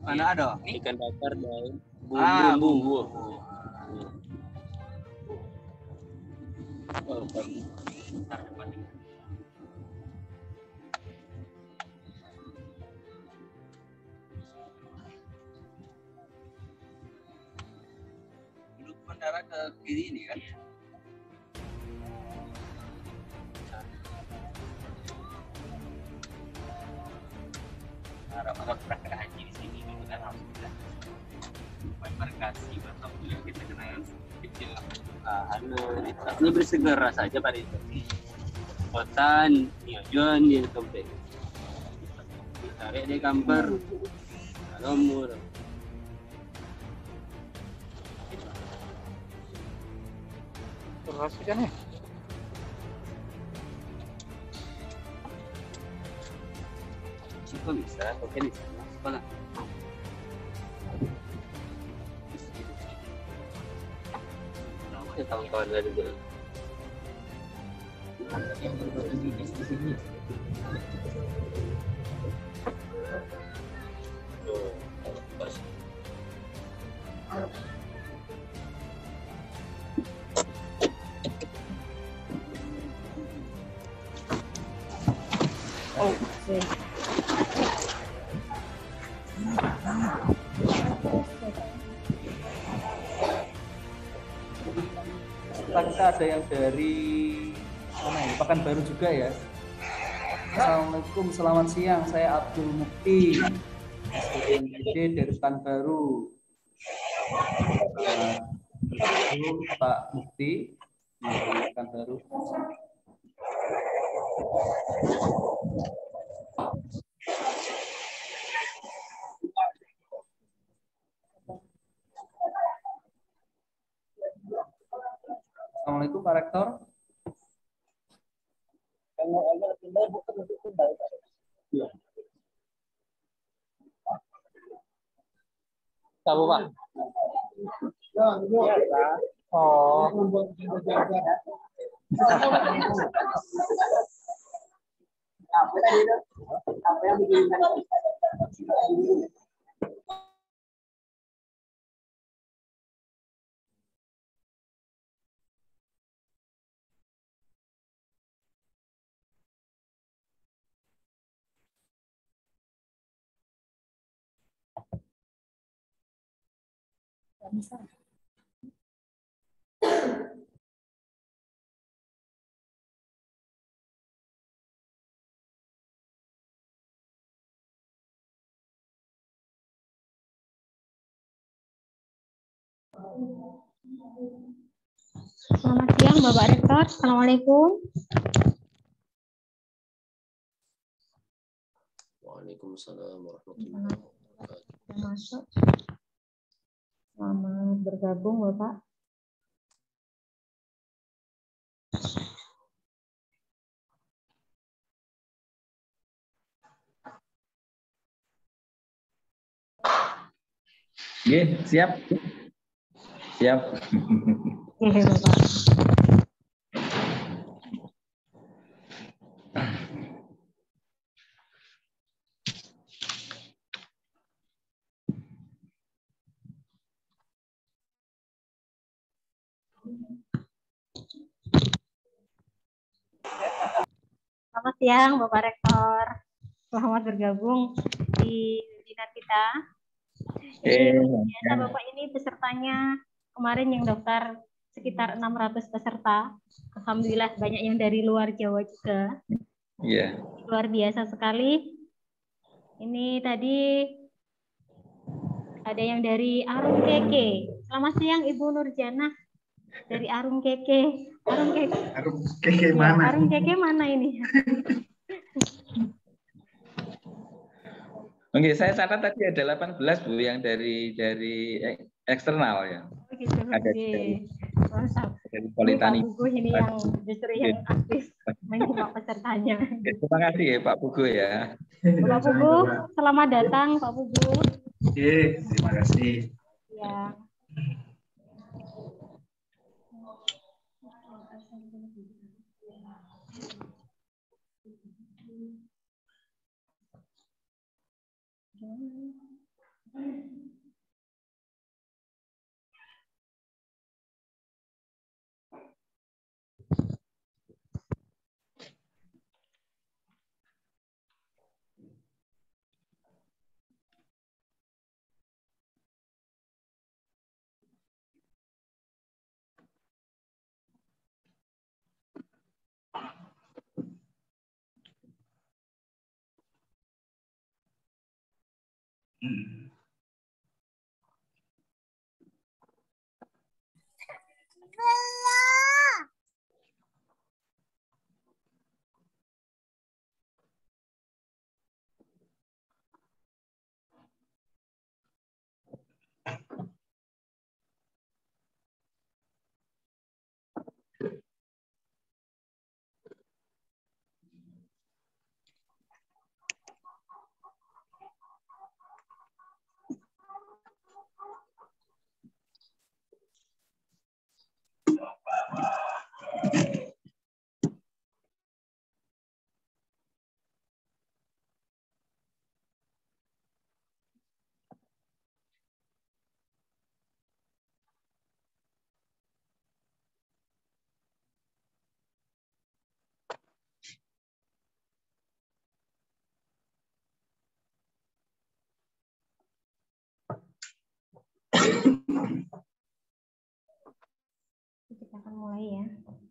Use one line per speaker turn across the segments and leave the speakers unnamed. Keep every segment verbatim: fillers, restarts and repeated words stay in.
Mana ada?
Ikan bakar dan bumbu.
Ah,
bumbu.
Oh, duduk bandara ke kiri ini kan? Harap-harap berangkat haji di sini dulu kan, alhamdulillah. Embarkasi atau yang kita kenal kecil lah. Ah, anu, ini bersegera saja pada itu. Kotan, nyojon di tempat. Tarik di kamper, nomor.
Terus kan ya?
Siapa bisa? Oke di sana. Sekolah. Ya kawan-kawan dari dulu. Yang berbagi di sini.
Oh, okay.
Kita ada yang dari mana ya? Pekanbaru juga ya. Assalamualaikum, selamat siang. Saya Abdul Mukti, S P M D dari Pekanbaru. Assalamualaikum Pak Mukti dari Pekanbaru. Assalamualaikum Pak Rektor.
Tahu Pak?
Oh.
Apa yang bikin
Selamat siang Bapak Rektor. Assalamualaikum.
Waalaikumsalam warahmatullahi wabarakatuh.
Masuk. Selamat bergabung Bapak.
Oke, siap. Siap.
Oke, Bapak. Selamat siang Bapak Rektor. Selamat bergabung di webinar kita.
Eh,
Biasa Bapak ini pesertanya kemarin yang daftar sekitar enam ratus peserta. Alhamdulillah banyak yang dari luar Jawa juga.
Iya.
Luar biasa sekali. Ini tadi ada yang dari Arung Keke. Selamat siang Ibu Nurjana dari Arung Keke. Arung Keke.
Arung Keke mana?
Ya, Arung Keke mana ini?
Oke, saya catat tadi ada delapan belas Bu yang dari dari eksternal ya.
Oh, gitu.
Ada
Oke.
dari,
Mantap.
dari
Ini Pak
Politani.
Bugu ini yang justru yang aktif menyimak pesertanya.
Terima kasih ya Pak Pugu ya.
Pak Pugu, selamat datang Pak Pugu.
Oke, terima kasih.
Ya. Kita akan mulai ya.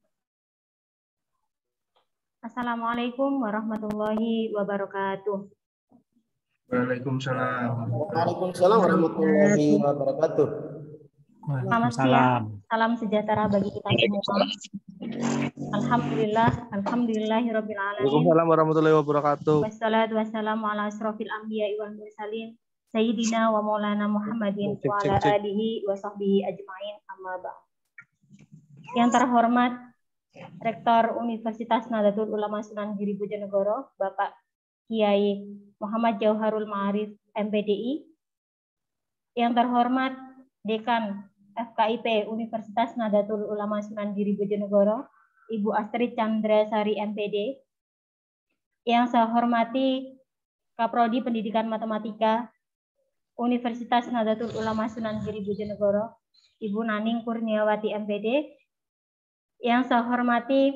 Assalamualaikum warahmatullahi wabarakatuh.
Waalaikumsalam.
Waalaikumsalam warahmatullahi wabarakatuh.
Selamat siang. Salam sejahtera bagi kita semua. Alhamdulillah, alhamdulillahirabbil alamin.
Waalaikumsalam warahmatullahi wabarakatuh.
Wassalatu wassalamu ala asrofil anbiya'i wal mursalin sayyidina wa maulana Muhammadin wa ala alihi wa sahbihi ajmain, amma ba'd. Yang terhormat Rektor Universitas Nahdlatul Ulama Sunan Giri Bojonegoro, Bapak Kiai Muhammad Jauharul Ma'arif M P D I. Yang terhormat Dekan F K I P Universitas Nahdlatul Ulama Sunan Giri Bojonegoro, Ibu Astrid Chandrasari M P D. Yang saya hormati Kaprodi Pendidikan Matematika Universitas Nahdlatul Ulama Sunan Giri Bojonegoro, Ibu Naning Kurniawati M P D. Yang saya hormati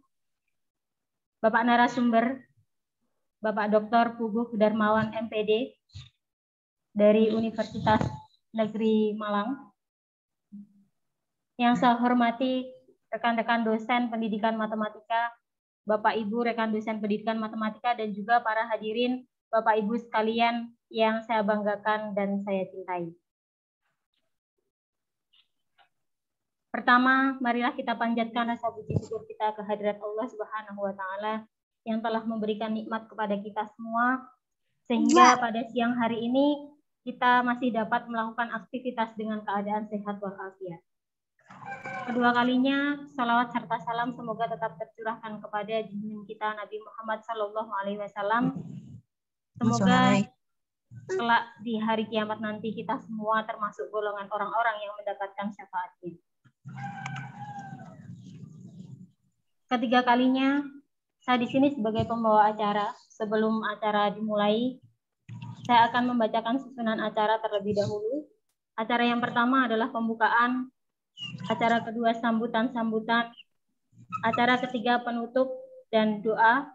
Bapak narasumber, Bapak Doktor Puguh Darmawan M P D dari Universitas Negeri Malang. Yang saya hormati rekan-rekan dosen pendidikan matematika, Bapak Ibu rekan dosen pendidikan matematika, dan juga para hadirin Bapak Ibu sekalian yang saya banggakan dan saya cintai. Pertama, marilah kita panjatkan rasa puji syukur kita kehadirat Allah Subhanahu wa taala yang telah memberikan nikmat kepada kita semua sehingga pada siang hari ini kita masih dapat melakukan aktivitas dengan keadaan sehat walafiat. Kedua kalinya, salawat serta salam semoga tetap tercurahkan kepada junjungan kita Nabi Muhammad Sallallahu Alaihi Wasallam. Semoga kelak di hari kiamat nanti kita semua termasuk golongan orang-orang yang mendapatkan syafaatnya. Ketiga kalinya, saya di sini sebagai pembawa acara. Sebelum acara dimulai, saya akan membacakan susunan acara terlebih dahulu. Acara yang pertama adalah pembukaan, acara kedua sambutan-sambutan, acara ketiga penutup dan doa,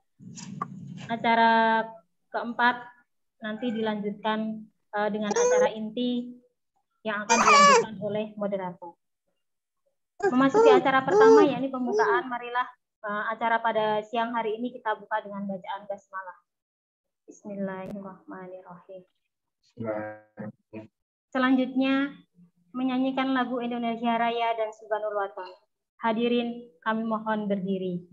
acara keempat nanti dilanjutkan uh, dengan acara inti yang akan dilanjutkan oleh moderator. Memasuki acara pertama, yakni pembukaan, marilah uh, acara pada siang hari ini kita buka dengan bacaan basmalah. Bismillahirrahmanirrahim. Selanjutnya, menyanyikan lagu Indonesia Raya dan Subhanul Watan. Hadirin, kami mohon berdiri.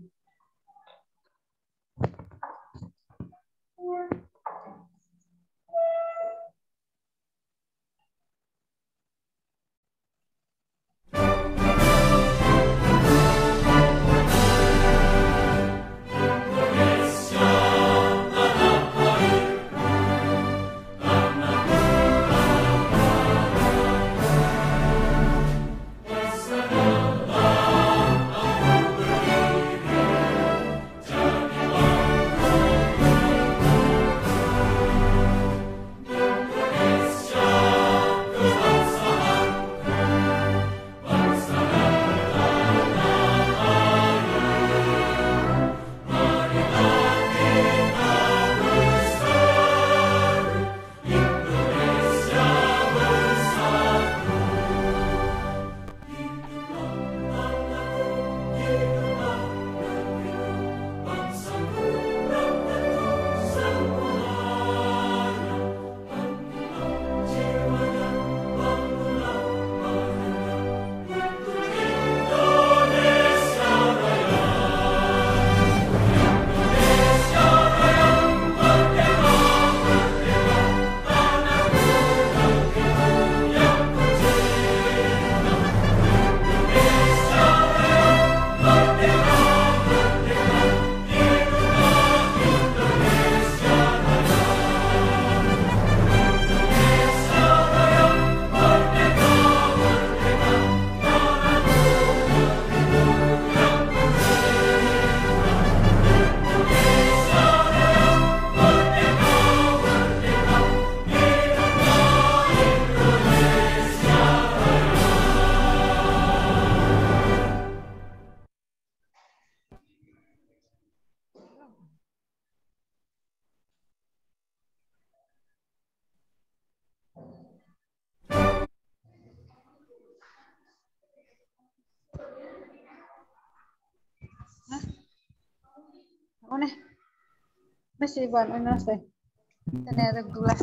nih. Masih buat minus deh. Ternyata gelas.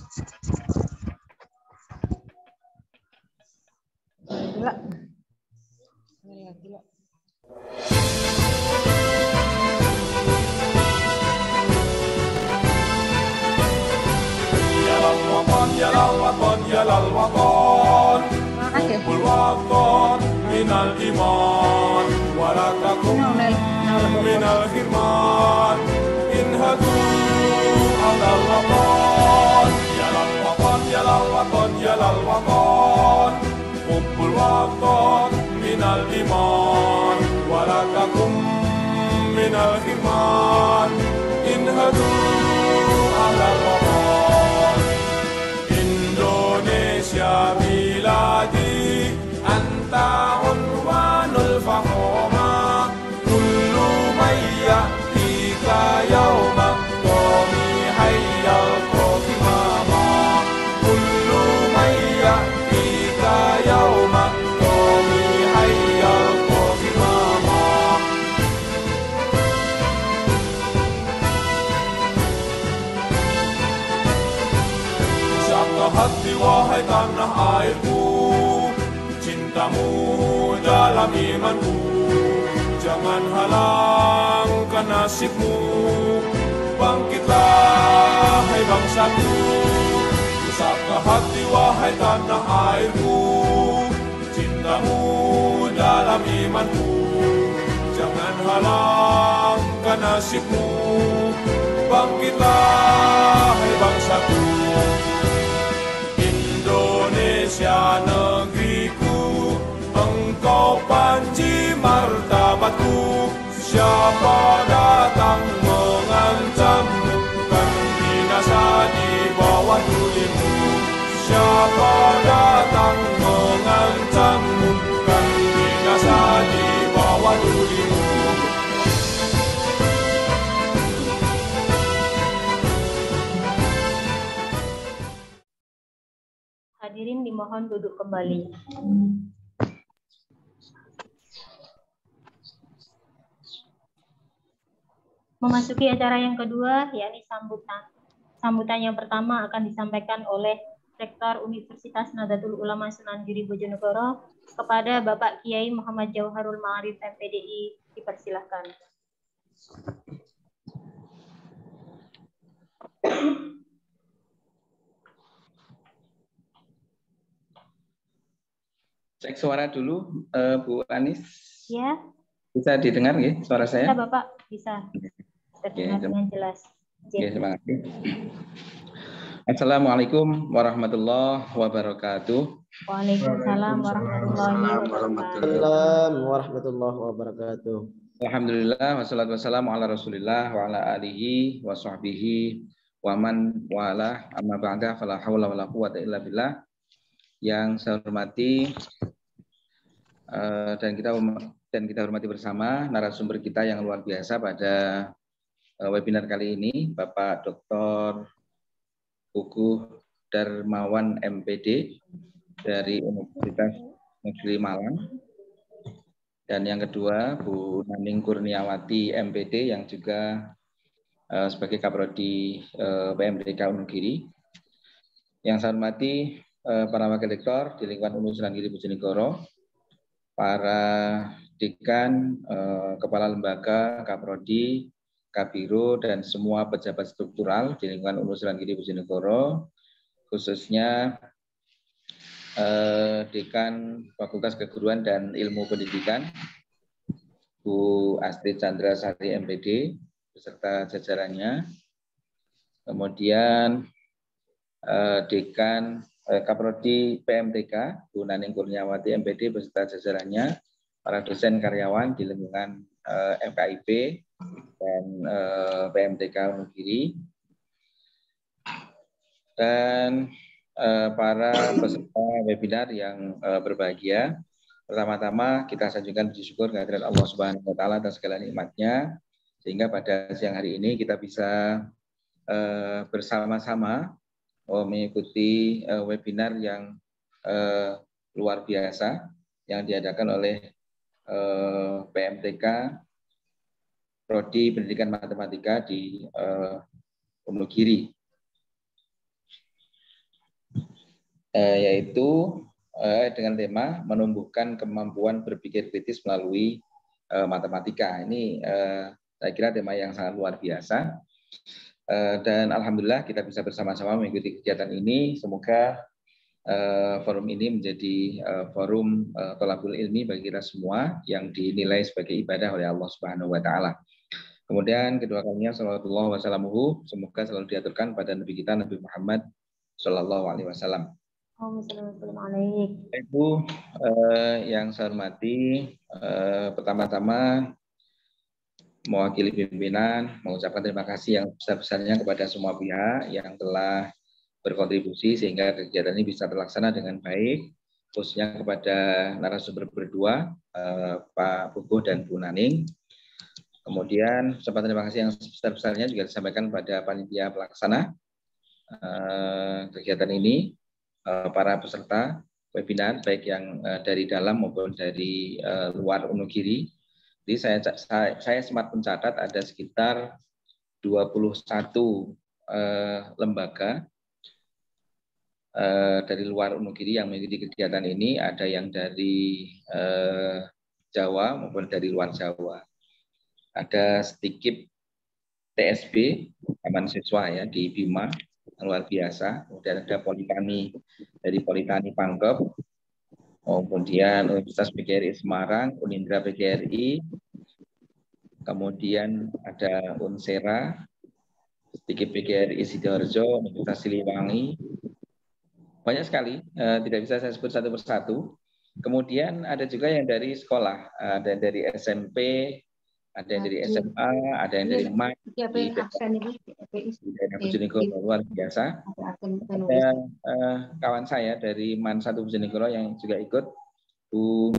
Gila. Gila, gila.
يا للوطن يا للوطن حب الوطن من الإيمان ولا تكن من الحرمان انهضوا على الوطن يا للوطن يا للوطن يا للوطن حب الوطن من الإيمان ولا تكن من الحرمان انهضوا على الوطن Indonesia biladi anta unwanul fahoma kullu may ya'tika yawma qawmi hayyal qatimama kullu may ya'tika yawma qawmi hayyal qatimama Siapkah hati wahai tanah airku, cintamu dalam imanku, jangan halangkan nasibmu, bangkitlah hai bangsaku. Siapkah hati wahai tanah airku, cintamu dalam imanku, jangan halangkan nasibmu, bangkitlah hai bangsaku. Indonesia negeriku, engkau panji martabatku. Siapa datang mengancammu, kan binasa di bawah tulimu. Siapa datang mengancammu, kan binasa di bawah tulimu.
Hadirin dimohon duduk kembali. Memasuki acara yang kedua, yakni sambutan. Sambutan yang pertama akan disampaikan oleh Rektor Universitas Nahdlatul Ulama Sunan Giri Bojonegoro kepada Bapak Kiai Muhammad Jauharul Ma'arif M P D I. Dipersilahkan.
Cek suara dulu, uh, Bu Anis.
Ya.
Bisa didengar ya suara saya?
Bisa, Bapak. Bisa. Terdengar dengan jelas.
Oke, terima kasih. Assalamualaikum warahmatullahi wabarakatuh.
Waalaikumsalam warahmatullahi
wabarakatuh.
Alhamdulillah, wassalatu wassalamu ala rasulillah wa ala alihi wa sahbihi wa man wala amma ba'da fala hawla wala quwwata illa billah. Yang saya hormati uh, dan kita dan kita hormati bersama narasumber kita yang luar biasa pada uh, webinar kali ini, Bapak Doktor Puguh Darmawan M P D dari Universitas Negeri Malang, dan yang kedua Bu Naning Kurniawati M P D yang juga uh, sebagai Kaprodi uh, P M D K Wonogiri. Yang saya hormati para wakil rektor di lingkungan U N Sunan Giri Bojonegoro, para dekan, eh, kepala lembaga, kaprodi, kabiro, dan semua pejabat struktural di lingkungan U N Sunan Giri Bojonegoro, khususnya eh, dekan Fakultas Keguruan dan Ilmu Pendidikan, Bu Astrid Chandra Sari M P D, beserta jajarannya, kemudian eh, dekan Kaprodi P M T K, Bu Naning Kurniawati M P D beserta jajarannya, para dosen karyawan di lingkungan eh, F K I P dan eh, P M T K Wonogiri, dan eh, para peserta webinar yang eh, berbahagia. Pertama-tama kita sanjungkan puji syukur kehadirat Allah Subhanahu wa taala atas segala nikmatnya, sehingga pada siang hari ini kita bisa eh, bersama-sama Oh, mengikuti uh, webinar yang uh, luar biasa yang diadakan oleh uh, P M T K Prodi Pendidikan Matematika di uh, Wonogiri, uh, yaitu uh, dengan tema menumbuhkan kemampuan berpikir kritis melalui uh, matematika. Ini uh, saya kira tema yang sangat luar biasa. Uh, dan alhamdulillah kita bisa bersama-sama mengikuti kegiatan ini. Semoga uh, forum ini menjadi uh, forum uh, thalabul ilmi bagi kita semua yang dinilai sebagai ibadah oleh Allah Subhanahu wa taala. Kemudian kedua kalinya sallallahu wasallamuhu, semoga selalu diaturkan pada Nabi kita Nabi Muhammad sallallahu alaihi wasallam. Ibu uh, yang saya hormati, uh, pertama-tama mewakili pimpinan mengucapkan terima kasih yang besar-besarnya kepada semua pihak yang telah berkontribusi sehingga kegiatan ini bisa terlaksana dengan baik, khususnya kepada narasumber berdua, eh, Pak Puguh dan Bu Naning. Kemudian ucapan terima kasih yang besar-besarnya juga disampaikan pada panitia pelaksana eh, kegiatan ini, eh, para peserta webinar baik yang eh, dari dalam maupun dari eh, luar Wonogiri. Jadi saya, saya, saya sempat mencatat ada sekitar dua puluh satu eh, lembaga eh, dari luar Wonogiri yang mengikuti kegiatan ini, ada yang dari eh, Jawa maupun dari luar Jawa. Ada sedikit T S B, Taman Siswa ya di Bima, yang luar biasa. Kemudian ada Politani dari Politani Pangkep, kemudian Universitas P G R I Semarang, Unindra P G R I, kemudian ada Unsera, sedikit P G R I Sidoarjo, Universitas Siliwangi, banyak sekali, eh, tidak bisa saya sebut satu persatu. Kemudian ada juga yang dari sekolah, ada yang dari S M P, ada yang dari S M A, ada yang dari M A I, di daerah Bojonegoro, luar biasa. Ada eh, kawan saya dari Man satu Bojonegoro yang juga ikut, Bu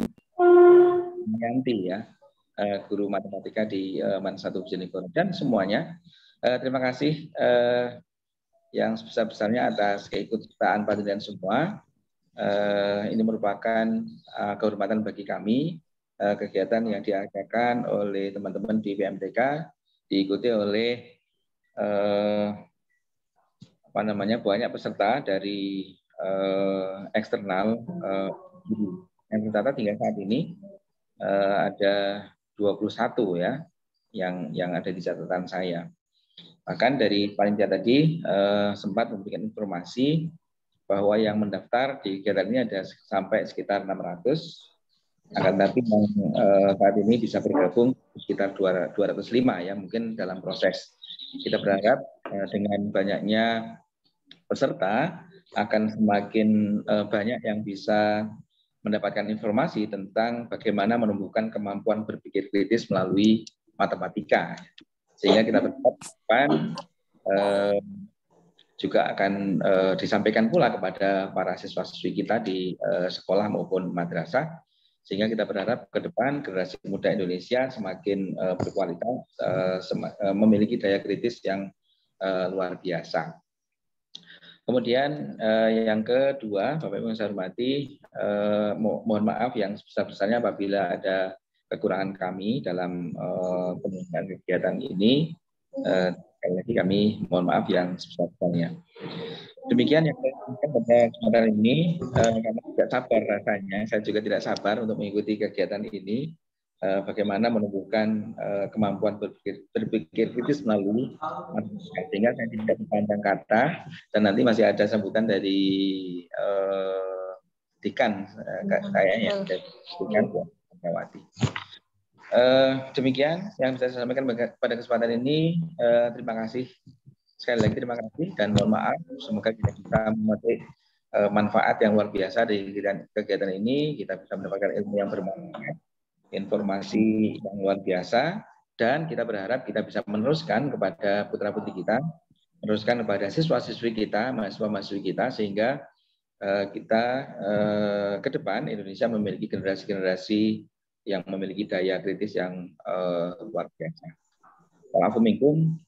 Yanti ya, eh, guru matematika di eh, Man satu Bojonegoro, dan semuanya. Eh, terima kasih eh, yang sebesar-besarnya atas keikutsertaan panitia semua. Eh, ini merupakan eh, kehormatan bagi kami. Kegiatan yang diadakan oleh teman-teman di P M T K diikuti oleh eh, apa namanya banyak peserta dari eh, eksternal. Eh, yang tercatat hingga saat ini eh, ada dua puluh satu ya yang yang ada di catatan saya. Bahkan dari panitia tadi eh, sempat memberikan informasi bahwa yang mendaftar di kegiatan ini ada sampai sekitar enam ratus. Akan tapi yang eh, saat ini bisa bergabung sekitar dua ratus lima ya, mungkin dalam proses. Kita berharap eh, dengan banyaknya peserta akan semakin eh, banyak yang bisa mendapatkan informasi tentang bagaimana menumbuhkan kemampuan berpikir kritis melalui matematika. Sehingga kita berharap eh, juga akan eh, disampaikan pula kepada para siswa-siswi kita di eh, sekolah maupun madrasah. Sehingga kita berharap ke depan generasi muda Indonesia semakin uh, berkualitas, uh, sem- uh, memiliki daya kritis yang uh, luar biasa. Kemudian uh, yang kedua, Bapak Ibu yang saya hormati, uh, mo- mohon maaf yang sebesar-besarnya apabila ada kekurangan kami dalam uh, penyelenggaraan kegiatan ini. Uh, sekali lagi kami mohon maaf yang sebesar-besarnya. Demikian yang saya sampaikan pada kesempatan ini, eh, karena tidak sabar rasanya, saya juga tidak sabar untuk mengikuti kegiatan ini, eh, bagaimana menumbuhkan eh, kemampuan berpikir, berpikir kritis melalui matematika, sehingga saya tidak berpanjang kata, dan nanti masih ada sambutan dari eh, Dikan, eh, kayaknya, dari Dikan Buatawati. Eh, demikian yang bisa saya sampaikan pada kesempatan ini, eh, terima kasih. Sekali lagi terima kasih dan mohon maaf, semoga kita bisa memetik uh, manfaat yang luar biasa dari kegiatan, kegiatan ini, kita bisa mendapatkan ilmu yang bermanfaat, informasi yang luar biasa, dan kita berharap kita bisa meneruskan kepada putra-putri kita, meneruskan kepada siswa-siswi kita, mahasiswa-mahasiswi kita, sehingga uh, kita uh, ke depan Indonesia memiliki generasi-generasi yang memiliki daya kritis yang uh, luar biasa. Waalaikumsalam.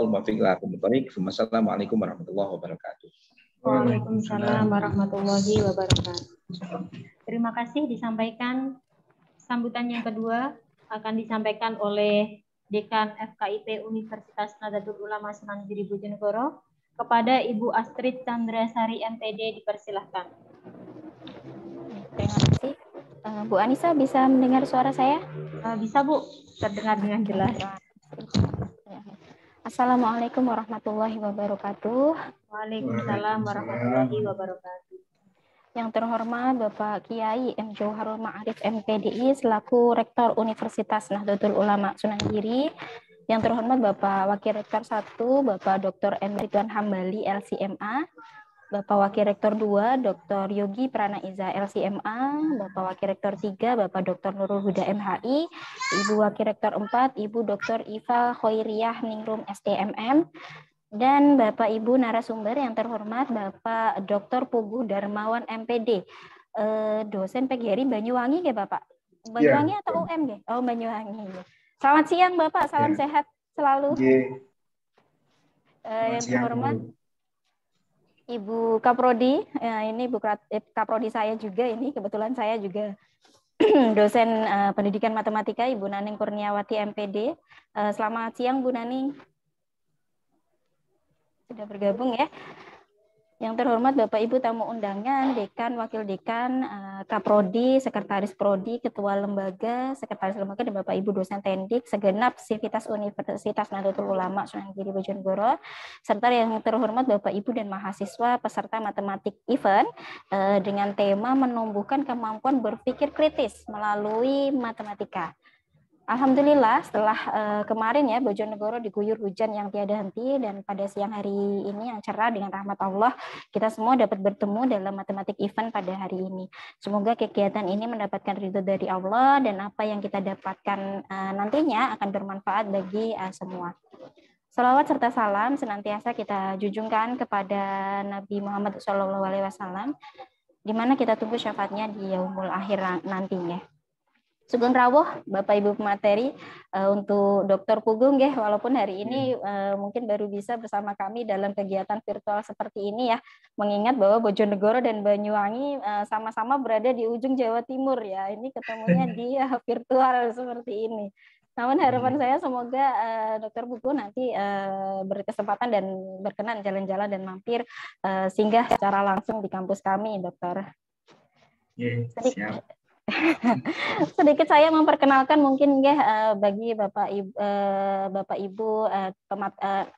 Wassalamualaikum warahmatullahi wabarakatuh.
Waalaikumsalam warahmatullahi wabarakatuh. Terima kasih disampaikan. Sambutan yang kedua akan disampaikan oleh Dekan F K I P Universitas Nahdlatul Ulama Sunan Giri Bojonegoro. Kepada Ibu Astrid Chandrasari M P D dipersilahkan.
Terima kasih. Uh, Bu Anissa bisa mendengar suara saya?
Uh, bisa Bu, terdengar dengan jelas.
Assalamualaikum warahmatullahi wabarakatuh.
Waalaikumsalam warahmatullahi wabarakatuh.
Yang terhormat Bapak Kiai M. Jauharul Ma'arif M P D I selaku Rektor Universitas Nahdlatul Ulama Sunan Giri. Yang terhormat Bapak Wakil Rektor satu, Bapak Doktor M. Ridwan Hambali L C M A, Bapak Wakil Rektor dua, Doktor Yogi Pranaiza L C M A, Bapak Wakil Rektor tiga, Bapak Doktor Nurul Huda M H I, Ibu Wakil Rektor empat, Ibu Doktor Iva Khoiriyah Ningrum S T M M, dan Bapak Ibu narasumber yang terhormat Bapak Doktor Puguh Darmawan M P D, eh, dosen P G R I Banyuwangi ya Bapak? Banyuwangi ya, atau U M ya? Oh Banyuwangi. Selamat siang Bapak, salam ya. Sehat selalu. Ya. Uh, yang terhormat Ibu Kaprodi, uh, ini Bu Kaprodi saya juga, ini kebetulan saya juga dosen uh, pendidikan matematika, Ibu Naning Kurniawati M P D. Uh, selamat siang Bu Naning. Sudah bergabung ya. Yang terhormat Bapak Ibu tamu undangan, Dekan, Wakil Dekan, Kaprodi, Sekretaris Prodi, Ketua Lembaga, Sekretaris Lembaga, dan Bapak Ibu dosen Tendik, segenap Sivitas Universitas Nahdlatul Ulama Sunan Giri Bojonegoro, serta yang terhormat Bapak Ibu dan mahasiswa peserta matematik event dengan tema menumbuhkan kemampuan berpikir kritis melalui matematika. Alhamdulillah setelah uh, kemarin ya Bojonegoro diguyur hujan yang tiada henti, dan pada siang hari ini yang cerah dengan rahmat Allah kita semua dapat bertemu dalam matematik event pada hari ini. Semoga kegiatan ini mendapatkan ridho dari Allah dan apa yang kita dapatkan uh, nantinya akan bermanfaat bagi uh, semua. Salawat serta salam senantiasa kita junjungkan kepada Nabi Muhammad shallallahu alaihi wasallam, di mana kita tunggu syafaatnya di yaumul akhir nantinya. Sugeng rawuh Bapak Ibu pemateri, uh, untuk Doktor Pugung ya, walaupun hari ini uh, mungkin baru bisa bersama kami dalam kegiatan virtual seperti ini ya, mengingat bahwa Bojonegoro dan Banyuwangi uh, sama-sama berada di ujung Jawa Timur ya, ini ketemunya di uh, virtual seperti ini. Namun harapan saya semoga uh, Dokter Pugung nanti uh, berkesempatan dan berkenan jalan-jalan dan mampir uh, singgah secara langsung di kampus kami, Dokter.
Yeah, siap.
Sedikit saya memperkenalkan mungkin ya bagi Bapak Ibu, Bapak Ibu pemat,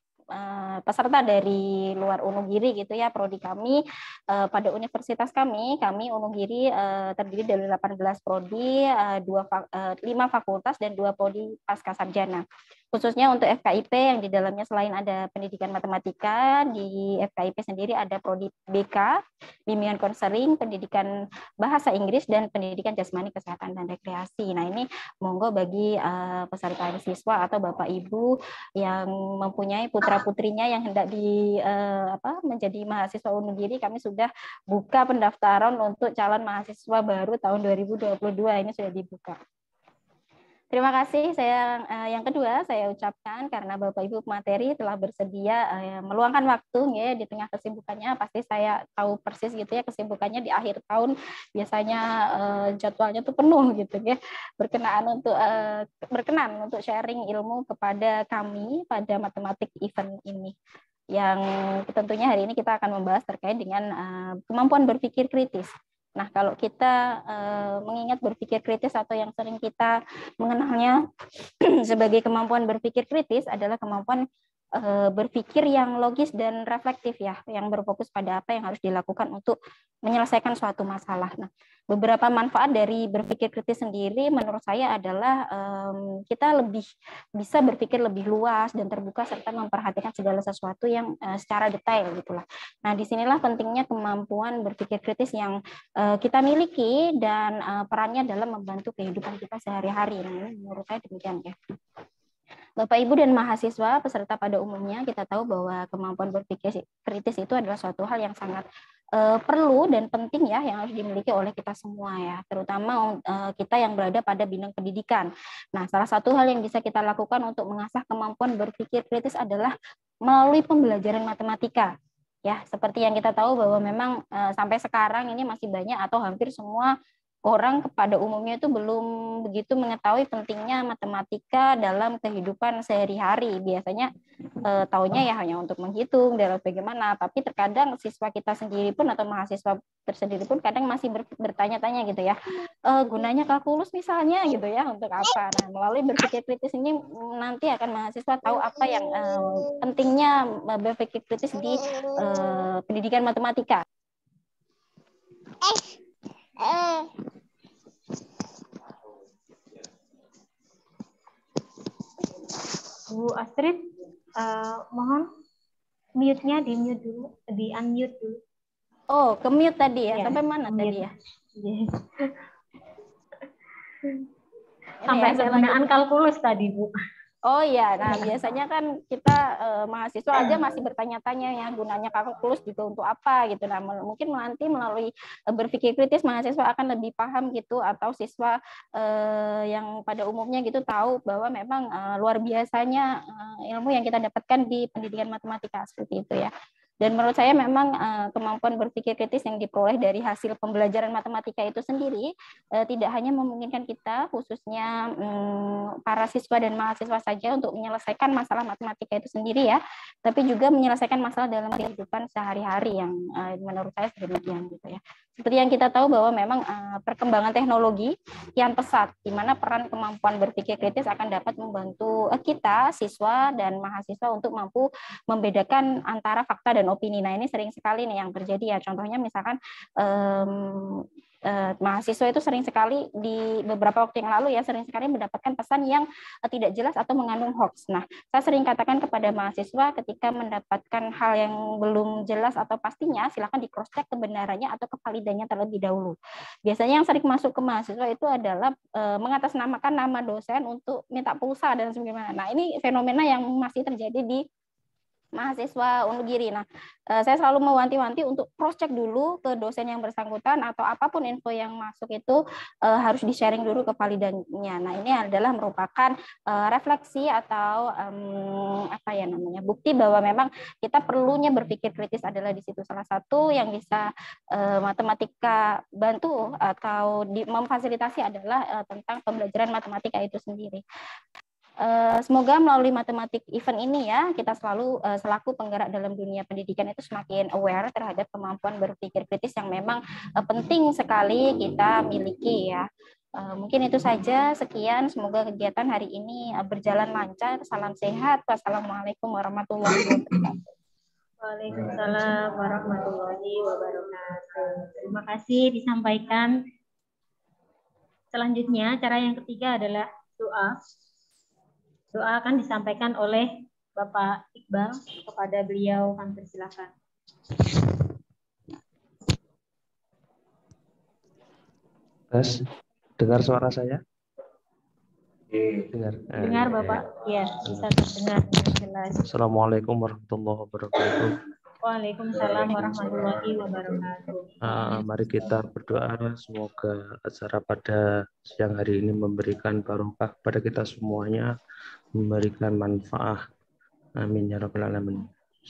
peserta dari luar Unugiri gitu ya, prodi kami pada universitas kami, kami Unugiri terdiri dari delapan belas prodi, dua lima fakultas dan dua prodi pascasarjana. Khususnya untuk F K I P yang di dalamnya selain ada pendidikan matematika, di F K I P sendiri ada prodi B K, bimbingan konseling, pendidikan bahasa Inggris, dan pendidikan jasmani, kesehatan, dan rekreasi. Nah ini monggo bagi uh, peserta siswa atau Bapak Ibu yang mempunyai putra-putrinya yang hendak di uh, apa menjadi mahasiswa Unugiri, kami sudah buka pendaftaran untuk calon mahasiswa baru tahun dua ribu dua puluh dua, ini sudah dibuka. Terima kasih. Saya uh, yang kedua saya ucapkan karena Bapak Ibu pemateri telah bersedia uh, meluangkan waktu ya di tengah kesibukannya. Pasti saya tahu persis gitu ya, kesibukannya di akhir tahun biasanya uh, jadwalnya tuh penuh gitu ya. Berkenaan untuk uh, berkenan untuk sharing ilmu kepada kami pada matematik event ini. Yang tentunya hari ini kita akan membahas terkait dengan uh, kemampuan berpikir kritis. Nah, kalau kita uh, mengingat berpikir kritis atau yang sering kita mengenalnya sebagai kemampuan berpikir kritis adalah kemampuan uh, berpikir yang logis dan reflektif ya, yang berfokus pada apa yang harus dilakukan untuk menyelesaikan suatu masalah. Nah, beberapa manfaat dari berpikir kritis sendiri menurut saya adalah um, kita lebih bisa berpikir lebih luas dan terbuka serta memperhatikan segala sesuatu yang uh, secara detail gitulah. Nah, disinilah pentingnya kemampuan berpikir kritis yang uh, kita miliki dan uh, perannya dalam membantu kehidupan kita sehari-hari. Nah, menurut saya demikian ya. Bapak Ibu dan mahasiswa peserta pada umumnya kita tahu bahwa kemampuan berpikir kritis itu adalah suatu hal yang sangat uh, perlu dan penting ya, yang harus dimiliki oleh kita semua ya, terutama uh, kita yang berada pada bidang pendidikan. Nah, salah satu hal yang bisa kita lakukan untuk mengasah kemampuan berpikir kritis adalah melalui pembelajaran matematika. Ya, seperti yang kita tahu bahwa memang uh, sampai sekarang ini masih banyak atau hampir semua orang kepada umumnya itu belum begitu mengetahui pentingnya matematika dalam kehidupan sehari-hari. Biasanya eh, taunya ya hanya untuk menghitung dan bagaimana, tapi terkadang siswa kita sendiri pun atau mahasiswa tersendiri pun kadang masih ber, bertanya-tanya gitu ya, e, gunanya kalkulus misalnya gitu ya, untuk apa. Nah, melalui berpikir kritis ini nanti akan mahasiswa tahu apa yang eh, pentingnya berpikir kritis di eh, pendidikan matematika.
Bu Astrid, uh, mohon mute-nya di mute dulu, di unmute dulu.
Oh, ke mute tadi ya?
Ya,
Sampai mana
mute.
tadi ya?
Yes. Sampai
ya,
penggunaan kalkulus tadi, Bu.
Oh iya, nah biasanya kan kita eh, mahasiswa aja masih bertanya-tanya ya gunanya kalkulus juga untuk apa gitu. Nah mungkin nanti melalui eh, berpikir kritis mahasiswa akan lebih paham gitu, atau siswa eh, yang pada umumnya gitu tahu bahwa memang eh, luar biasanya eh, ilmu yang kita dapatkan di pendidikan matematika seperti itu ya. Dan menurut saya memang uh, kemampuan berpikir kritis yang diperoleh dari hasil pembelajaran matematika itu sendiri uh, tidak hanya memungkinkan kita, khususnya um, para siswa dan mahasiswa saja, untuk menyelesaikan masalah matematika itu sendiri ya, tapi juga menyelesaikan masalah dalam kehidupan sehari-hari yang uh, menurut saya demikian gitu ya. Seperti yang kita tahu bahwa memang uh, perkembangan teknologi yang pesat, di mana peran kemampuan berpikir kritis akan dapat membantu uh, kita, siswa dan mahasiswa untuk mampu membedakan antara fakta dan opini. Nah ini sering sekali nih yang terjadi ya. Contohnya misalkan um, uh, mahasiswa itu sering sekali di beberapa waktu yang lalu ya sering sekali mendapatkan pesan yang uh, tidak jelas atau mengandung hoax. Nah saya sering katakan kepada mahasiswa ketika mendapatkan hal yang belum jelas atau pastinya, silakan di cross check kebenarannya atau kevalidannya terlebih dahulu. Biasanya yang sering masuk ke mahasiswa itu adalah uh, mengatasnamakan nama dosen untuk minta pulsa dan sebagainya. Nah ini fenomena yang masih terjadi di mahasiswa Unugiri. Nah, saya selalu mewanti-wanti untuk cross check dulu ke dosen yang bersangkutan, atau apapun info yang masuk itu harus di-sharing dulu ke validannya. Nah, ini adalah merupakan refleksi atau um, apa ya namanya, bukti bahwa memang kita perlunya berpikir kritis adalah di situ salah satu yang bisa uh, matematika bantu atau di, memfasilitasi adalah uh, tentang pembelajaran matematika itu sendiri. Semoga melalui matematik event ini ya, kita selalu uh, selaku penggerak dalam dunia pendidikan itu semakin aware terhadap kemampuan berpikir kritis yang memang uh, penting sekali kita miliki ya. Uh, mungkin itu saja, sekian. Semoga kegiatan hari ini uh, berjalan lancar. Salam sehat. Wassalamualaikum warahmatullahi wabarakatuh.
Waalaikumsalam warahmatullahi wabarakatuh. Terima kasih disampaikan. Selanjutnya, cara yang ketiga adalah doa. Doa akan disampaikan oleh Bapak Iqbal, kepada beliau kami persilakan.
Tes, dengar suara saya? Dengar.
Dengar Bapak? Ya, bisa terdengar dengan jelas.
Assalamualaikum warahmatullahi wabarakatuh.
Waalaikumsalam warahmatullahi wabarakatuh.
Uh, mari kita berdoa semoga acara pada siang hari ini memberikan barokah kepada kita semuanya, memberikan manfaat. Amin ya rabbal alamin.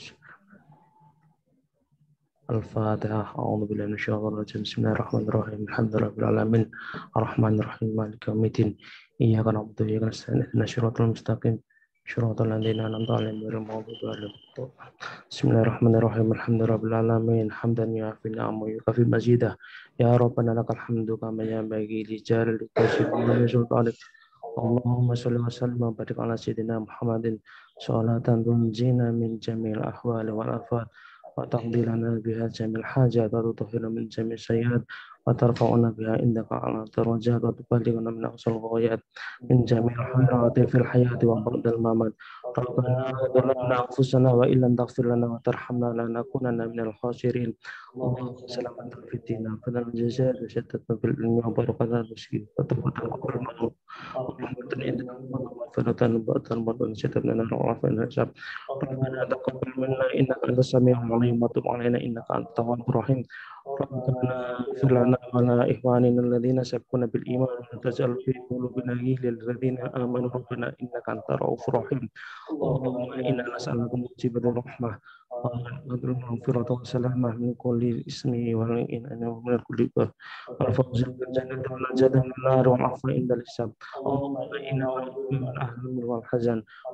Al-Fatihah. A'udzu billahi minasyaitonir rajim. Bismillahirrahmanirrahim. Alhamdulillahirabbil alamin. Arrahmanir rahim. Maliki yaumiddin. Iyyaka na'budu wa iyyaka nasta'in. Ihdinas siratal mustaqim. Shiratal ladzina an'amta 'alaihim ghairil maghdubi 'alaihim waladdallin. Bismillahirrahmanirrahim. Alhamdulillahirabbil alamin. Hamdan yu'afi ni'amahu wa yukafi mazidah. Ya Rabbana lakal hamdu kama yanbaghi li jalali wajhika wa li sultanik. Allahumma shalli wa sallim wa barik ala sayyidina Muhammadin sholatan tunjina min jamil ahwali wal afat wa taqdi lana biha jamil hajat wa tutahhirna min jamil sayyi'at wa tarfa'una biha indaka ala darajat wa tuballighuna min aqsal ghayat min jamil khairati fil hayati wa ba'dal mamat. Rabbana zalamna anfusana wa illam taghfir lana wa tarhamna lanakunanna minal khasirin. Allahumma salamatan fid din wa fil jazaa wa shattatan fil ilmi wa barakatan rizqi wa tawbatan qabla rahmatan indaka wa faratan ba'dan ba'dan shattatan lana wa afina hisab. Rabbana taqabbal minna innaka antas samiul alim wa tub 'alaina innaka antat tawwabur rahim. Rabbana ighfir lana wa la ikhwanina alladhina sabaquna bil iman wa taj'al fi qulubina ghillan lil ladzina amanu rabbana innaka antar raufur rahim. Allahumma inna nas'aluka mujibatir rahmah والمغفرة والسلامة من كل اسم والإن ومن كل بر والفوز بالجنة والنجاة من النار والعفو عند الحساب. اللهم إنا من أهل والحزن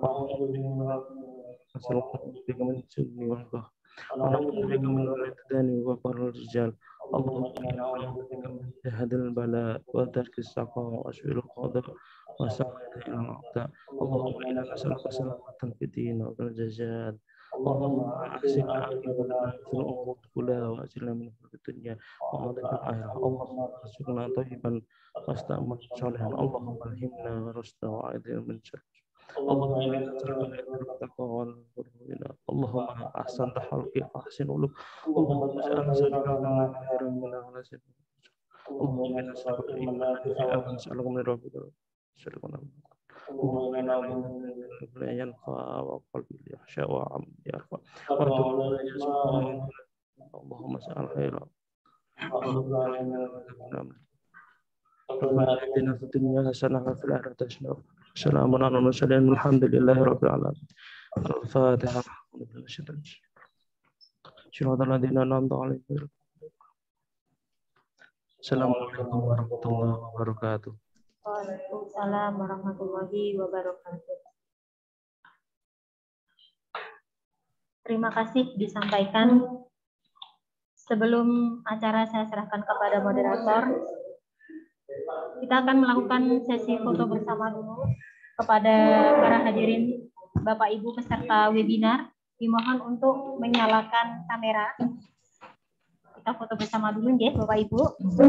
بك من السن والبخل ونعوذ بك من الفتن وقهر الرجال. اللهم إنا نعوذ بك من جهد البلاء وترك السقاء وسوء القضاء وسعادة الأعداء. اللهم إنا نسألك سلامة في الدين والجزاء. اللهم أحسن عاقبتنا في الأمور كلها وأجرنا من خزي الدنيا وعذاب الآخرة. اللهم ارزقنا طيبا واستعمل صالحا. اللهم ألهمنا رشدا وأعذنا من شر. اللهم إنا نسألك العلم والتقوى والغنى. اللهم أحسنت خلقي فأحسن علوم. اللهم نسألك من خير من أغلى. اللهم إنا نسألك الإيمان نافعا ونسألك من ربك شركنا. اللهم إنا نعوذ لا ينفع وقلب يخشى وعمل يرفع ودعاء يسمع. اللهم اسأل خيرا. ربنا آتنا في الدنيا حسنة وفي الآخرة حسنة. السلام على المرسلين والحمد لله رب العالمين. الفاتحة. صراط الذين أنعمت عليهم. السلام عليكم ورحمة الله وبركاته.
Waalaikumsalam warahmatullahi wabarakatuh. Terima kasih disampaikan. Sebelum acara saya serahkan kepada moderator, kita akan melakukan sesi foto bersama dulu kepada para hadirin Bapak Ibu peserta webinar. Dimohon untuk menyalakan kamera. Kita foto bersama dulu ya Bapak Ibu.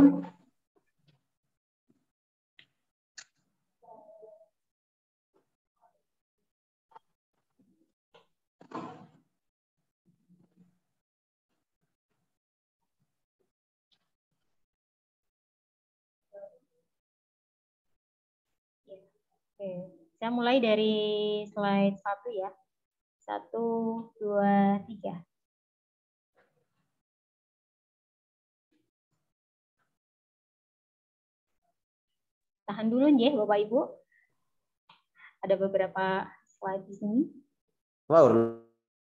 Oke, saya mulai dari slide satu ya. Satu, dua, tiga. Tahan dulu ya Bapak Ibu. Ada beberapa slide di sini.
Wow.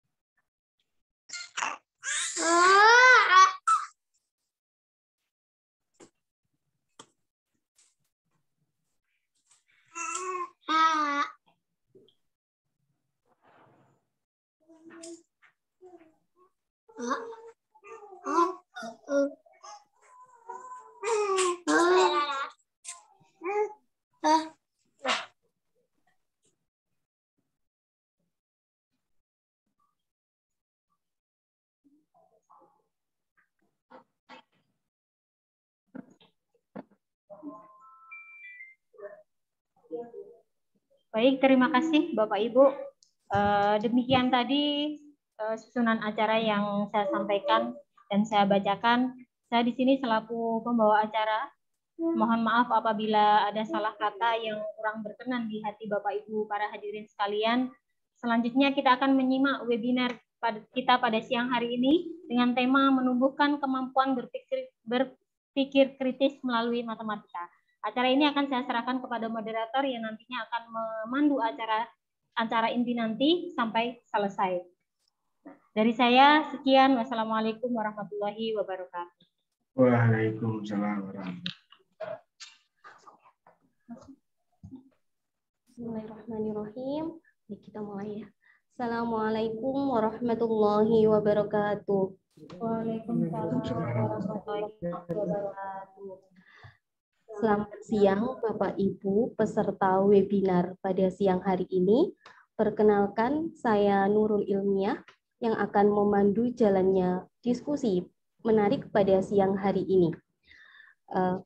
Baik, terima kasih Bapak Ibu. Uh, demikian tadi uh, susunan acara yang saya sampaikan dan saya bacakan. Saya di sini selaku pembawa acara. Mohon maaf apabila ada salah kata yang kurang berkenan di hati Bapak Ibu para hadirin sekalian. Selanjutnya kita akan menyimak webinar kita pada siang hari ini dengan tema menumbuhkan kemampuan berpikir, berpikir kritis melalui matematika. Acara ini akan saya serahkan kepada moderator yang nantinya akan memandu acara acara inti nanti sampai selesai. Nah, dari saya sekian. Wassalamualaikum warahmatullahi wabarakatuh.
Waalaikumsalam warahmatullahi wabarakatuh.
Bismillahirrahmanirrahim. Jadi kita mulai ya. Assalamualaikum warahmatullahi wabarakatuh.
Waalaikumsalam warahmatullahi wabarakatuh.
Selamat siang Bapak Ibu peserta webinar pada siang hari ini. Perkenalkan, saya Nurul Ilmiah yang akan memandu jalannya diskusi menarik pada siang hari ini. Uh,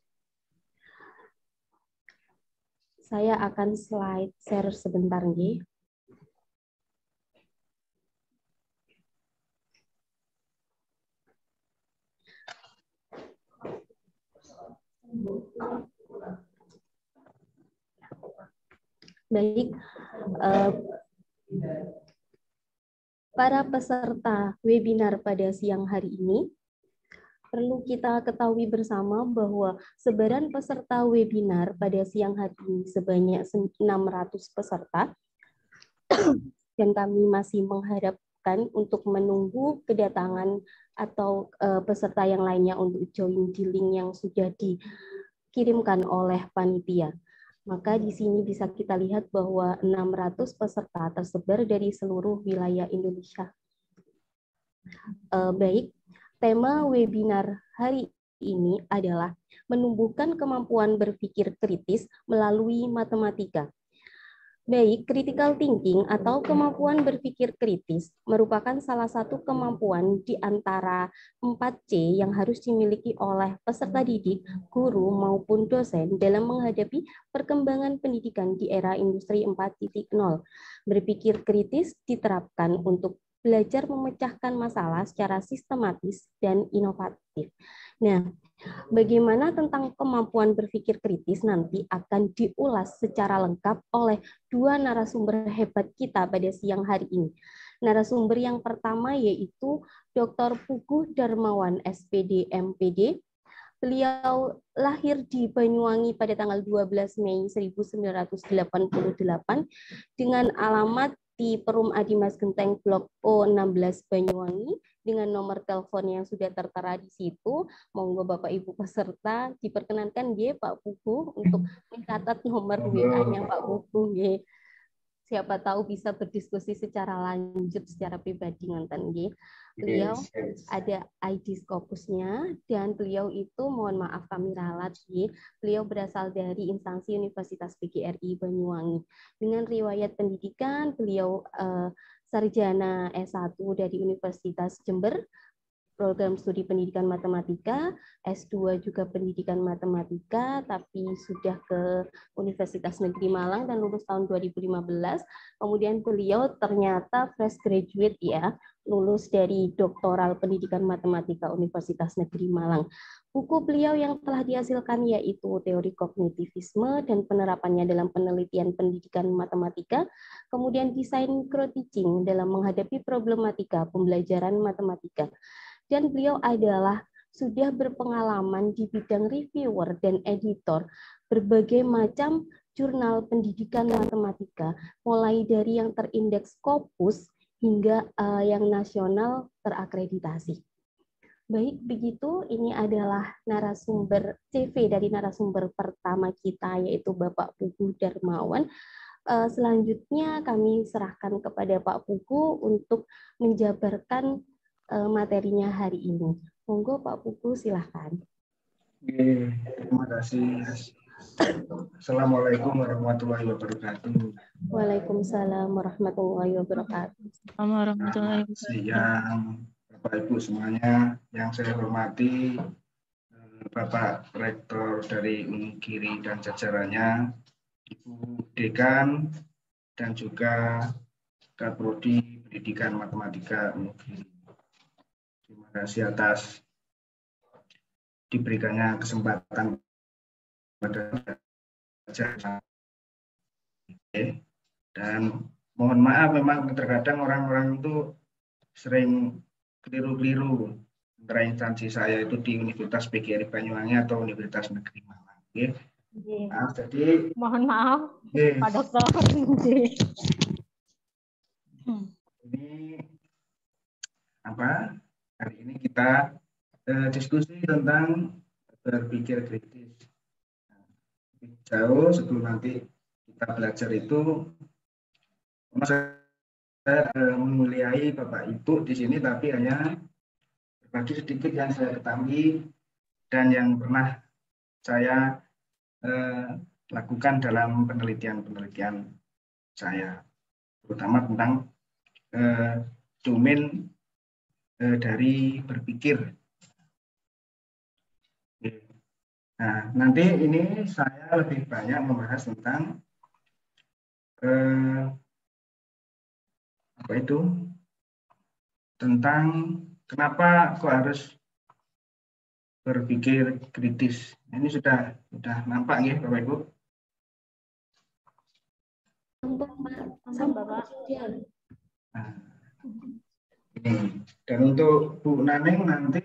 saya akan slide share sebentar nggih. Baik, uh, para peserta webinar pada siang hari ini, perlu kita ketahui bersama bahwa sebaran peserta webinar pada siang hari ini sebanyak enam ratus peserta, dan kami masih mengharap
diterapkan untuk menunggu kedatangan atau uh, peserta yang lainnya untuk join di link yang sudah dikirimkan oleh panitia. Maka di sini bisa kita lihat bahwa enam ratus peserta tersebar dari seluruh wilayah Indonesia. Uh, baik, tema webinar hari ini adalah menumbuhkan kemampuan berpikir kritis melalui matematika. Baik, critical thinking atau kemampuan berpikir kritis merupakan salah satu kemampuan di antara empat C yang harus dimiliki oleh peserta didik, guru, maupun dosen dalam menghadapi perkembangan pendidikan di era industri empat titik nol. Berpikir kritis diterapkan untuk belajar memecahkan masalah secara sistematis dan inovatif. Nah, bagaimana tentang kemampuan berpikir kritis nanti akan diulas secara lengkap oleh dua narasumber hebat kita pada siang hari ini. Narasumber yang pertama yaitu Doktor Puguh Darmawan, S P D M P D. Beliau lahir di Banyuwangi pada tanggal dua belas Mei seribu sembilan ratus delapan puluh delapan dengan alamat di Perum Adimas Genteng Blok O enam belas Banyuwangi dengan nomor telepon yang sudah tertera di situ. Monggo Bapak Ibu peserta diperkenankan nggih Pak Puguh untuk mencatat nomor W A-nya Pak Puguh nggih. Siapa tahu bisa berdiskusi secara lanjut secara pribadi ngonten nggih. Beliau ada I D Scopusnya dan beliau itu mohon maaf kami ralat nggih. Beliau berasal dari instansi Universitas P G R I Banyuwangi. Dengan riwayat pendidikan beliau eh, sarjana S satu dari Universitas Jember, program studi pendidikan matematika, S dua juga pendidikan matematika, tapi sudah ke Universitas Negeri Malang dan lulus tahun dua ribu lima belas. Kemudian beliau ternyata fresh graduate ya, lulus dari doktoral pendidikan matematika Universitas Negeri Malang. Buku beliau yang telah dihasilkan yaitu Teori Kognitivisme dan penerapannya dalam penelitian pendidikan matematika, kemudian Desain Microteaching dalam menghadapi problematika pembelajaran matematika. Dan beliau adalah sudah berpengalaman di bidang reviewer dan editor berbagai macam jurnal pendidikan matematika, mulai dari yang terindeks Scopus hingga uh, yang nasional terakreditasi. Baik, begitu ini adalah narasumber C V dari narasumber pertama kita, yaitu Bapak Puguh Darmawan. Uh, selanjutnya kami serahkan kepada Pak Puguh untuk menjabarkan materinya hari ini. Monggo Pak Puguh silahkan.
Oke, terima kasih. Assalamualaikum warahmatullahi wabarakatuh.
Waalaikumsalam warahmatullahi wabarakatuh.
Selamat siang Bapak Ibu semuanya. Yang saya hormati Bapak Rektor dari Unigiri dan jajarannya, Ibu Dekan dan juga Kaprodi Pendidikan Matematika Unigiri. Terima kasih atas diberikannya kesempatan pada saya. Dan mohon maaf memang terkadang orang-orang itu sering keliru-keliru antara instansi saya itu di Universitas P G R I Banyuwangi atau Universitas Negeri Malang. Oke. Nah, jadi
mohon maaf Pak Dokter.
Ini apa? Hari ini kita eh, diskusi tentang berpikir kritis. Nah, jauh sebelum nanti kita belajar itu, saya eh, memuliai Bapak Ibu di sini, tapi hanya berbagi sedikit yang saya ketahui dan yang pernah saya eh, lakukan dalam penelitian-penelitian saya, terutama tentang eh, domain dari berpikir. Nah, nanti ini saya lebih banyak membahas tentang eh, apa itu? Tentang kenapa kok harus berpikir kritis. Ini sudah sudah nampak ya Bapak Ibu?
Bapak.
Nah, ini. Dan untuk Bu Naneng nanti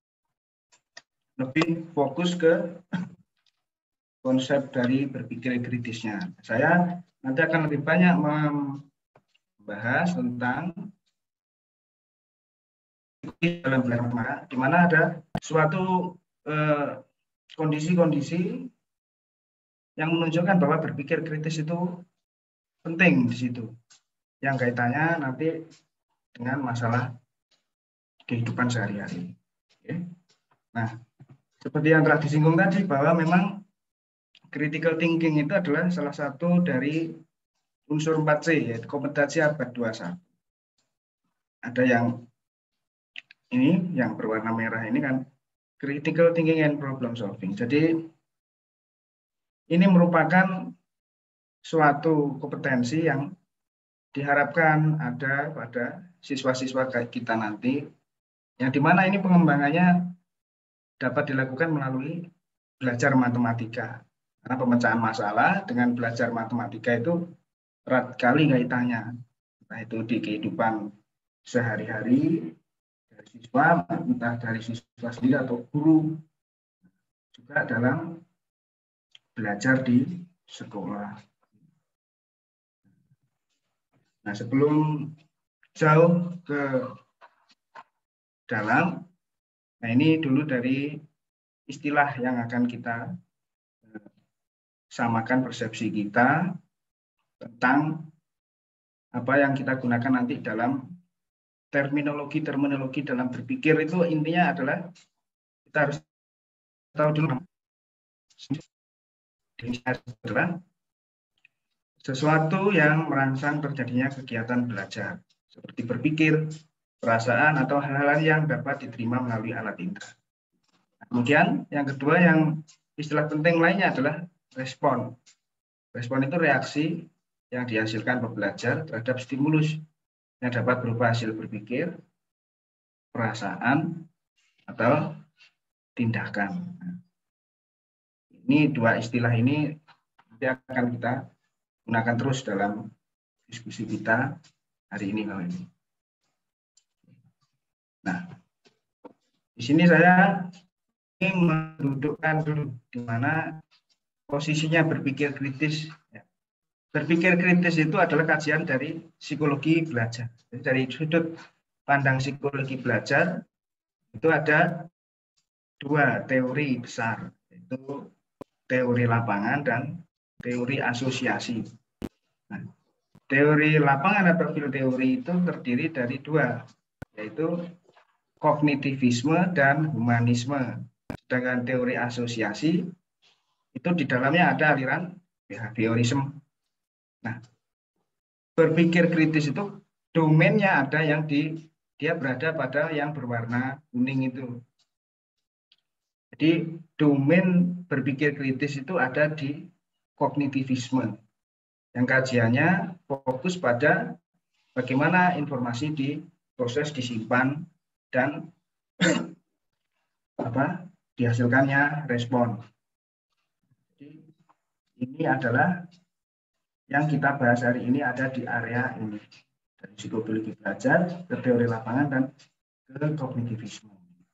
lebih fokus ke konsep dari berpikir kritisnya. Saya nanti akan lebih banyak membahas tentang dalam belajar matematika, di mana ada suatu kondisi-kondisi eh, yang menunjukkan bahwa berpikir kritis itu penting di situ, yang kaitannya nanti dengan masalah kehidupan sehari-hari. Oke. Nah, seperti yang telah disinggung tadi, bahwa memang critical thinking itu adalah salah satu dari unsur empat C, yaitu kompetensi abad dua puluh satu. Ada yang ini, yang berwarna merah ini kan critical thinking and problem solving. Jadi ini merupakan suatu kompetensi yang diharapkan ada pada siswa-siswa kita nanti, yang dimana ini pengembangannya dapat dilakukan melalui belajar matematika. Karena pemecahan masalah dengan belajar matematika itu erat sekali kaitannya, entah itu di kehidupan sehari-hari dari siswa, entah dari siswa sendiri atau guru, juga dalam belajar di sekolah. Nah, sebelum jauh ke dalam, nah ini dulu dari istilah yang akan kita samakan persepsi kita tentang apa yang kita gunakan nanti dalam terminologi-terminologi dalam berpikir. Itu intinya adalah kita harus tahu dulu adalah sesuatu yang merangsang terjadinya kegiatan belajar, seperti berpikir, perasaan, atau hal-hal yang dapat diterima melalui alat indera. Kemudian yang kedua, yang istilah penting lainnya adalah respon. Respon itu reaksi yang dihasilkan pembelajar terhadap stimulus yang dapat berupa hasil berpikir, perasaan, atau tindakan. Ini dua istilah ini nanti akan kita gunakan terus dalam diskusi kita hari ini. Nah, di sini saya ingin mendudukkan dulu di mana posisinya berpikir kritis. Berpikir kritis itu adalah kajian dari psikologi belajar. Jadi dari sudut pandang psikologi belajar itu ada dua teori besar, yaitu teori lapangan dan teori asosiasi. Nah, teori lapangan atau field teori itu terdiri dari dua, yaitu kognitivisme dan humanisme. Sedangkan teori asosiasi itu di dalamnya ada aliran behaviorism. Nah, berpikir kritis itu domainnya ada yang di dia berada pada yang berwarna kuning itu. Jadi domain berpikir kritis itu ada di kognitivisme, yang kajiannya fokus pada bagaimana informasi diproses, disimpan, dan apa dihasilkannya respon. Jadi ini adalah yang kita bahas hari ini, ada di area ini, dari psikologi belajar ke teori lapangan dan ke kognitivisme.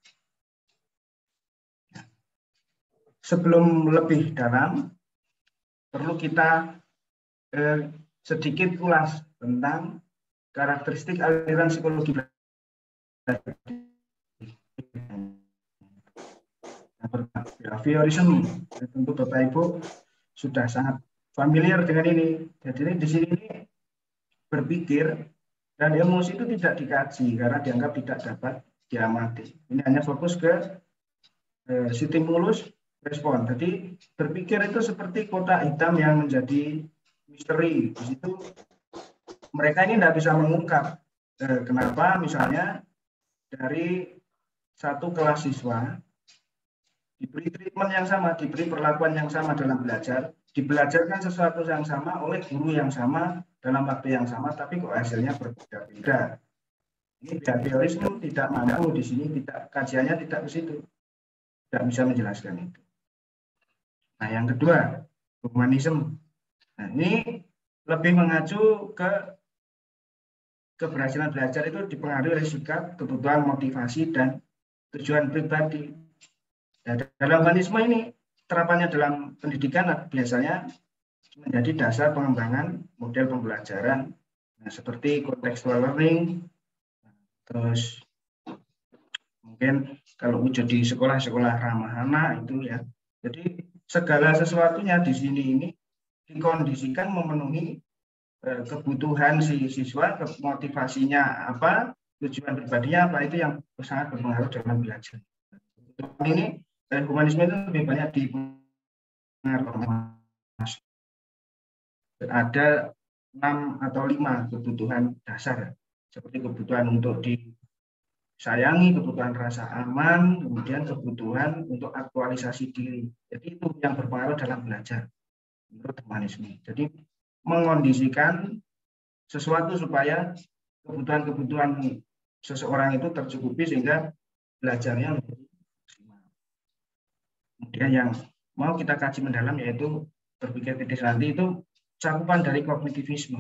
Sebelum lebih dalam, perlu kita eh, sedikit ulas tentang karakteristik aliran psikologi belajar. Behaviorism, tentu Bapak Ibu sudah sangat familiar dengan ini. Jadi di sini berpikir dan emosi itu tidak dikaji karena dianggap tidak dapat diamati. Ini hanya fokus ke eh, stimulus respon. Jadi berpikir itu seperti kotak hitam yang menjadi misteri. Di situ mereka ini tidak bisa mengungkap eh, kenapa misalnya dari satu kelas siswa diberi treatment yang sama, diberi perlakuan yang sama dalam belajar, dibelajarkan sesuatu yang sama oleh guru yang sama dalam waktu yang sama, tapi kok hasilnya berbeda-beda. Ini behaviorisme tidak mampu di sini, tidak kajiannya tidak ke situ, tidak bisa menjelaskan itu. Nah, yang kedua, humanisme. Nah, ini lebih mengacu ke keberhasilan belajar itu dipengaruhi oleh sikap, kebutuhan, motivasi, dan tujuan pribadi. Nah, dalam humanisme ini, terapannya dalam pendidikan biasanya menjadi dasar pengembangan model pembelajaran, nah, seperti contextual learning, terus Mungkin kalau jadi sekolah-sekolah ramah anak itu ya. Jadi segala sesuatunya di sini ini dikondisikan memenuhi eh, kebutuhan si siswa, motivasinya apa, tujuan pribadinya apa, itu yang sangat berpengaruh dalam belajar. Ini eh, humanisme itu lebih banyak dipengaruhi. Ada enam atau lima kebutuhan dasar, seperti kebutuhan untuk disayangi, kebutuhan rasa aman, kemudian kebutuhan untuk aktualisasi diri. Jadi itu yang berpengaruh dalam belajar menurut humanisme. Jadi mengondisikan sesuatu supaya kebutuhan-kebutuhan seseorang itu tercukupi sehingga belajarnya menjadi maksimal. Kemudian yang mau kita kaji mendalam yaitu berpikir kritis nanti, itu cakupan dari kognitivisme.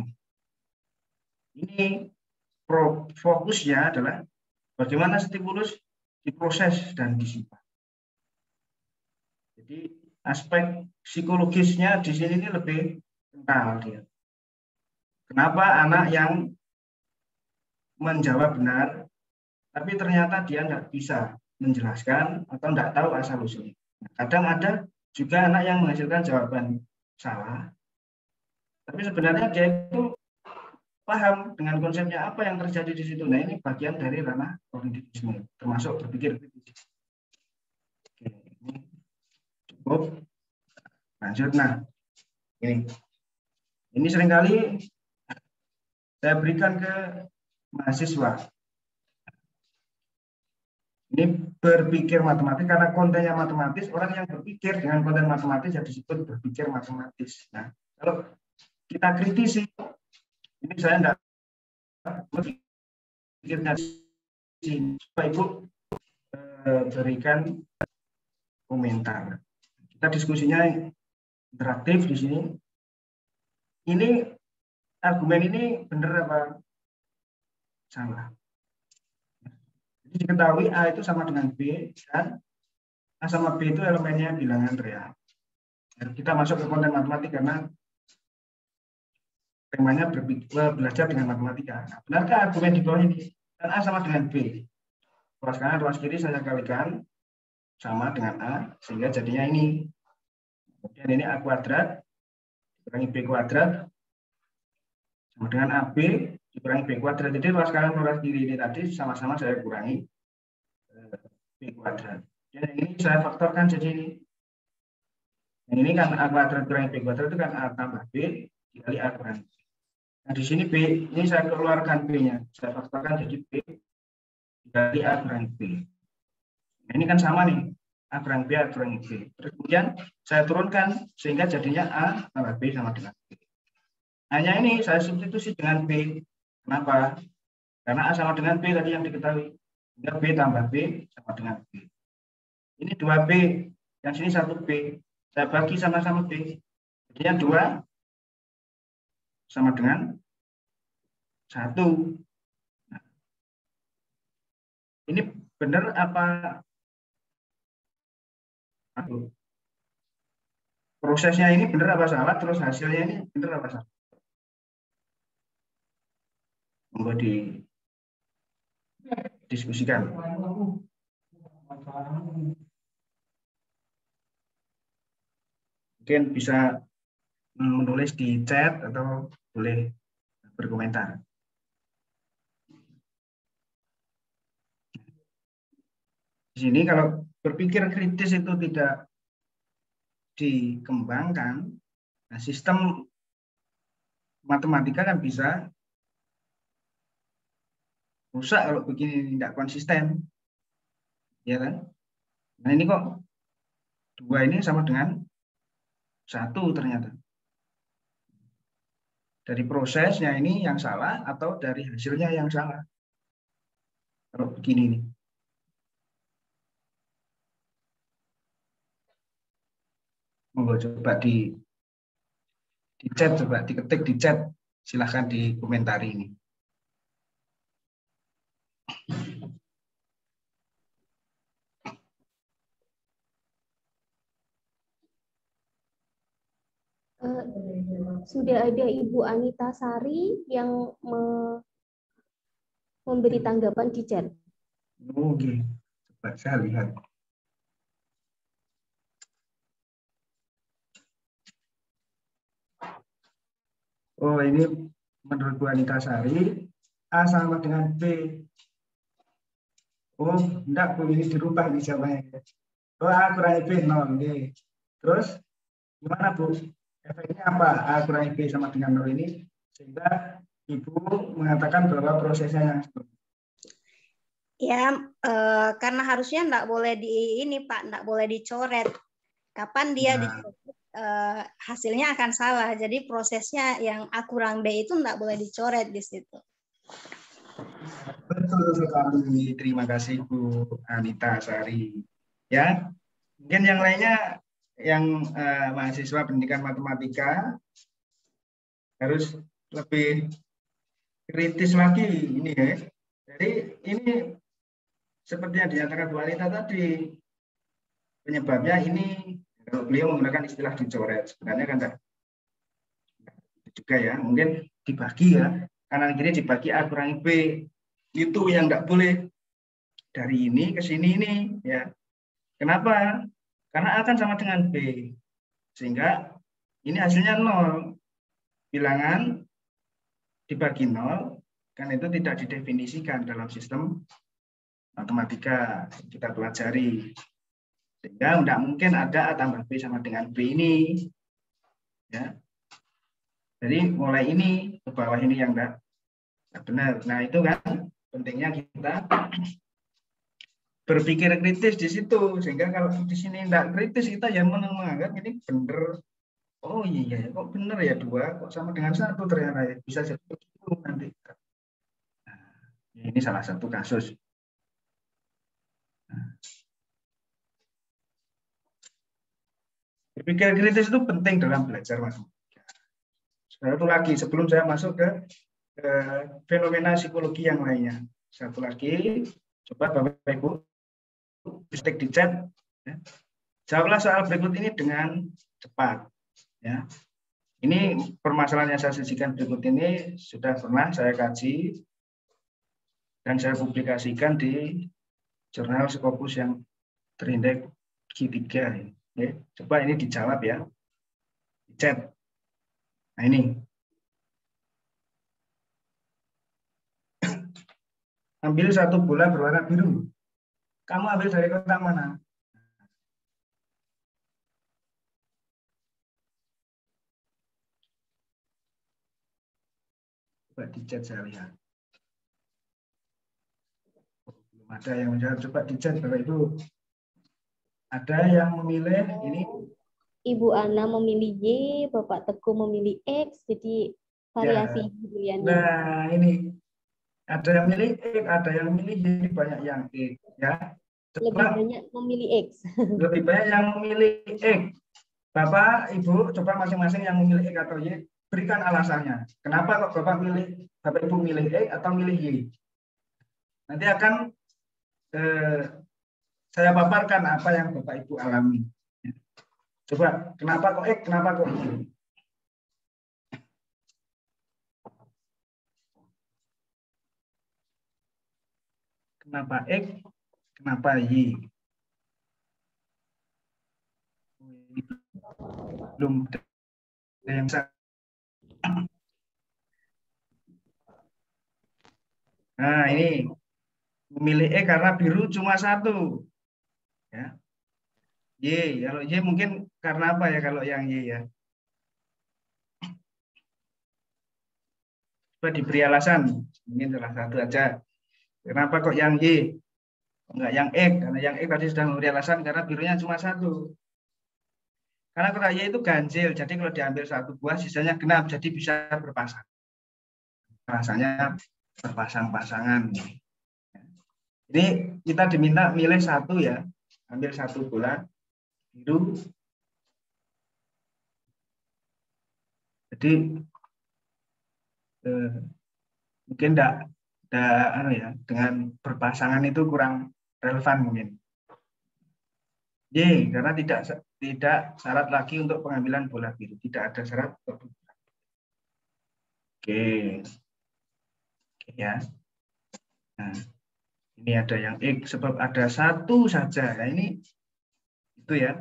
Ini pro, fokusnya adalah bagaimana stimulus diproses dan disimpan. Jadi aspek psikologisnya di sini ini lebih kental dia. Kenapa anak yang menjawab benar, tapi ternyata dia tidak bisa menjelaskan atau tidak tahu asal usulnya. Kadang ada juga anak yang menghasilkan jawaban salah, tapi sebenarnya dia itu paham dengan konsepnya apa yang terjadi di situ. Nah, ini bagian dari ranah kognitivisme, termasuk berpikir kritis. Oke, ini cukup. Lanjut. Nah, ini ini seringkali saya berikan ke mahasiswa. Ini berpikir matematis karena kontennya matematis. Orang yang berpikir dengan konten matematis yang disebut berpikir matematis. Nah, kalau kita kritisi, ini saya tidak berpikirnya sini. Supaya Ibu eh, berikan komentar. Kita diskusinya interaktif di sini. Ini argumen ini benar apa salah? Jadi diketahui A itu sama dengan B dan A sama B itu elemennya bilangan real. Dan kita masuk ke konten matematik karena temanya berpikir, belajar dengan matematika. Nah, benarkah argumen di bawah ini? Dan A sama dengan B. Ruas kanan, ruas kiri saya kalikan sama dengan A, sehingga jadinya ini. Kemudian ini A kuadrat dikurangi B kuadrat sama dengan A B dikurangi B kuadrat. Jadi ruas kanan ruas kiri ini tadi sama-sama saya kurangi B kuadrat. Dan ini saya faktorkan jadi ini. Yang ini kan A kuadrat kurangi B kuadrat itu kan A tambah B dikali A kurangi B. Nah di sini B, ini saya keluarkan B-nya. Saya faktorkan jadi B dikali A kurangi B. Nah ini kan sama nih. A kurangi B, A kurangi B. Terus kemudian saya turunkan sehingga jadinya A tambah B sama dengan B. Hanya ini saya substitusi dengan B. Kenapa? Karena A sama dengan B tadi yang diketahui. Sehingga B tambah B sama dengan B. Ini dua B. Yang sini satu B. Saya bagi sama-sama B. Jadinya dua sama dengan satu. Nah, ini benar apa? Aduh. Prosesnya ini benar apa salah, terus hasilnya ini benar apa salah. Monggo didiskusikan. Mungkin bisa menulis di chat atau boleh berkomentar. Di sini kalau berpikir kritis itu tidak dikembangkan, nah sistem matematika kan bisa rusak kalau begini tidak konsisten, ya kan? Nah ini kok dua ini sama dengan satu ternyata. Dari prosesnya ini yang salah atau dari hasilnya yang salah? Kalau begini nih. Monggo coba di di chat, coba diketik di chat, silahkan dikomentari ini.
Uh, sudah ada Ibu Anita Sari yang me memberi tanggapan di chat.
Oke. Coba saya lihat. Oh, ini menurut Bu Anita Sari, A sama dengan B. Oh, enggak, Bu, ini dirubah nih jawabannya. Oh, A kurangi B, nol. Oke. Terus, gimana, Bu? Efeknya apa? A kurangi B sama dengan nol ini, sehingga Ibu mengatakan bahwa prosesnya yang
Ya, eh, karena harusnya enggak boleh di ini, Pak, enggak boleh dicoret. Kapan dia
nah,
dicoret, eh, hasilnya akan salah. Jadi prosesnya yang A kurang B itu enggak boleh dicoret di situ.
betul sekali. Terima kasih Bu Anita Sari. Ya, mungkin yang lainnya yang eh, mahasiswa pendidikan matematika harus lebih kritis lagi ini ya. Jadi ini seperti yang dinyatakan Bu Anita tadi, penyebabnya ini kalau beliau menggunakan istilah dicoret, sebenarnya kan enggak juga ya, mungkin dibagi ya, kanan kiri dibagi A kurangi B, itu yang enggak boleh dari ini ke sini ini ya. Kenapa? Karena A kan sama dengan B, sehingga ini hasilnya nol. Bilangan dibagi nol, kan itu tidak didefinisikan dalam sistem matematika kita pelajari. Sehingga tidak mungkin ada A tambah B sama dengan B ini. Ya. Jadi mulai ini ke bawah ini yang enggak benar. Nah itu kan pentingnya kita berpikir kritis di situ. Sehingga kalau di sini tidak kritis kita ya menganggap ini benar. Oh iya, kok benar ya dua, kok sama dengan satu ternyata ya. Bisa jadi begitu nanti. Nah, ini salah satu kasus. Nah. Berpikir kritis itu penting dalam belajar matematika. Satu lagi, sebelum saya masuk ke, ke fenomena psikologi yang lainnya. Satu lagi, coba Bapak Ibu, ketik di chat. Ya. Jawablah soal berikut ini dengan cepat. Ya. Ini permasalahan yang saya sajikan berikut ini sudah pernah saya kaji dan saya publikasikan di jurnal Scopus yang terindeks Q tiga. Ya. Coba ini dijawab ya, di chat. Nah ini. Ambil satu bola berwarna biru. Kamu ambil dari kotak mana? Coba di chat saya lihat. Belum ada yang menjawab. Coba di chat Bapak Ibu. Ada yang memilih ini.
Ibu Ana memilih Y, Bapak Teguh memilih X, jadi variasi
ya.
pilihannya.
Nah ini ada yang memilih X, ada yang memilih Y, banyak yang X. Ya. Coba,
lebih banyak memilih X.
Lebih banyak yang memilih X. Bapak Ibu coba masing-masing yang memilih X atau Y. Berikan alasannya. Kenapa kok Bapak milih, Bapak Ibu milih X atau milih Y? Nanti akan eh, saya paparkan apa yang Bapak Ibu alami. Coba, kenapa kok X, kenapa kok Y? Kenapa X, kenapa Y? Belum ada yang bisa. Nah, ini memilih E karena biru cuma satu. Ya. Y, kalau Y mungkin karena apa ya kalau yang Y ya? Coba diberi alasan. Mungkin salah satu aja. Kenapa kok yang Y? Enggak yang X, karena yang X tadi sudah memberi alasan karena birunya cuma satu. Karena kotak Y itu ganjil, jadi kalau diambil satu buah sisanya genap, jadi bisa berpasang. Rasanya berpasang-pasangan. Ini kita diminta milih satu ya, ambil satu bola biru. Jadi eh, mungkin enggak, enggak anu ya, dengan berpasangan itu kurang relevan mungkin. Y, karena tidak tidak syarat lagi untuk pengambilan bola biru, tidak ada syarat. Oke, oke ya. Nah, Ini ada yang X sebab ada satu saja. Nah, ini itu ya.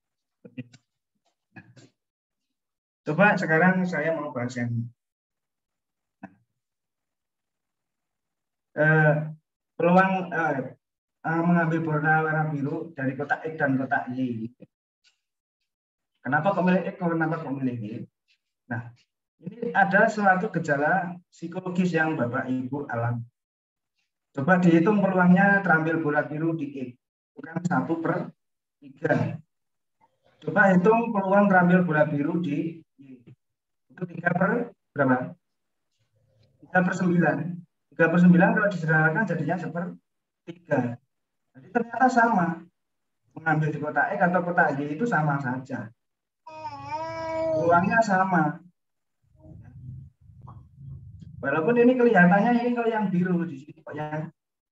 Nah, coba sekarang saya mau bahas yang eh, peluang eh, mengambil warna warna biru dari kotak X dan kotak Y. Kenapa kok milih X? Kenapa kok milih Y? Nah, ini ada suatu gejala psikologis yang Bapak Ibu alami. Coba dihitung peluangnya terambil bola biru di X. Bukan satu per tiga. Coba hitung peluang terambil bola biru di Y. Itu tiga per berapa? tiga per sembilan. tiga per sembilan kalau disederhanakan jadinya sepertiga. Jadi ternyata sama. Mengambil di kotak X atau kotak Y itu sama saja. Peluangnya sama. Walaupun ini kelihatannya ini kalau yang biru di sini kok yang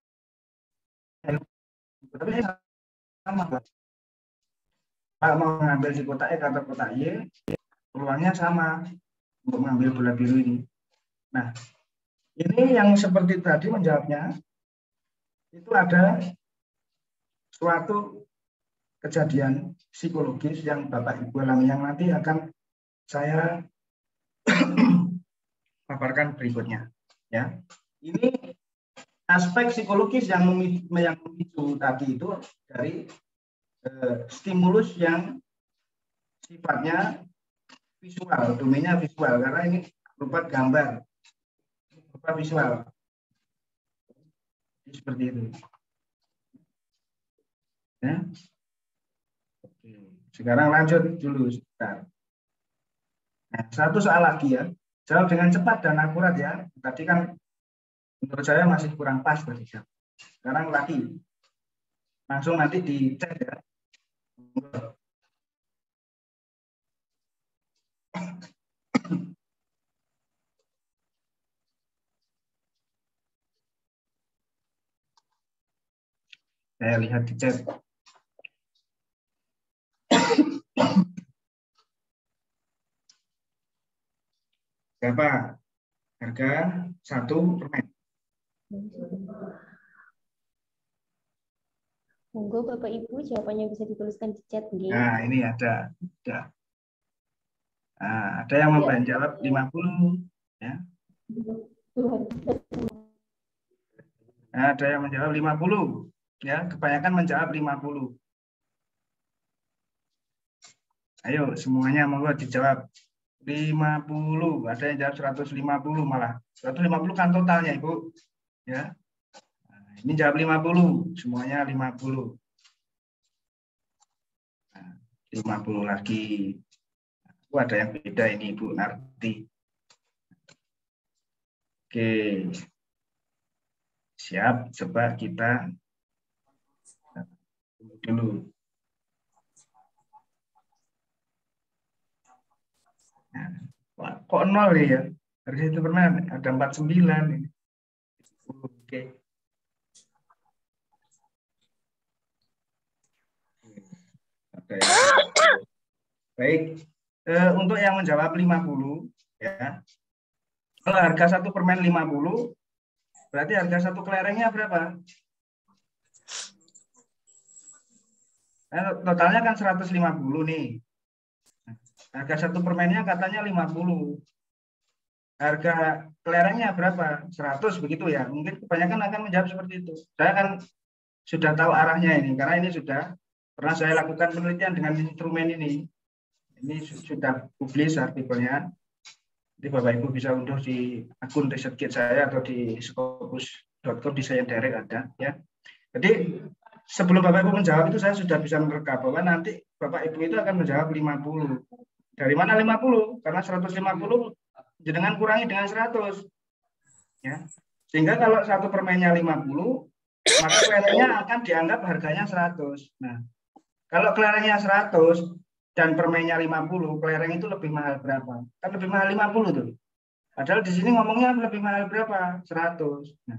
tapi ini sama. Kalau mau mengambil di kotak X atau kotak Y, peluangnya sama untuk mengambil bola biru ini. Nah, ini yang seperti tadi menjawabnya itu ada suatu kejadian psikologis yang Bapak Ibu alami yang nanti akan saya paparkan berikutnya. Ya, ini aspek psikologis yang memicu tadi itu dari eh, stimulus yang sifatnya visual, domainnya visual karena ini berupa gambar, berupa visual. Jadi seperti itu. Ya. Oke. Sekarang lanjut dulu sebentar. Nah, satu soal lagi ya. Jawab dengan cepat dan akurat ya. Tadi kan menurut saya masih kurang pas tadi. Sekarang lagi. Langsung nanti dicek ya. Saya lihat di chat. Berapa harga satu permen?
Monggo Bapak Ibu jawabannya bisa dituliskan di chat. Nggih.
Nah, ini ada. Ada, nah, ada yang mau jawab lima puluh. Ya. Nah, ada yang menjawab lima puluh. Ya, kebanyakan menjawab lima puluh. Ayo, semuanya monggo dijawab. lima puluh, ada yang jawab seratus lima puluh malah. seratus lima puluh kan totalnya, Ibu. Ya. Nah, ini jawab lima puluh, semuanya lima puluh. Nah, lima puluh lagi. Oh, ada yang beda ini, Ibu Narti. Oke. Siap, coba kita tunggu dulu. Nah, kok nol ya? Harga itu pernah ada empat puluh sembilan. Oke. Oke. Baik. E, untuk yang menjawab lima puluh, ya. Kalau harga satu permen lima puluh, berarti harga satu kelerengnya berapa? Nah, totalnya kan seratus lima puluh nih. Harga satu permennya katanya lima puluh. Harga kelerengnya berapa? seratus begitu ya. Mungkin kebanyakan akan menjawab seperti itu. Saya kan sudah tahu arahnya ini karena ini sudah pernah saya lakukan penelitian dengan instrumen ini. Ini sudah publis artikelnya. Jadi Bapak Ibu bisa unduh di akun ResearchGate saya atau di scopus dot com di saya direct ada ya. Jadi sebelum Bapak Ibu menjawab itu saya sudah bisa merekam bahwa nanti Bapak Ibu itu akan menjawab lima puluh. Dari mana lima puluh? Karena seratus lima puluh jenengan kurangi dengan seratus. Ya. Sehingga kalau satu permennya lima puluh, maka kelerengnya akan dianggap harganya seratus. Nah, kalau kelerengnya seratus dan permennya lima puluh, kelereng itu lebih mahal berapa? Kan lebih mahal lima puluh tuh. Padahal di sini ngomongnya lebih mahal berapa? seratus. Nah.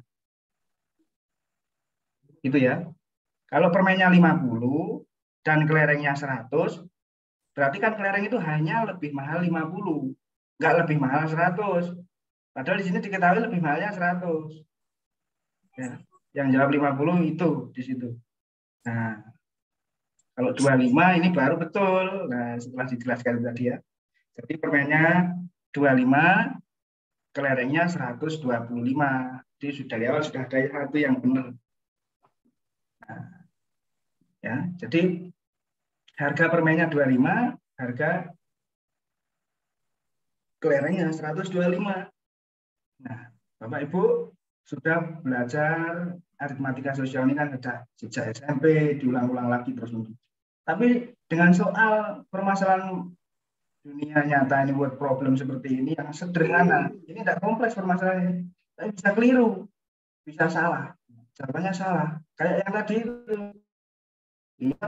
Gitu ya. Kalau permennya lima puluh dan kelerengnya seratus, berarti kan kelereng itu hanya lebih mahal lima puluh, nggak lebih mahal seratus. Padahal di sini diketahui lebih mahalnya seratus. Ya. Yang jawab lima puluh itu di situ. Nah, kalau dua puluh lima ini baru betul. Nah, setelah dijelaskan tadi ya. Jadi permennya dua puluh lima, kelerengnya seratus dua puluh lima. Jadi sudah dari awal sudah ada satu yang benar. Nah, ya, jadi harga permennya dua puluh lima, harga kelerengnya seratus dua puluh lima. Nah, Bapak Ibu sudah belajar aritmatika sosial ini kan sejak S M P, diulang-ulang lagi terus menerus. Tapi dengan soal permasalahan dunia nyata ini buat problem seperti ini yang sederhana, ini tidak kompleks permasalahannya, tapi bisa keliru, bisa salah, jawabannya salah. Kayak yang tadi itu, iya,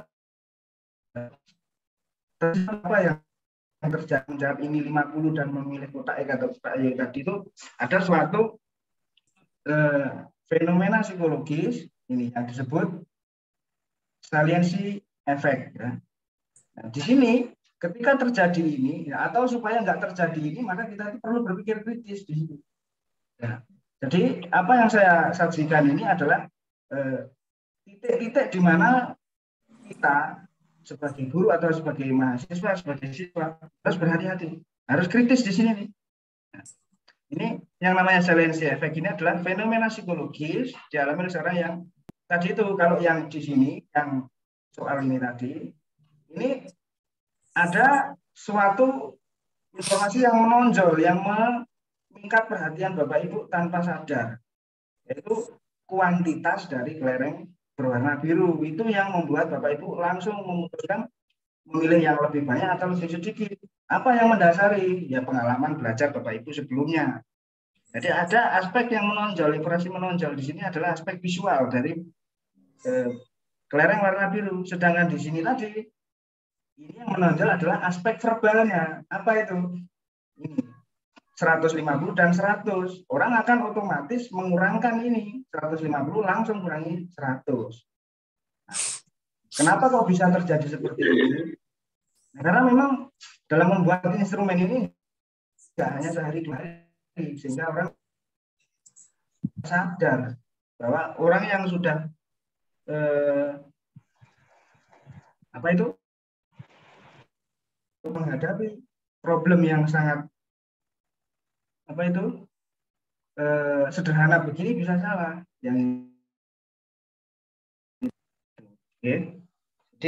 apa yang terjadi menjawab ini lima puluh dan memilih kotak X atau kotak Y tadi itu ada suatu eh, fenomena psikologis ini yang disebut saliensi efek. Ya. Nah, di sini ketika terjadi ini ya, atau supaya nggak terjadi ini maka kita perlu berpikir kritis di sini. Ya. Jadi apa yang saya sajikan ini adalah titik-titik eh, di mana kita sebagai guru atau sebagai mahasiswa, sebagai siswa harus berhati-hati, harus kritis di sini nih. Nah, ini yang namanya saliensi efek ini adalah fenomena psikologis dialami oleh seorang yang tadi itu kalau yang di sini yang soal ini tadi ini ada suatu informasi yang menonjol yang meningkat perhatian Bapak Ibu tanpa sadar, yaitu kuantitas dari kelereng berwarna biru itu yang membuat Bapak Ibu langsung memutuskan memilih yang lebih banyak atau lebih sedikit. Apa yang mendasari? Ya pengalaman belajar Bapak Ibu sebelumnya. Jadi ada aspek yang menonjol, informasi menonjol di sini adalah aspek visual dari eh, kelereng warna biru. Sedangkan di sini tadi ini yang menonjol adalah aspek verbalnya. Apa itu? Ini seratus lima puluh dan seratus. Orang akan otomatis mengurangkan ini. seratus lima puluh langsung kurangi seratus. Nah, kenapa kok bisa terjadi seperti ini? Nah, karena memang dalam membuat instrumen ini tidak hanya sehari dua hari, sehingga orang sadar bahwa orang yang sudah eh, apa itu menghadapi problem yang sangat apa itu eh, sederhana begini bisa salah yang oke. Jadi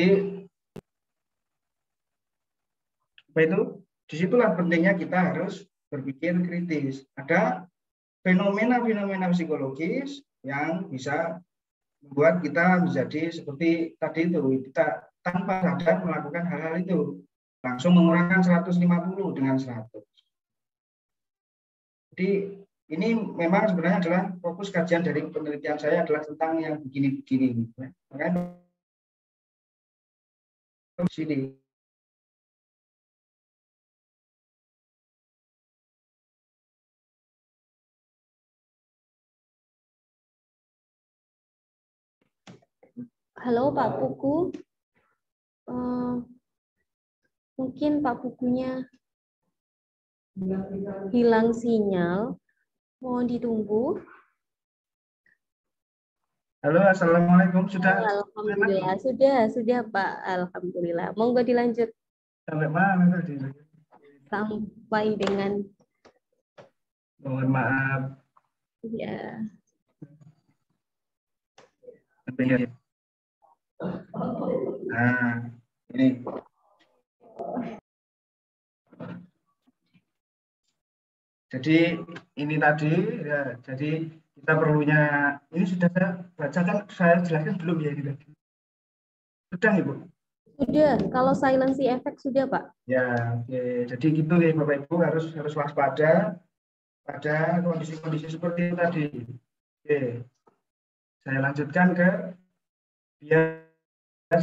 apa itu disitulah pentingnya kita harus berpikir kritis. Ada fenomena-fenomena psikologis yang bisa membuat kita menjadi seperti tadi itu, kita tanpa sadar melakukan hal-hal itu, langsung mengurangkan seratus lima puluh dengan seratus. Jadi ini memang sebenarnya adalah fokus kajian dari penelitian saya adalah tentang yang begini-begini. Makanya di sini.
Halo Pak Puku, uh, mungkin Pak Pukunya hilang sinyal, mohon ditunggu.
Halo, assalamualaikum. Sudah?
Alhamdulillah, sudah, sudah Pak. Alhamdulillah. Monggo dilanjut.
Sampai mana tadi?
Sampai dengan.
Mohon maaf.
Ya.
Nah, ini. Jadi ini tadi, ya, jadi kita perlunya, ini sudah saya bacakan, saya jelaskan belum ya ini tadi? Sudah Ibu?
Sudah, kalau silency effect sudah Pak.
Ya, oke. Jadi gitu ya Bapak Ibu harus harus waspada pada kondisi-kondisi seperti itu tadi. Oke, saya lanjutkan ke bias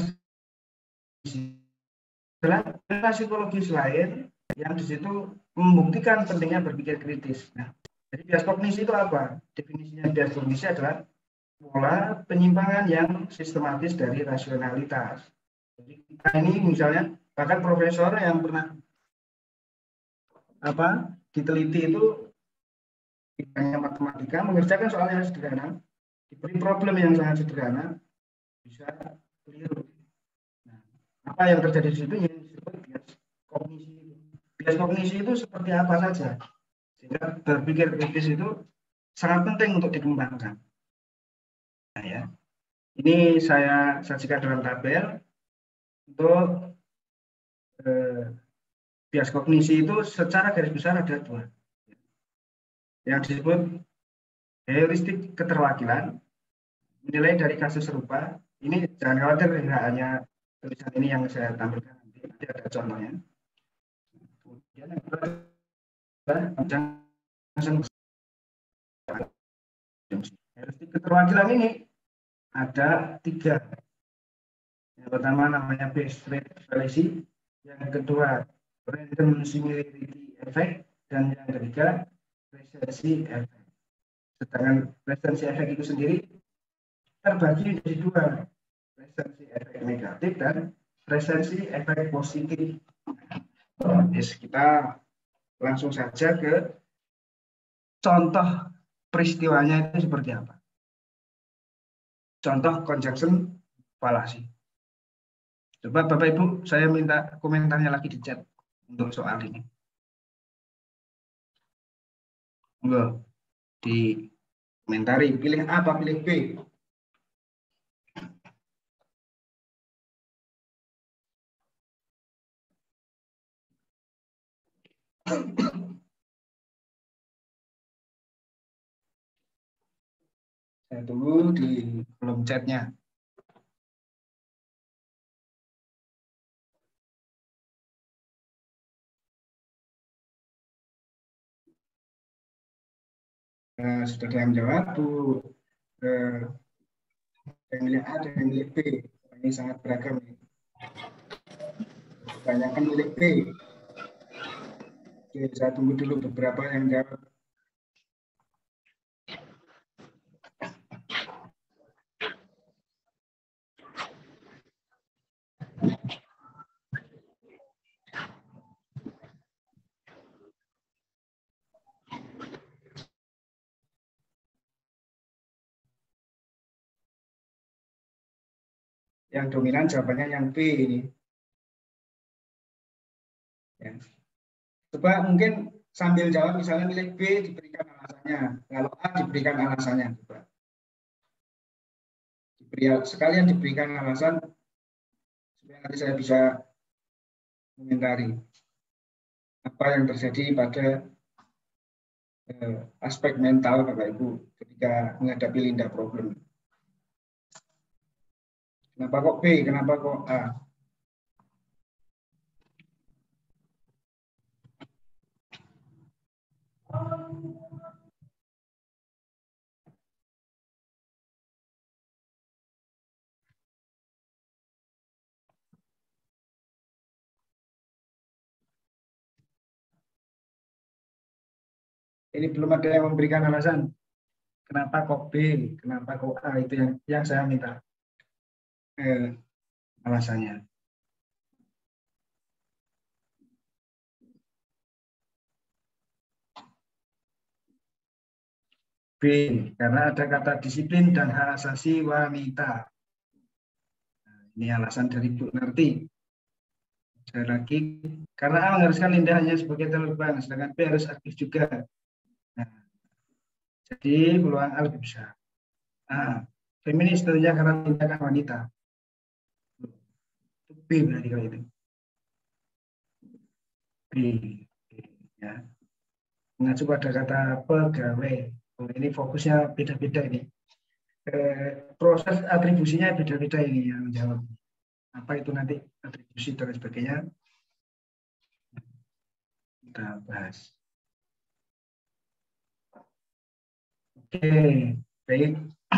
adalah psikologis lain yang di situ membuktikan pentingnya berpikir kritis. Nah, jadi bias kognisi itu apa? Definisinya bias kognisi adalah pola penyimpangan yang sistematis dari rasionalitas. Jadi kita ini misalnya bahkan profesor yang pernah apa diteliti itu bidangnya matematika mengerjakan soalnya sederhana. diberi problem yang sangat sederhana bisa keliru. Nah, apa yang terjadi di situ yang disebut bias kognisi. Bias kognisi itu seperti apa saja, sehingga berpikir kritis itu sangat penting untuk dikembangkan. Nah, ya, ini saya sajikan dalam tabel untuk eh, bias kognisi itu secara garis besar ada dua, yang disebut heuristik keterwakilan, menilai dari kasus serupa. Ini jangan khawatir, tidak hanya tulisan ini yang saya tampilkan, nanti, nanti ada contohnya. Kemudian yang kedua heuristik keterwakilan ini ada tiga. Yang pertama namanya base rate fallacy, yang kedua random similarity effect, dan yang ketiga recency effect. Sedangkan recency effect itu sendiri terbagi menjadi dua, recency effect negatif dan recency effect positif. Yes, kita langsung saja ke contoh peristiwanya itu seperti apa. Contoh conjunction fallacy. Coba Bapak Ibu, saya minta komentarnya lagi di chat untuk soal ini. Enggak, di komentari, pilih A apa pilih B? Saya tunggu di kolom chatnya. Nah, sudah ada yang jawab tuh, eh, yang milih A dan yang milih B. Ini sangat beragam. Kebanyakan milih B. Oke, saya tunggu dulu beberapa yang jawab. Yang dominan jawabannya yang B ini. Ya. Coba mungkin sambil jawab, misalnya milih B diberikan alasannya, kalau A diberikan alasannya. Coba. Diberi, sekalian diberikan alasan supaya nanti saya bisa komentari apa yang terjadi pada eh, aspek mental Bapak Ibu ketika menghadapi Linda problem. Kenapa kok B? Kenapa kok A? Ini belum ada yang memberikan alasan. Kenapa kok B? Kenapa kok A? Itu yang yang saya minta eh, alasannya. B, karena ada kata disiplin dan hak asasi wanita. Nah, ini alasan dari Bu Narti. Sekali lagi, karena A mengharuskan Linda hanya sebagai terbang, sedangkan B harus aktif juga. Nah, jadi peluang A lebih besar. A, feminis tentunya karena Linda kan wanita. B berarti kalau itu. B, B ya. Mengacu pada kata pegawai. Oh, ini fokusnya beda-beda ini. Eh, proses atribusinya beda-beda ini yang menjawab. Apa itu nanti atribusi dan sebagainya. Kita bahas. Oke, baik.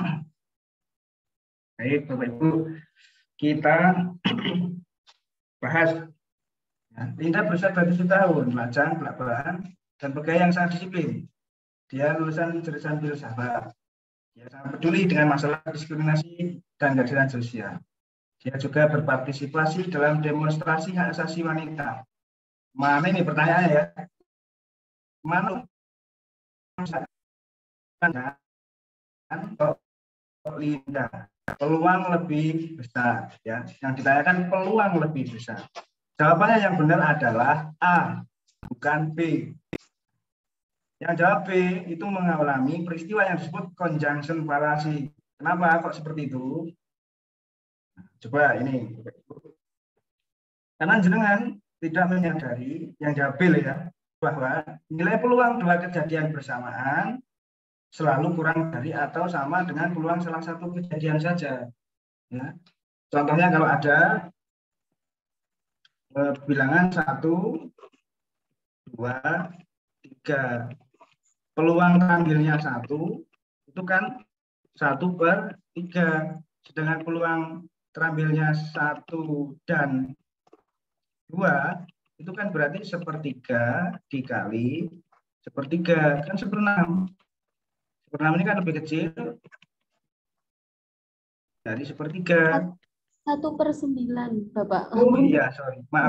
Baik, Bapak Ibu. Kita bahas. Ya, Linda berusia dua puluh tujuh tahun, lajang, belak belahan, dan pegawai yang sangat disiplin. Dia lulusan jurusan filsafat. Dia sangat peduli dengan masalah diskriminasi dan keadilan sosial. Dia juga berpartisipasi dalam demonstrasi hak asasi wanita. Mana ini pertanyaannya ya? Mana? Linda. Peluang lebih besar, ya. Yang ditanyakan peluang lebih besar. Jawabannya yang benar adalah A, bukan B. Yang jawab B itu mengalami peristiwa yang disebut conjunction fallacy. Kenapa kok seperti itu? Coba ini. Karena jenengan tidak menyadari, yang jawab B ya, bahwa nilai peluang dua kejadian bersamaan selalu kurang dari atau sama dengan peluang salah satu kejadian saja. Ya. Contohnya kalau ada eh, bilangan satu, dua, tiga, peluang terambilnya satu itu kan satu per tiga, sedangkan peluang terambilnya satu dan dua itu kan berarti sepertiga dikali sepertiga kan seperenam. Seperenam ini kan lebih kecil dari sepertiga.
Satu per sembilan, Bapak.
Oh iya, sorry, maaf.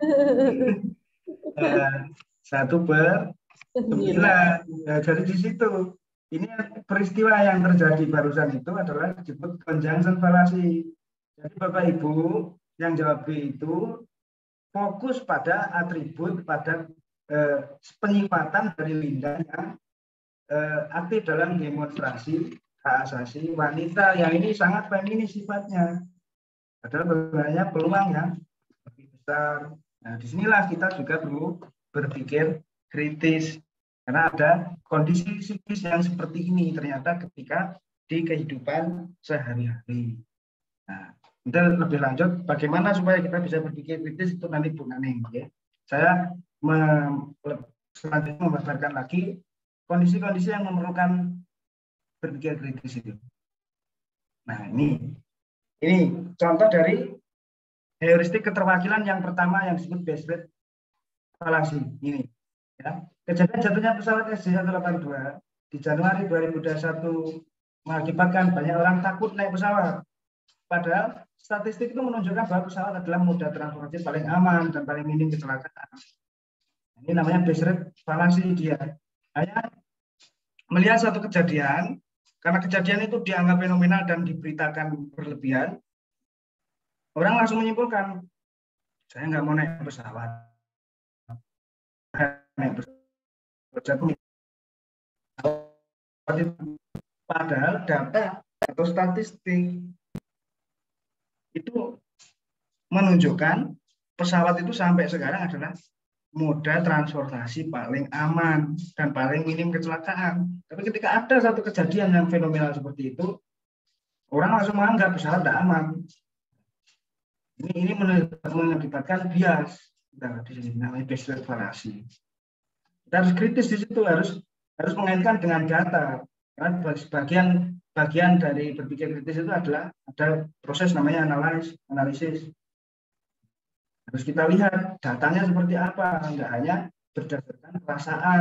eh, satu per sembilan. Ya, jadi di situ ini peristiwa yang terjadi barusan itu adalah disebut conjunction fallacy. Jadi Bapak Ibu yang jawab B itu fokus pada atribut, pada eh, penyifatan dari Linda yang eh, aktif dalam demonstrasi hak asasi wanita yang ini sangat feminis sifatnya. Adalah sebenarnya peluang yang lebih besar. Nah, disinilah kita juga perlu berpikir kritis karena ada kondisi psikis yang seperti ini ternyata ketika di kehidupan sehari-hari. Nah, kita lebih lanjut bagaimana supaya kita bisa berpikir kritis itu nanti Bu Naning. Ya. Saya selanjutnya membahaskan lagi kondisi-kondisi yang memerlukan berpikir kritis itu. Nah, ini ini contoh dari heuristik keterwakilan yang pertama yang disebut base rate fallacy. Ini ya. Kejadian jatuhnya pesawat S J satu delapan dua di Januari dua ribu dua puluh satu mengakibatkan banyak orang takut naik pesawat. Padahal statistik itu menunjukkan bahwa pesawat adalah moda transportasi paling aman dan paling minim kecelakaan. Ini namanya base rate fallacy dia. Hanya melihat satu kejadian, karena kejadian itu dianggap fenomenal dan diberitakan berlebihan, orang langsung menyimpulkan, saya nggak mau naik pesawat. Naik pesawat. Padahal data atau statistik itu menunjukkan pesawat itu sampai sekarang adalah moda transportasi paling aman dan paling minim kecelakaan. Tapi ketika ada satu kejadian yang fenomenal seperti itu, orang langsung menganggap pesawat tidak aman. Ini ini mengakibatkan bias. Nah, di sini namanya base rate fallacy. Kita harus kritis di situ, harus harus mengaitkan dengan data. Karena bagian bagian dari berpikir kritis itu adalah ada proses namanya analisis, analisis. Harus kita lihat datanya seperti apa, enggak hanya berdasarkan perasaan.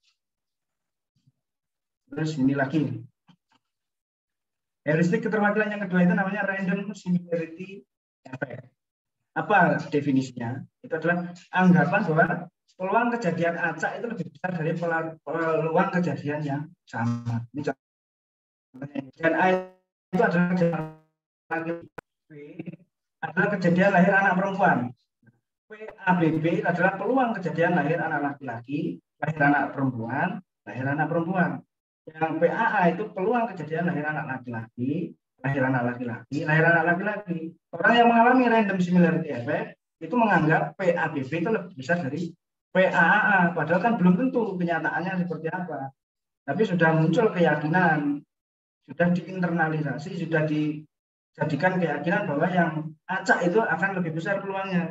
Terus ini lagi. Heuristik keterwakilan yang kedua itu namanya random similarity effect. Apa definisinya? Itu adalah anggapan bahwa peluang kejadian acak itu lebih besar dari peluang kejadian yang sama. Ini contohnya. Dan A itu adalah kejadian laki B adalah kejadian lahir anak perempuan. P A B B adalah peluang kejadian lahir anak laki-laki, lahir anak perempuan, lahir anak perempuan. Yang P A A itu peluang kejadian lahir anak laki-laki, lahir anak laki-laki, lahir anak laki-laki. Orang yang mengalami random similarity effect itu menganggap P A B B itu lebih besar dari P A A A, padahal kan belum tentu kenyataannya seperti apa. Tapi sudah muncul keyakinan, sudah diinternalisasi, sudah dijadikan keyakinan bahwa yang acak itu akan lebih besar peluangnya.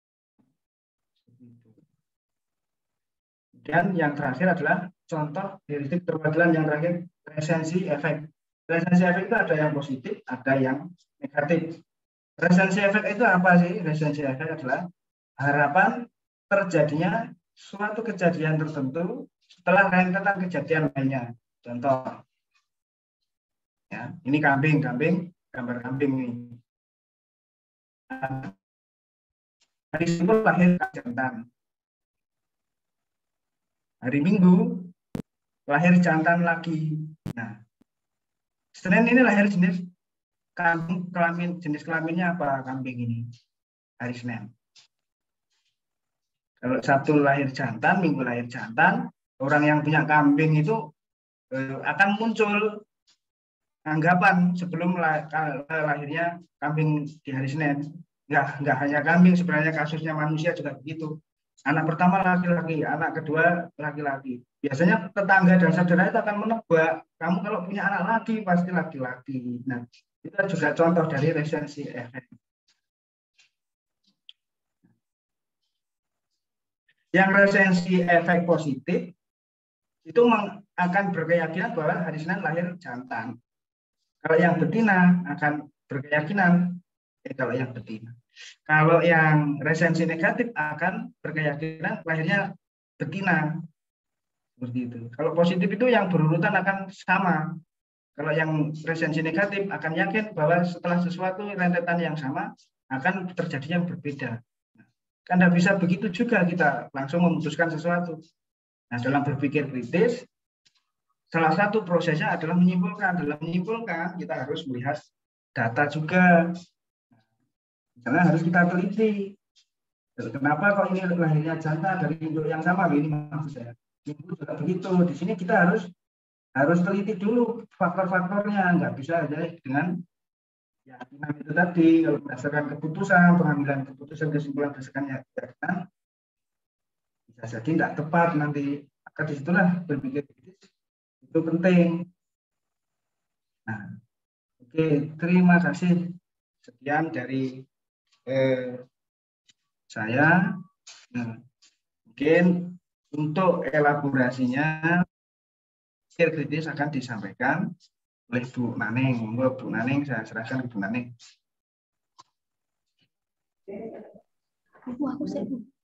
Dan yang terakhir adalah contoh heuristik keterwakilan yang terakhir, resensi efek. Resensi efek itu ada yang positif, ada yang negatif. Resensi efek itu apa sih? Resensi efek adalah harapan terjadinya suatu kejadian tertentu setelah rentetan kejadian lainnya. Contoh, ya, ini kambing, kambing, gambar kambing ini. Hari Sabtu lahir jantan. Hari Minggu lahir jantan lagi. Nah, Senin ini lahir jenis kambing, kelamin jenis kelaminnya apa kambing ini? Hari Senin. Kalau Sabtu lahir jantan, Minggu lahir jantan, orang yang punya kambing itu eh, akan muncul anggapan sebelum lahirnya kambing di hari Senin. Enggak, enggak hanya kambing, sebenarnya kasusnya manusia juga begitu. Anak pertama laki-laki, anak kedua laki-laki. Biasanya tetangga dan saudara itu akan menebak, kamu kalau punya anak laki pasti laki-laki. Nah, itu juga contoh dari resensi efek. Yang resensi efek positif itu akan berkeyakinan bahwa hari Senin lahir jantan. Kalau yang betina akan berkeyakinan, eh, kalau yang betina. Kalau yang resensi negatif akan berkeyakinan lahirnya betina. Seperti itu. Kalau positif itu yang berurutan akan sama. Kalau yang resensi negatif akan yakin bahwa setelah sesuatu rentetan yang sama akan terjadi yang berbeda. Kan tidak bisa begitu juga kita langsung memutuskan sesuatu. Nah, dalam berpikir kritis, salah satu prosesnya adalah menyimpulkan. Dalam menyimpulkan, kita harus melihat data juga. Karena harus kita teliti. Kenapa kok ini lahirnya jantan dari induk yang sama? Ini maksud saya. Induk juga begitu. Di sini kita harus harus teliti dulu faktor-faktornya. Nggak bisa aja dengan keyakinan itu tadi. Kalau berdasarkan keputusan, pengambilan keputusan, kesimpulan berdasarkan keyakinan, bisa jadi tidak tepat nanti. Maka disitulah berpikir kritis itu penting. Nah, oke, terima kasih. Sekian dari eh, saya. Nah, mungkin untuk elaborasinya, pikir kritis akan disampaikan oleh Bu Naneng. Monggo Bu Naneng, saya serahkan ke Bu Naneng.
Ibu, aku sih.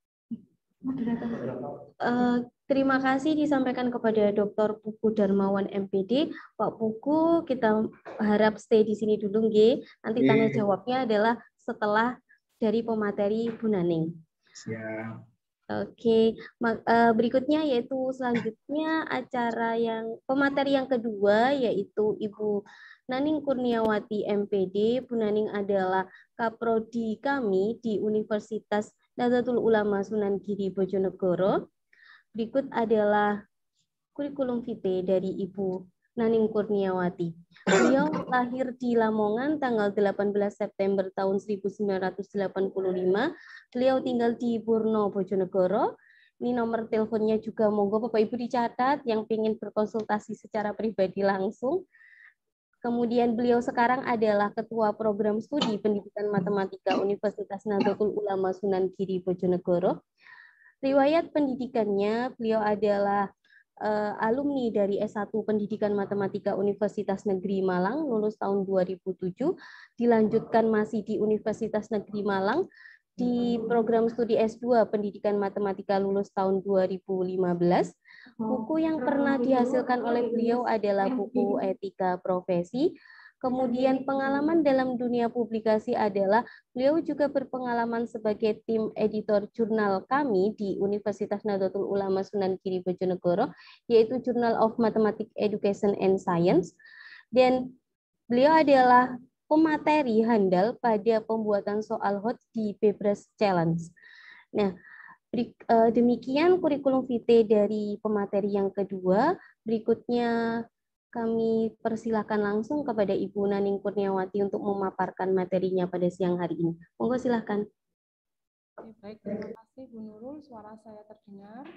Uh, terima kasih disampaikan kepada Doktor Pugu Darmawan M P D. Pak Pugu, kita harap stay di sini dulu, nggih. Nanti tanya jawabnya adalah setelah dari pemateri Bu Naneng.
Siap.
Oke, berikutnya yaitu selanjutnya acara yang pemateri yang kedua yaitu Ibu Naning Kurniawati M P D. Bu Naning adalah kaprodi kami di Universitas Nahdlatul Ulama Sunan Giri Bojonegoro. Berikut adalah kurikulum vitae dari Ibu Naning Kurniawati. Beliau lahir di Lamongan tanggal delapan belas September tahun seribu sembilan ratus delapan puluh lima. Beliau tinggal di Purno, Bojonegoro. Ini nomor teleponnya juga, monggo Bapak Ibu dicatat yang ingin berkonsultasi secara pribadi langsung. Kemudian beliau sekarang adalah Ketua Program Studi Pendidikan Matematika Universitas Nahdlatul Ulama Sunan Giri Bojonegoro. Riwayat pendidikannya, beliau adalah uh, alumni dari S satu Pendidikan Matematika Universitas Negeri Malang, lulus tahun dua ribu tujuh, dilanjutkan masih di Universitas Negeri Malang, di program studi S dua Pendidikan Matematika lulus tahun dua ribu lima belas. Buku yang pernah dihasilkan oleh beliau adalah buku Etika Profesi. Kemudian pengalaman dalam dunia publikasi adalah beliau juga berpengalaman sebagai tim editor jurnal kami di Universitas Nahdlatul Ulama Sunan Giri Bojonegoro, yaitu Journal of Mathematics Education and Science. Dan beliau adalah pemateri handal pada pembuatan soal hot di Bebras Challenge. Nah, demikian kurikulum vitae dari pemateri yang kedua. Berikutnya kami persilahkan langsung kepada Ibu Naning Kurniawati untuk memaparkan materinya pada siang hari ini. Monggo silahkan.
Oke, baik, terima kasih Bu Nurul. Suara saya terdengar?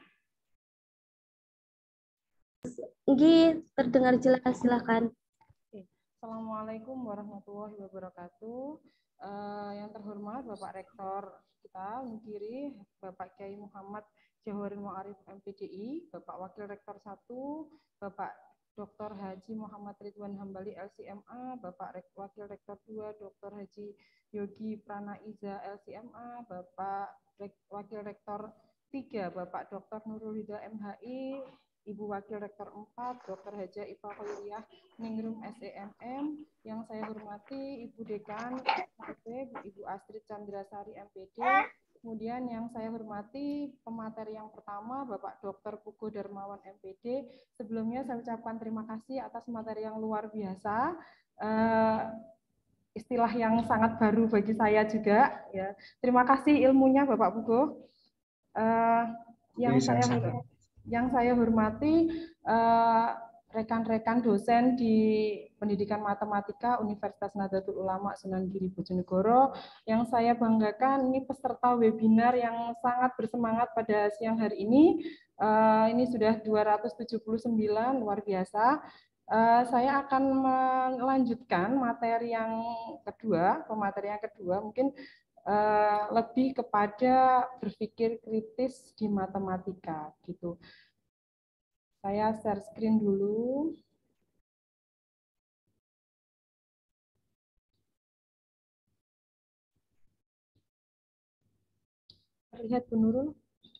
Nggih, terdengar jelas, silahkan.
Assalamualaikum warahmatullahi wabarakatuh. Uh, yang terhormat Bapak Rektor kita Unigiri, Bapak Kiai Muhammad Jawarin Mu'arif M P D I, Bapak Wakil Rektor satu, Bapak Doktor Haji Muhammad Ridwan Hambali L C M A, Bapak Rek Wakil Rektor dua, Doktor Haji Yogi Pranaiza L C M A, Bapak Rek Wakil Rektor tiga, Bapak Doktor Nurul Huda M H I, Ibu Wakil Rektor empat, Doktor Haja Iva Khairiyah Ningrum S E M M, yang saya hormati Ibu Dekan M P D, Ibu Astrid Chandrasari M P D, Kemudian yang saya hormati pemateri yang pertama Bapak Doktor Pugo Darmawan M P D. Sebelumnya saya ucapkan terima kasih atas materi yang luar biasa. Uh, istilah yang sangat baru bagi saya juga. Ya. Terima kasih ilmunya Bapak Pugo. Uh, yang saya yang saya hormati rekan-rekan uh, dosen di Pendidikan Matematika Universitas Nahdlatul Ulama Sunan Giri Bojonegoro. Yang saya banggakan ini peserta webinar yang sangat bersemangat pada siang hari ini. Uh, ini sudah dua ratus tujuh puluh sembilan, luar biasa. Uh, saya akan melanjutkan materi yang kedua, pemateri yang kedua mungkin uh, lebih kepada berpikir kritis di matematika gitu. Saya share screen dulu. Terlihat Bu Nurul?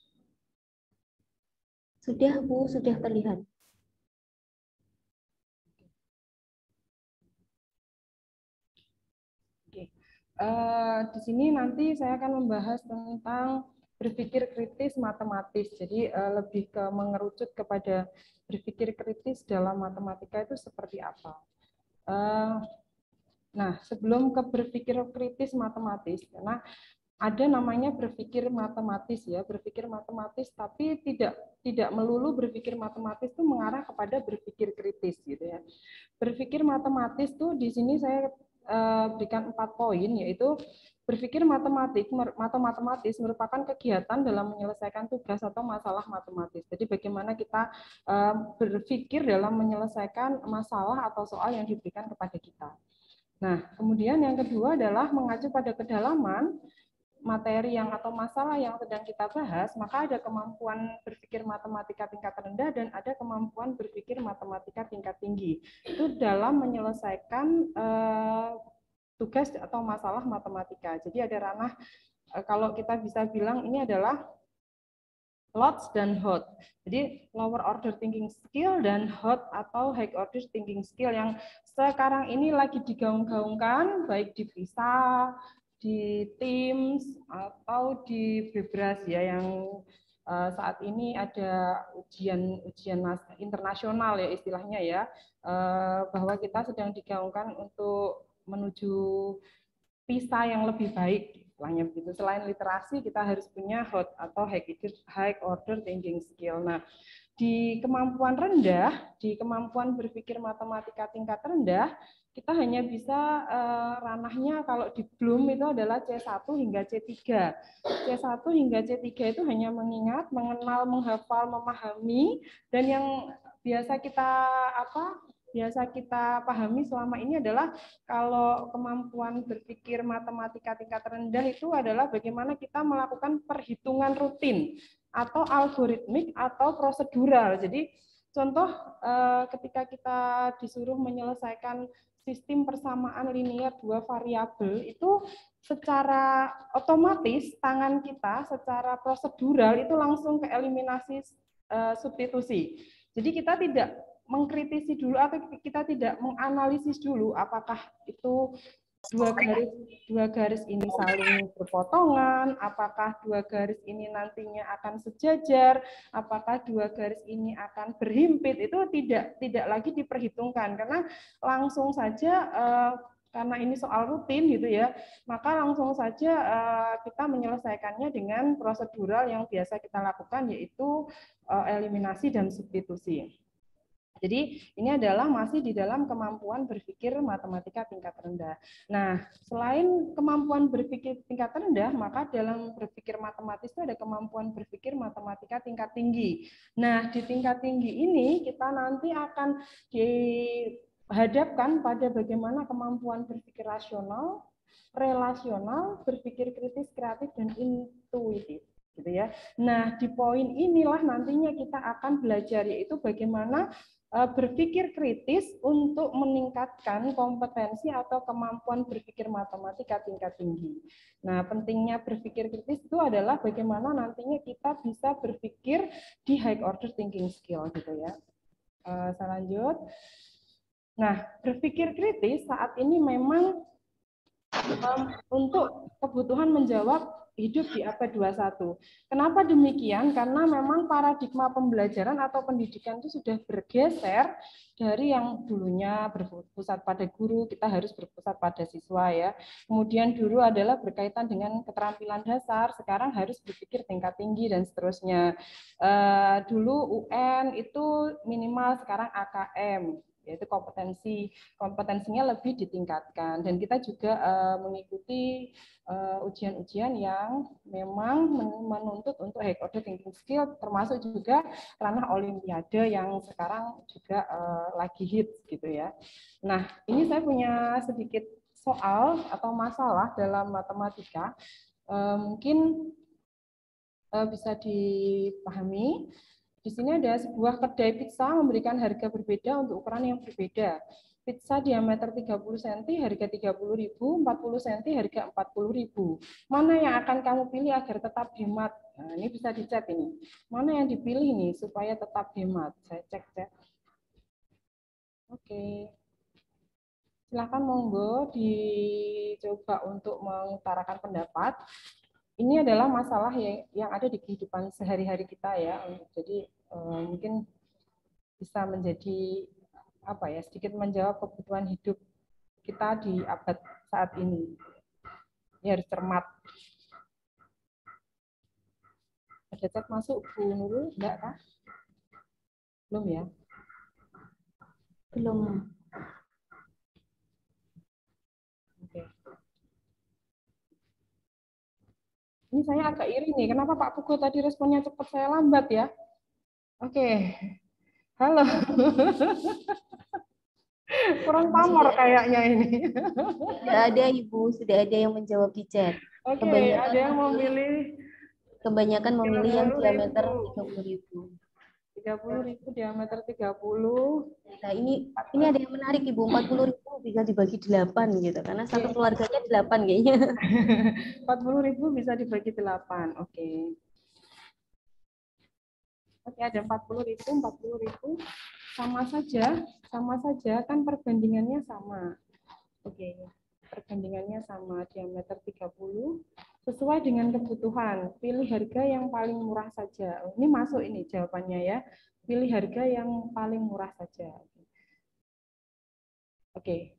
Sudah Bu, sudah terlihat.
Uh, di sini nanti saya akan membahas tentang berpikir kritis matematis. Jadi uh, lebih ke mengerucut kepada berpikir kritis dalam matematika itu seperti apa. Uh, nah, sebelum ke berpikir kritis matematis, karena ada namanya berpikir matematis ya, berpikir matematis, tapi tidak tidak melulu berpikir matematis itu mengarah kepada berpikir kritis gitu ya. Berpikir matematis tuh di sini saya berikan empat poin, yaitu berpikir matematik atau matematis merupakan kegiatan dalam menyelesaikan tugas atau masalah matematis. Jadi bagaimana kita berpikir dalam menyelesaikan masalah atau soal yang diberikan kepada kita. Nah, kemudian yang kedua adalah mengacu pada kedalaman materi yang atau masalah yang sedang kita bahas, maka ada kemampuan berpikir matematika tingkat rendah dan ada kemampuan berpikir matematika tingkat tinggi. Itu dalam menyelesaikan eh, tugas atau masalah matematika. Jadi ada ranah, eh, kalau kita bisa bilang ini adalah lots dan hot. Jadi lower order thinking skill dan hot atau high order thinking skill yang sekarang ini lagi digaung-gaungkan baik di PISA, di Teams atau di Bebras ya, yang uh, saat ini ada ujian ujian internasional ya istilahnya ya, uh, bahwa kita sedang digaungkan untuk menuju PISA yang lebih baik istilahnya begitu. Selain literasi kita harus punya hot atau high order thinking skill. Nah, di kemampuan rendah, di kemampuan berpikir matematika tingkat rendah, kita hanya bisa uh, ranahnya kalau di Bloom itu adalah C satu hingga C tiga. C satu hingga C tiga itu hanya mengingat, mengenal, menghafal, memahami, dan yang biasa kita apa? biasa kita pahami selama ini adalah kalau kemampuan berpikir matematika tingkat rendah itu adalah bagaimana kita melakukan perhitungan rutin atau algoritmik atau prosedural. Jadi contoh ketika kita disuruh menyelesaikan sistem persamaan linear dua variabel itu secara otomatis tangan kita secara prosedural itu langsung ke eliminasi substitusi. Jadi kita tidak mengkritisi dulu atau kita tidak menganalisis dulu apakah itu dua garis dua garis ini saling berpotongan, apakah dua garis ini nantinya akan sejajar, apakah dua garis ini akan berhimpit, itu tidak tidak lagi diperhitungkan karena langsung saja eh, karena ini soal rutin gitu ya, maka langsung saja eh, kita menyelesaikannya dengan prosedural yang biasa kita lakukan, yaitu eh, eliminasi dan substitusi. Jadi ini adalah masih di dalam kemampuan berpikir matematika tingkat rendah. Nah, selain kemampuan berpikir tingkat rendah, maka dalam berpikir matematis itu ada kemampuan berpikir matematika tingkat tinggi. Nah, di tingkat tinggi ini kita nanti akan dihadapkan pada bagaimana kemampuan berpikir rasional, relasional, berpikir kritis, kreatif, dan intuitif. Gitu ya. Nah, di poin inilah nantinya kita akan belajar, yaitu bagaimana berpikir kritis untuk meningkatkan kompetensi atau kemampuan berpikir matematika tingkat tinggi. Nah, pentingnya berpikir kritis itu adalah bagaimana nantinya kita bisa berpikir di high order thinking skill gitu ya. Uh, saya lanjut. Nah, berpikir kritis saat ini memang um, untuk kebutuhan menjawab hidup di abad dua puluh satu. Kenapa demikian? Karena memang paradigma pembelajaran atau pendidikan itu sudah bergeser dari yang dulunya berpusat pada guru, kita harus berpusat pada siswa ya. Kemudian dulu adalah berkaitan dengan keterampilan dasar, sekarang harus berpikir tingkat tinggi dan seterusnya. Uh, dulu U N itu minimal, sekarang A K M. Yaitu kompetensi kompetensinya lebih ditingkatkan, dan kita juga uh, mengikuti ujian-ujian uh, yang memang menuntut untuk high order thinking skill, termasuk juga ranah olimpiade yang sekarang juga uh, lagi hits gitu ya. Nah, ini saya punya sedikit soal atau masalah dalam matematika, uh, mungkin uh, bisa dipahami. Di sini ada sebuah kedai pizza memberikan harga berbeda untuk ukuran yang berbeda. Pizza diameter tiga puluh sentimeter harga tiga puluh ribu, empat puluh sentimeter harga empat puluh ribu. Mana yang akan kamu pilih agar tetap hemat? Nah, ini bisa dicek ini. Mana yang dipilih nih supaya tetap hemat? Saya cek-cek. Oke. Silakan monggo dicoba untuk mengutarakan pendapat. Ini adalah masalah yang, yang ada di kehidupan sehari-hari kita ya. Jadi eh, mungkin bisa menjadi apa ya, sedikit menjawab kebutuhan hidup kita di abad saat ini. Ini harus cermat. Ada chat masuk Bu Nurul, enggak kah? Belum ya?
Belum.
Oke. Ini saya agak iri nih, kenapa Pak Pugo tadi responnya cepat, saya lambat ya? Oke, halo. Kurang pamor kayaknya ini.
Sudah ada Ibu, sudah ada yang menjawab di chat.
Oke, ada yang memilih.
Kebanyakan memilih yang diameter tiga puluh ribu.
tiga puluh ribu diameter tiga puluh.
Nah, ini ini ada yang menarik Ibu, empat puluh ribu bisa dibagi delapan gitu, karena satu keluarganya delapan kayaknya.
empat puluh ribu bisa dibagi delapan. Oke. Oke, ada empat puluh ribu, empat puluh ribu. Sama saja, sama saja kan perbandingannya sama. Oke. Perbandingannya sama, diameter tiga puluh. Sesuai dengan kebutuhan, pilih harga yang paling murah saja. Ini masuk ini jawabannya ya. Pilih harga yang paling murah saja. Oke.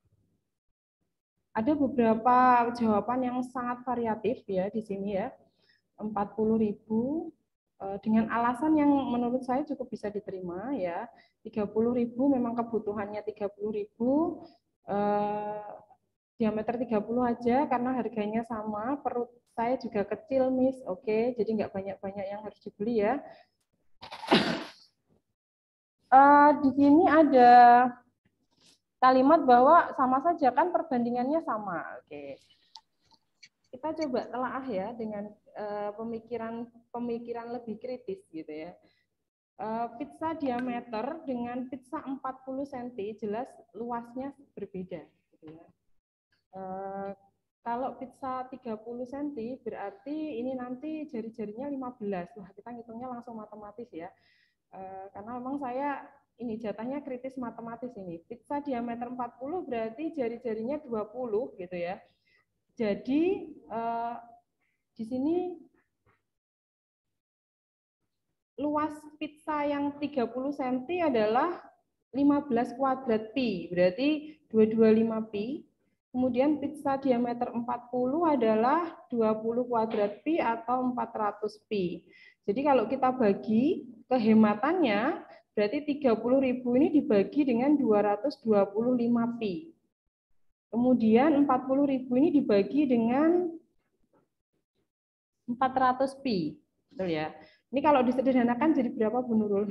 Ada beberapa jawaban yang sangat variatif ya di sini ya. empat puluh ribu dengan alasan yang menurut saya cukup bisa diterima ya. tiga puluh ribu memang kebutuhannya tiga puluh ribu. Eh, diameter tiga puluh aja karena harganya sama, perut saya juga kecil, Miss. Oke, jadi nggak banyak-banyak yang harus dibeli ya. Uh, di sini ada kalimat bahwa sama saja kan perbandingannya sama. Oke. Kita coba telaah ya dengan uh, pemikiran pemikiran lebih kritis gitu ya. Uh, pizza diameter dengan pizza empat puluh sentimeter jelas luasnya berbeda gitu ya. Uh, kalau pizza tiga puluh sentimeter berarti ini nanti jari-jarinya lima belas. Wah, kita ngitungnya langsung matematis ya. Uh, karena memang saya ini jatahnya kritis matematis ini. Pizza diameter empat puluh berarti jari-jarinya dua puluh gitu ya. Jadi uh, di sini luas pizza yang tiga puluh sentimeter adalah lima belas kuadrat pi, berarti dua ratus dua puluh lima pi. Kemudian pizza diameter empat puluh adalah dua puluh kuadrat pi atau empat ratus pi. Jadi kalau kita bagi kehematannya, berarti tiga puluh ribu ini dibagi dengan dua ratus dua puluh lima pi. Kemudian empat puluh ribu ini dibagi dengan empat ratus pi. Betul ya? Ini kalau disederhanakan jadi berapa, Bu Nurul?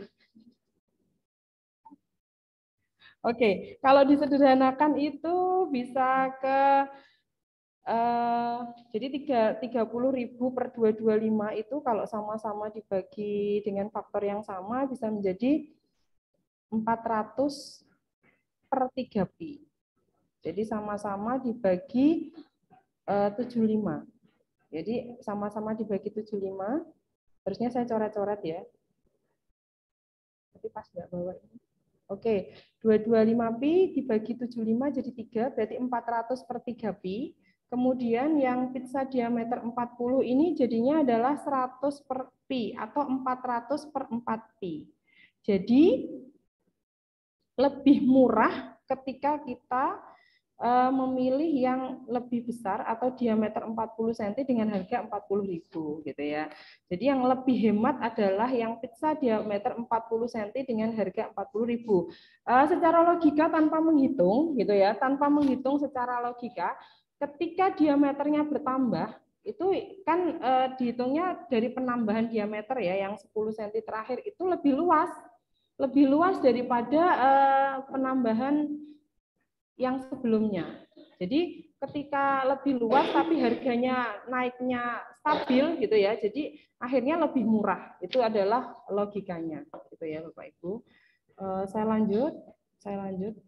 Oke, kalau disederhanakan itu bisa ke uh, jadi tiga puluh ribu per dua ratus dua puluh lima itu kalau sama-sama dibagi dengan faktor yang sama bisa menjadi empat ratus per tiga pi. Jadi sama-sama dibagi uh, tujuh puluh lima. Jadi sama-sama dibagi tujuh puluh lima. Harusnya saya coret-coret ya. Tapi pas nggak bawa ini. Oke, dua ratus dua puluh lima pi dibagi tujuh puluh lima jadi tiga, berarti empat ratus per tiga pi. Kemudian yang pizza diameter empat puluh ini jadinya adalah seratus per pi atau empat ratus per empat pi. Jadi lebih murah ketika kita uh, memilih yang lebih besar atau diameter empat puluh sentimeter dengan harga empat puluh ribu gitu ya. Jadi yang lebih hemat adalah yang pizza diameter empat puluh sentimeter dengan harga empat puluh ribu. Uh, secara logika tanpa menghitung gitu ya, tanpa menghitung secara logika, ketika diameternya bertambah, itu kan e, dihitungnya dari penambahan diameter ya, yang sepuluh sentimeter terakhir itu lebih luas, lebih luas daripada e, penambahan yang sebelumnya. Jadi ketika lebih luas tapi harganya naiknya stabil gitu ya, jadi akhirnya lebih murah. Itu adalah logikanya, gitu ya Bapak Ibu. E, saya lanjut, saya lanjut.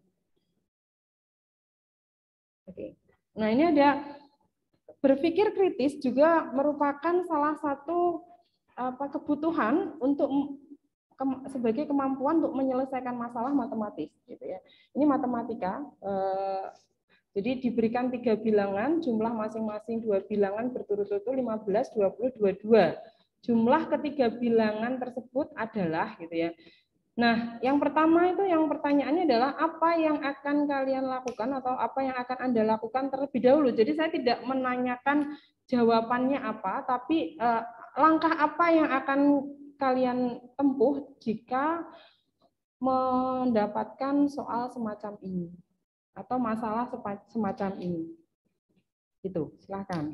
Oke. Nah, ini ada berpikir kritis juga merupakan salah satu apa, kebutuhan untuk ke, sebagai kemampuan untuk menyelesaikan masalah matematis, gitu ya. Ini matematika. Eh, jadi diberikan tiga bilangan, jumlah masing-masing dua bilangan berturut-turut lima belas, dua puluh, dua puluh dua. Jumlah ketiga bilangan tersebut adalah, gitu ya. Nah, yang pertama itu yang pertanyaannya adalah apa yang akan kalian lakukan atau apa yang akan Anda lakukan terlebih dahulu. Jadi saya tidak menanyakan jawabannya apa, tapi eh, langkah apa yang akan kalian tempuh jika mendapatkan soal semacam ini atau masalah semacam ini. Itu, silakan.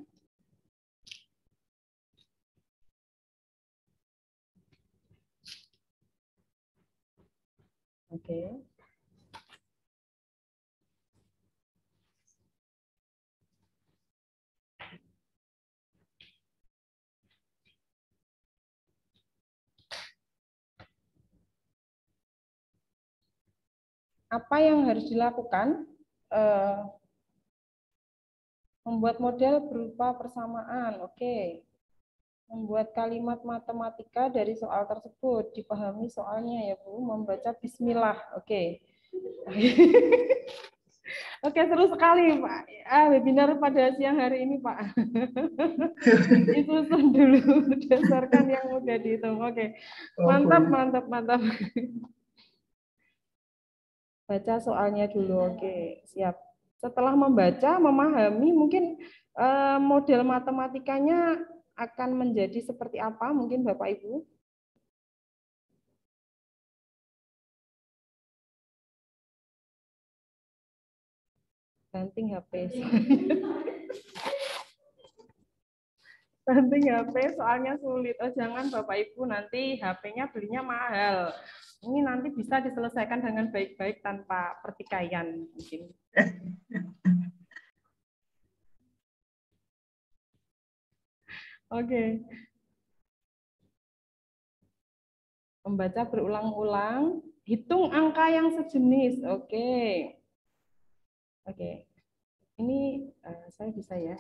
Oke. Okay. Apa yang harus dilakukan? Eh, membuat model berupa persamaan. Oke. Okay. Membuat kalimat matematika dari soal tersebut, dipahami soalnya ya Bu, membaca bismillah. Oke. Oke, seru sekali Pak. Ah, webinar pada siang hari ini Pak. Disusun dulu berdasarkan yang udah dihitung. Oke. Mantap, mantap, mantap. Baca soalnya dulu. Oke, siap. Setelah membaca, memahami, mungkin eh, model matematikanya akan menjadi seperti apa mungkin Bapak Ibu? Banting H P. Banting H P soalnya sulit. Oh jangan Bapak Ibu, nanti H P-nya belinya mahal. Ini nanti bisa diselesaikan dengan baik-baik tanpa pertikaian mungkin. Oke. Okay. Membaca berulang-ulang, hitung angka yang sejenis. Oke. Okay. Oke. Okay. Ini uh, saya bisa ya.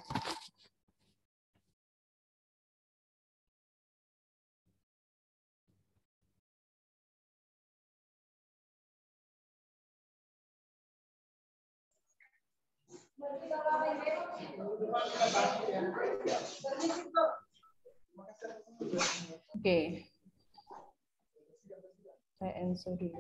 Oke. Okay. Saya ensor dulu.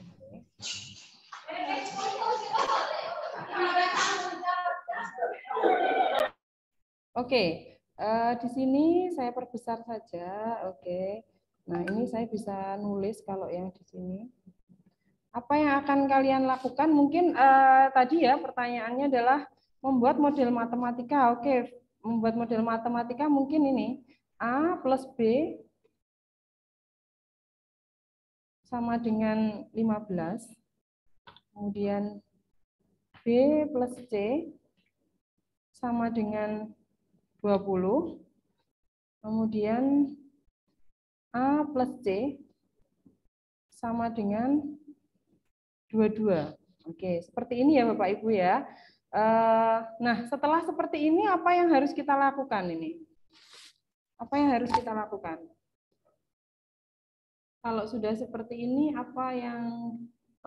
Oke, okay. uh, di sini saya perbesar saja. Oke, okay. Nah ini saya bisa nulis kalau yang di sini. Apa yang akan kalian lakukan? Mungkin uh, tadi ya pertanyaannya adalah membuat model matematika. Oke, okay. Membuat model matematika mungkin ini A plus B sama dengan lima belas, kemudian B plus C sama dengan dua puluh, kemudian A plus C sama dengan dua puluh dua. Oke, seperti ini ya Bapak Ibu ya. Nah, setelah seperti ini apa yang harus kita lakukan ini? Apa yang harus kita lakukan? Kalau sudah seperti ini, apa yang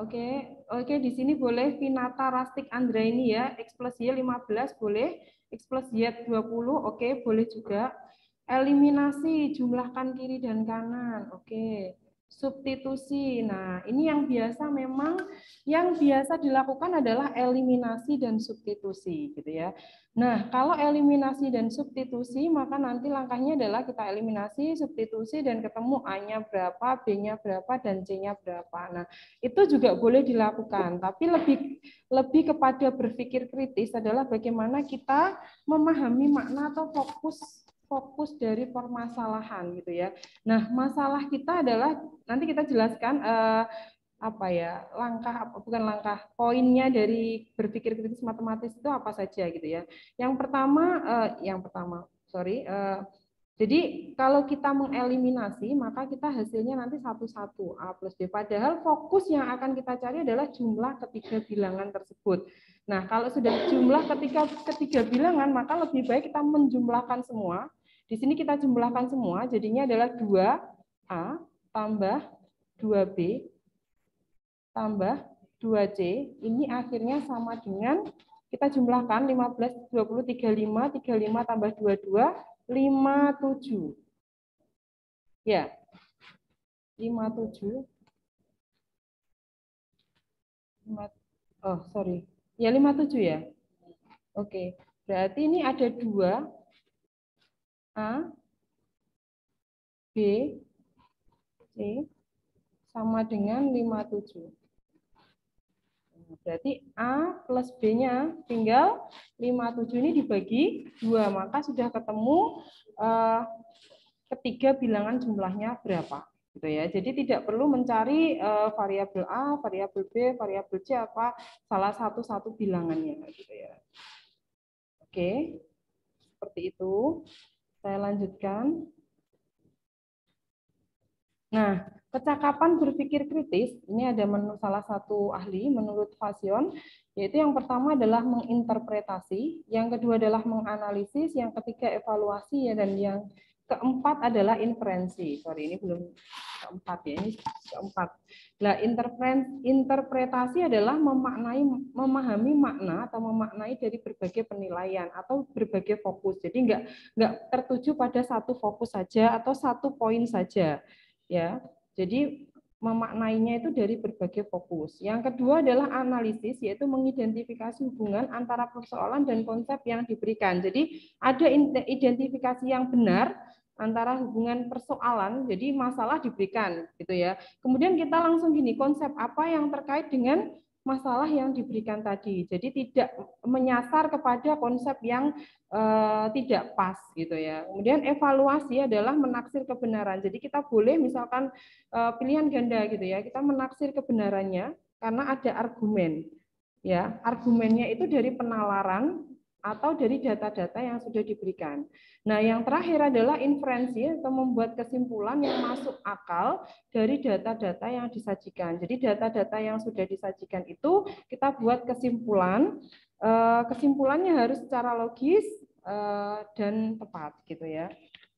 Oke, oke di sini boleh Vinata Rastik Andraini ya, X plus Y lima belas boleh, X plus Y dua puluh, oke boleh juga. Eliminasi, jumlahkan kiri dan kanan, oke. Substitusi, nah ini yang biasa memang yang biasa dilakukan adalah eliminasi dan substitusi gitu ya. Nah kalau eliminasi dan substitusi maka nanti langkahnya adalah kita eliminasi, substitusi dan ketemu A-nya berapa, B-nya berapa dan C-nya berapa. Nah itu juga boleh dilakukan, tapi lebih lebih kepada berpikir kritis adalah bagaimana kita memahami makna atau fokus fokus dari permasalahan gitu ya. Nah, masalah kita adalah nanti kita jelaskan eh, apa ya langkah bukan langkah poinnya dari berpikir kritis matematis itu apa saja gitu ya. Yang pertama, eh, yang pertama, sorry. Eh, jadi kalau kita mengeliminasi maka kita hasilnya nanti satu-satu A plus B. Padahal fokus yang akan kita cari adalah jumlah ketiga bilangan tersebut. Nah, kalau sudah jumlah ketiga ketiga bilangan maka lebih baik kita menjumlahkan semua. Di sini kita jumlahkan semua, jadinya adalah dua A tambah dua B tambah dua C. Ini akhirnya sama dengan, kita jumlahkan lima belas, dua puluh, tiga puluh lima, tiga puluh lima tambah dua puluh dua, lima puluh tujuh. Ya, lima puluh tujuh. Oh, sorry. Ya, lima puluh tujuh ya. Oke, berarti ini ada dua A, B, C, sama dengan lima puluh tujuh. Berarti A plus B-nya tinggal lima puluh tujuh ini dibagi dua, maka sudah ketemu eh, ketiga bilangan jumlahnya berapa. Gitu ya. Jadi tidak perlu mencari eh, variabel A, variabel B, variabel C, apa salah satu-satu bilangannya. Gitu ya. Oke, seperti itu. Saya lanjutkan. Nah, kecakapan berpikir kritis, ini ada menurut salah satu ahli, menurut Fasion, yaitu yang pertama adalah menginterpretasi, yang kedua adalah menganalisis, yang ketiga evaluasi, ya, dan yang keempat adalah inferensi. Sorry, ini belum keempat ya, ini keempat. Nah, interpretasi adalah memaknai, memahami makna atau memaknai dari berbagai penilaian atau berbagai fokus. Jadi enggak enggak tertuju pada satu fokus saja atau satu poin saja, ya. Jadi memaknainya itu dari berbagai fokus. Yang kedua adalah analisis, yaitu mengidentifikasi hubungan antara persoalan dan konsep yang diberikan. Jadi ada identifikasi yang benar antara hubungan persoalan, jadi masalah diberikan, gitu ya. Kemudian kita langsung gini, konsep apa yang terkait dengan masalah yang diberikan tadi. Jadi tidak menyasar kepada konsep yang eh, tidak pas, gitu ya. Kemudian evaluasi adalah menaksir kebenaran. Jadi kita boleh misalkan eh, pilihan ganda, gitu ya. Kita menaksir kebenarannya karena ada argumen, ya. Argumennya itu dari penalaran atau dari data-data yang sudah diberikan. Nah, yang terakhir adalah inferensi atau membuat kesimpulan yang masuk akal dari data-data yang disajikan. Jadi data-data yang sudah disajikan itu kita buat kesimpulan, kesimpulannya harus secara logis dan tepat, gitu ya.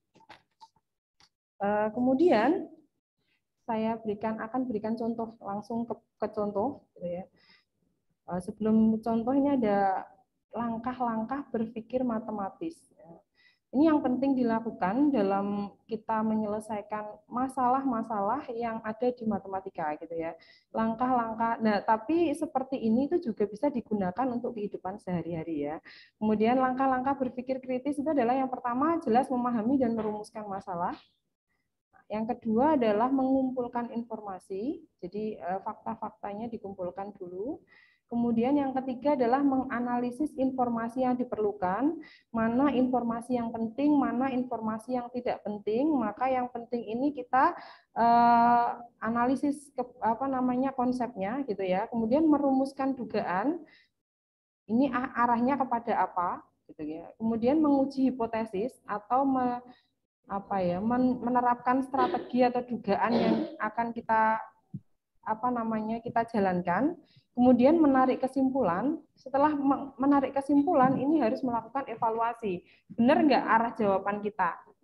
Kemudian saya berikan akan berikan contoh langsung ke, ke contoh, gitu ya. Sebelum contoh ini ada langkah-langkah berpikir matematis. Ini yang penting dilakukan dalam kita menyelesaikan masalah-masalah yang ada di matematika, gitu ya. Langkah-langkah. Nah, tapi seperti ini itu juga bisa digunakan untuk kehidupan sehari-hari, ya. Kemudian langkah-langkah berpikir kritis itu adalah yang pertama jelas memahami dan merumuskan masalah. Yang kedua adalah mengumpulkan informasi. Jadi fakta-faktanya dikumpulkan dulu. Kemudian yang ketiga adalah menganalisis informasi yang diperlukan, mana informasi yang penting, mana informasi yang tidak penting. Maka yang penting ini kita eh, analisis ke, apa namanya konsepnya, gitu ya. Kemudian merumuskan dugaan, ini arahnya kepada apa, gitu ya. Kemudian menguji hipotesis atau me, apa ya menerapkan strategi atau dugaan yang akan kita apa namanya kita jalankan. Kemudian menarik kesimpulan. Setelah menarik kesimpulan, ini harus melakukan evaluasi. Benar nggak arah jawaban kita?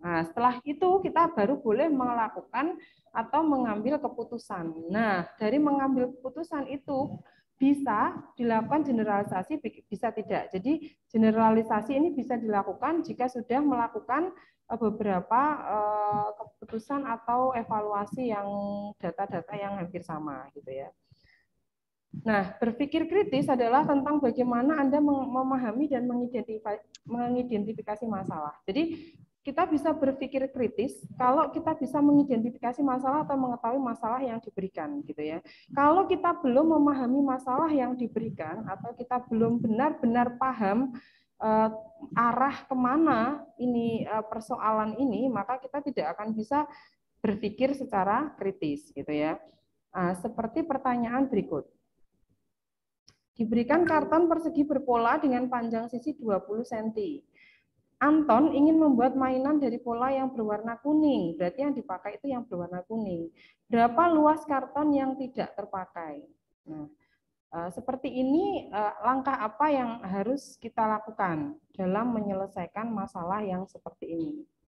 Nah, setelah itu kita baru boleh melakukan atau mengambil keputusan. Nah, dari mengambil keputusan itu bisa dilakukan generalisasi, bisa tidak. Jadi generalisasi ini bisa dilakukan jika sudah melakukan beberapa uh, keputusan atau evaluasi yang data-data yang hampir sama, gitu ya. Nah, berpikir kritis adalah tentang bagaimana Anda memahami dan mengidentifikasi, mengidentifikasi masalah. Jadi kita bisa berpikir kritis kalau kita bisa mengidentifikasi masalah atau mengetahui masalah yang diberikan, gitu ya. Kalau kita belum memahami masalah yang diberikan atau kita belum benar-benar paham uh, arah kemana ini uh, persoalan ini, maka kita tidak akan bisa berpikir secara kritis, gitu ya. Nah, seperti pertanyaan berikut. Diberikan karton persegi berpola dengan panjang sisi dua puluh sentimeter. Anton ingin membuat mainan dari pola yang berwarna kuning, berarti yang dipakai itu yang berwarna kuning. Berapa luas karton yang tidak terpakai? Nah, seperti ini langkah apa yang harus kita lakukan dalam menyelesaikan masalah yang seperti ini?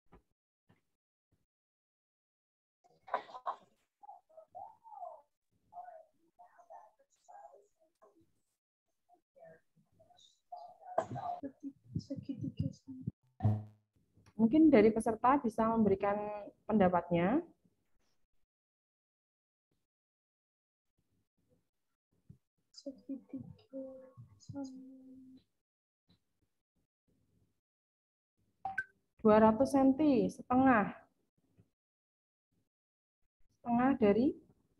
Mungkin dari peserta bisa memberikan pendapatnya. dua ratus sentimeter, setengah. Setengah dari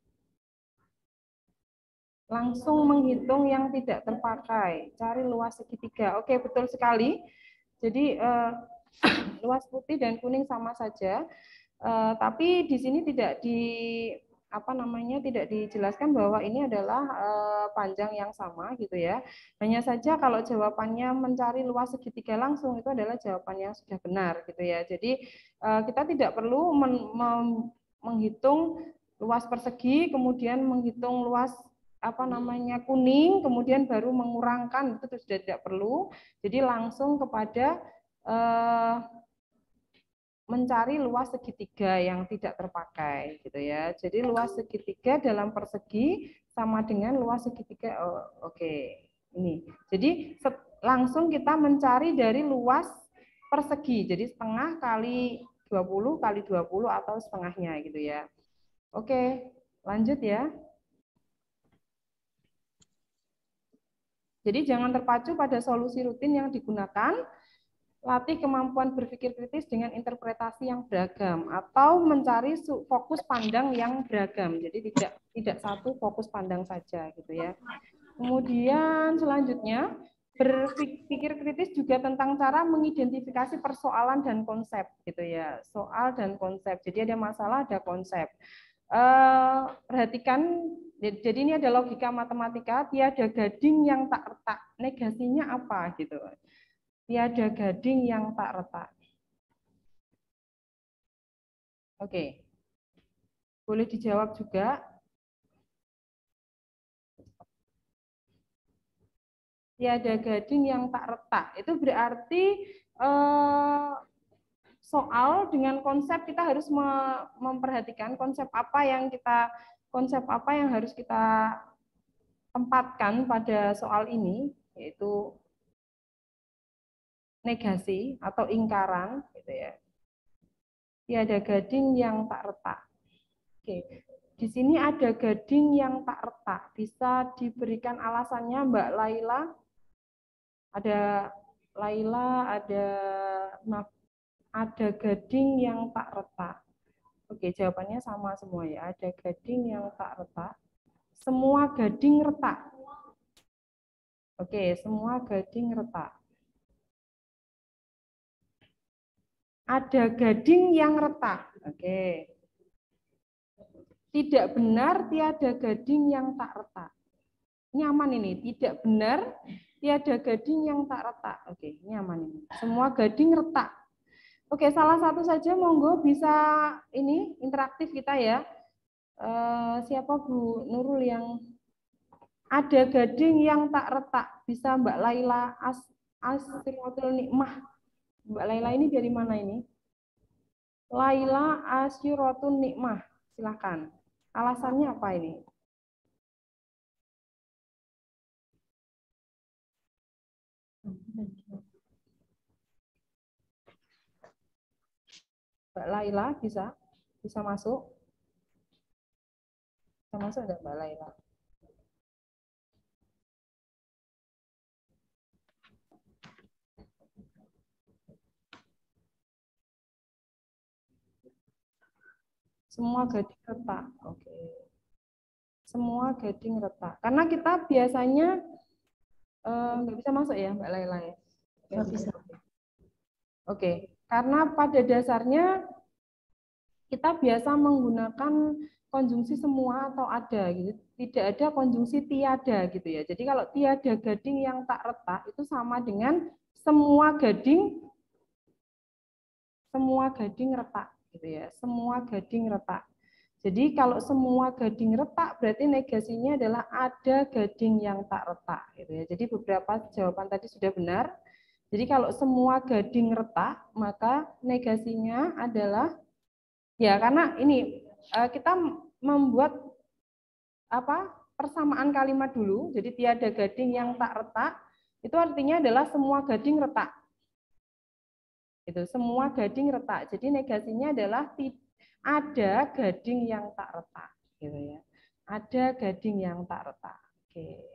langsung menghitung yang tidak terpakai. Cari luas segitiga. Oke, betul sekali. Jadi eh, luas putih dan kuning sama saja, uh, tapi di sini tidak di apa namanya tidak dijelaskan bahwa ini adalah uh, panjang yang sama, gitu ya. Hanya saja kalau jawabannya mencari luas segitiga langsung itu adalah jawaban yang sudah benar, gitu ya. Jadi uh, kita tidak perlu men menghitung luas persegi, kemudian menghitung luas apa namanya kuning, kemudian baru mengurangkan, itu sudah tidak perlu. Jadi langsung kepada Uh, mencari luas segitiga yang tidak terpakai, gitu ya. Jadi luas segitiga dalam persegi sama dengan luas segitiga. Oh, oke, okay. Ini. Jadi langsung kita mencari dari luas persegi. Jadi setengah kali dua puluh kali dua puluh atau setengahnya, gitu ya. Oke, okay. Lanjut ya. Jadi jangan terpacu pada solusi rutin yang digunakan. Latih kemampuan berpikir kritis dengan interpretasi yang beragam atau mencari fokus pandang yang beragam. Jadi tidak tidak satu fokus pandang saja, gitu ya. Kemudian selanjutnya berpikir kritis juga tentang cara mengidentifikasi persoalan dan konsep, gitu ya. Soal dan konsep. Jadi ada masalah, ada konsep. Uh, perhatikan, jadi ini ada logika matematika. Tiada gading yang tak retak. Negasinya apa, gitu? Tiada gading yang tak retak. Oke. Boleh dijawab juga. Tiada gading yang tak retak. Itu berarti eh, soal dengan konsep kita harus memperhatikan konsep apa yang kita konsep apa yang harus kita tempatkan pada soal ini, yaitu negasi atau ingkaran, gitu ya. Tiada gading yang tak retak. Oke, di sini ada gading yang tak retak. Bisa diberikan alasannya, Mbak Laila? Ada Laila, ada maaf, ada gading yang tak retak. Oke, jawabannya sama semua ya. Ada gading yang tak retak. Semua gading retak. Oke, semua gading retak. Ada gading yang retak. Oke. Tidak benar tiada gading yang tak retak. Nyaman ini. Tidak benar tiada gading yang tak retak. Oke, nyaman ini. Semua gading retak. Oke, salah satu saja monggo bisa ini interaktif kita ya. Uh, siapa Bu Nurul yang ada gading yang tak retak? Bisa Mbak Laila As Asriwatul Nikmah. Mbak Laila ini dari mana ini? Laila asyuratun nikmah. Silakan. Alasannya apa ini? Mbak Laila bisa bisa masuk? Bisa masuk enggak Mbak Laila? Semua gading retak. Oke. Semua gading retak. Karena kita biasanya eh, nggak bisa masuk ya Mbak Laila ya?
Nggak bisa.
Oke, karena pada dasarnya kita biasa menggunakan konjungsi semua atau ada gitu. Tidak ada konjungsi tiada gitu ya. Jadi kalau tiada gading yang tak retak itu sama dengan semua gading semua gading retak gitu ya. Semua gading retak. Jadi kalau semua gading retak berarti negasinya adalah ada gading yang tak retak gitu ya. Jadi beberapa jawaban tadi sudah benar. Jadi kalau semua gading retak, maka negasinya adalah ya karena ini kita membuat apa persamaan kalimat dulu. Jadi tiada gading yang tak retak itu artinya adalah semua gading retak. Itu semua gading retak. Jadi negasinya adalah ada gading yang tak retak gitu ya. Ada gading yang tak retak. Oke.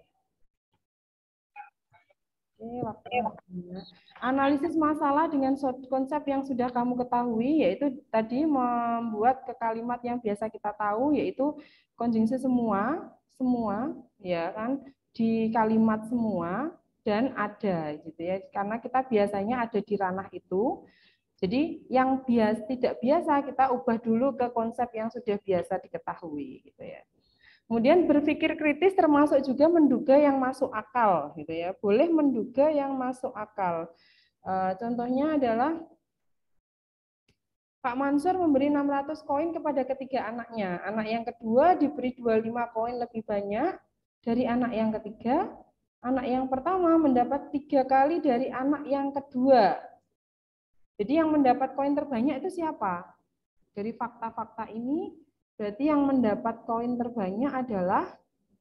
Oke, waktunya. Analisis masalah dengan konsep yang sudah kamu ketahui, yaitu tadi membuat ke kalimat yang biasa kita tahu, yaitu konjungsi semua, semua, ya kan, di kalimat semua dan ada, gitu ya. Karena kita biasanya ada di ranah itu. Jadi yang biasa tidak biasa kita ubah dulu ke konsep yang sudah biasa diketahui, gitu ya. Kemudian berpikir kritis termasuk juga menduga yang masuk akal, gitu ya. Boleh menduga yang masuk akal. E, contohnya adalah Pak Mansur memberi enam ratus koin kepada ketiga anaknya. Anak yang kedua diberi dua puluh lima koin lebih banyak dari anak yang ketiga. Anak yang pertama mendapat tiga kali dari anak yang kedua. Jadi yang mendapat koin terbanyak itu siapa? Dari fakta-fakta ini berarti yang mendapat koin terbanyak adalah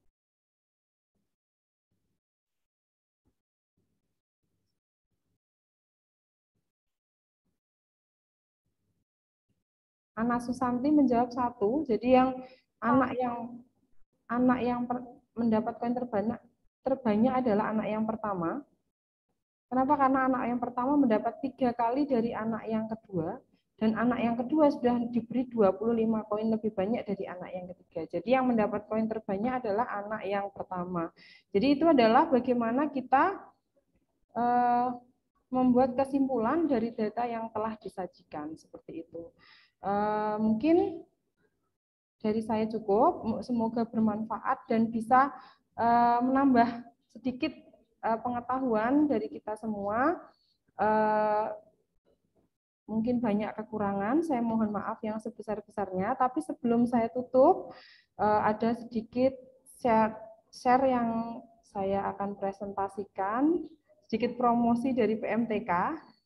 Ana Susanti menjawab satu. Jadi yang anak yang anak yang per, mendapat koin terbanyak terbanyak adalah anak yang pertama. Kenapa? Karena anak yang pertama mendapat tiga kali dari anak yang kedua. Dan anak yang kedua sudah diberi dua puluh lima koin lebih banyak dari anak yang ketiga. Jadi yang mendapat koin terbanyak adalah anak yang pertama. Jadi itu adalah bagaimana kita eh, membuat kesimpulan dari data yang telah disajikan. Seperti itu. Eh, mungkin dari saya cukup. Semoga bermanfaat dan bisa eh, menambah sedikit eh, pengetahuan dari kita semua. Eh, Mungkin banyak kekurangan, saya mohon maaf yang sebesar-besarnya. Tapi sebelum saya tutup, ada sedikit share, share yang saya akan presentasikan, sedikit promosi dari P M T K.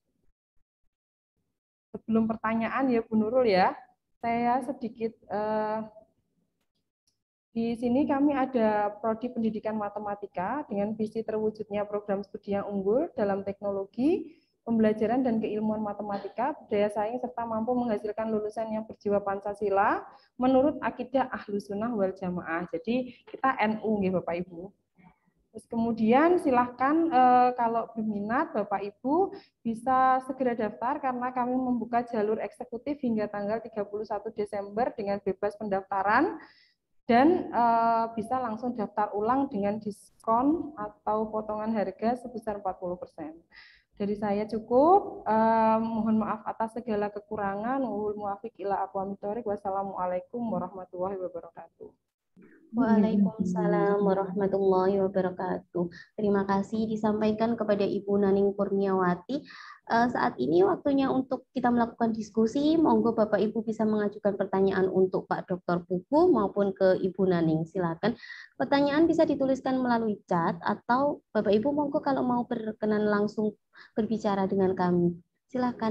Sebelum pertanyaan ya Bu Nurul ya, saya sedikit eh, di sini kami ada Prodi Pendidikan Matematika dengan visi terwujudnya program studi yang unggul dalam teknologi, pembelajaran dan keilmuan matematika, budaya saing, serta mampu menghasilkan lulusan yang berjiwa Pancasila menurut akidah Ahlus Sunnah wal Jamaah. Jadi kita N U nih Bapak Ibu. Terus kemudian silahkan eh, kalau berminat Bapak Ibu bisa segera daftar karena kami membuka jalur eksekutif hingga tanggal tiga puluh satu Desember dengan bebas pendaftaran dan eh, bisa langsung daftar ulang dengan diskon atau potongan harga sebesar empat puluh persen. Dari saya cukup, eh, mohon maaf atas segala kekurangan. Wassalamualaikum warahmatullahi wabarakatuh.
Waalaikumsalam warahmatullahi wabarakatuh. Terima kasih disampaikan kepada Ibu Naning Kurniawati. Uh, saat ini waktunya untuk kita melakukan diskusi. Monggo Bapak Ibu bisa mengajukan pertanyaan untuk Pak Doktor Pugu maupun ke Ibu Naning. Silakan. Pertanyaan bisa dituliskan melalui chat atau Bapak Ibu monggo kalau mau berkenan langsung berbicara dengan kami. Silakan.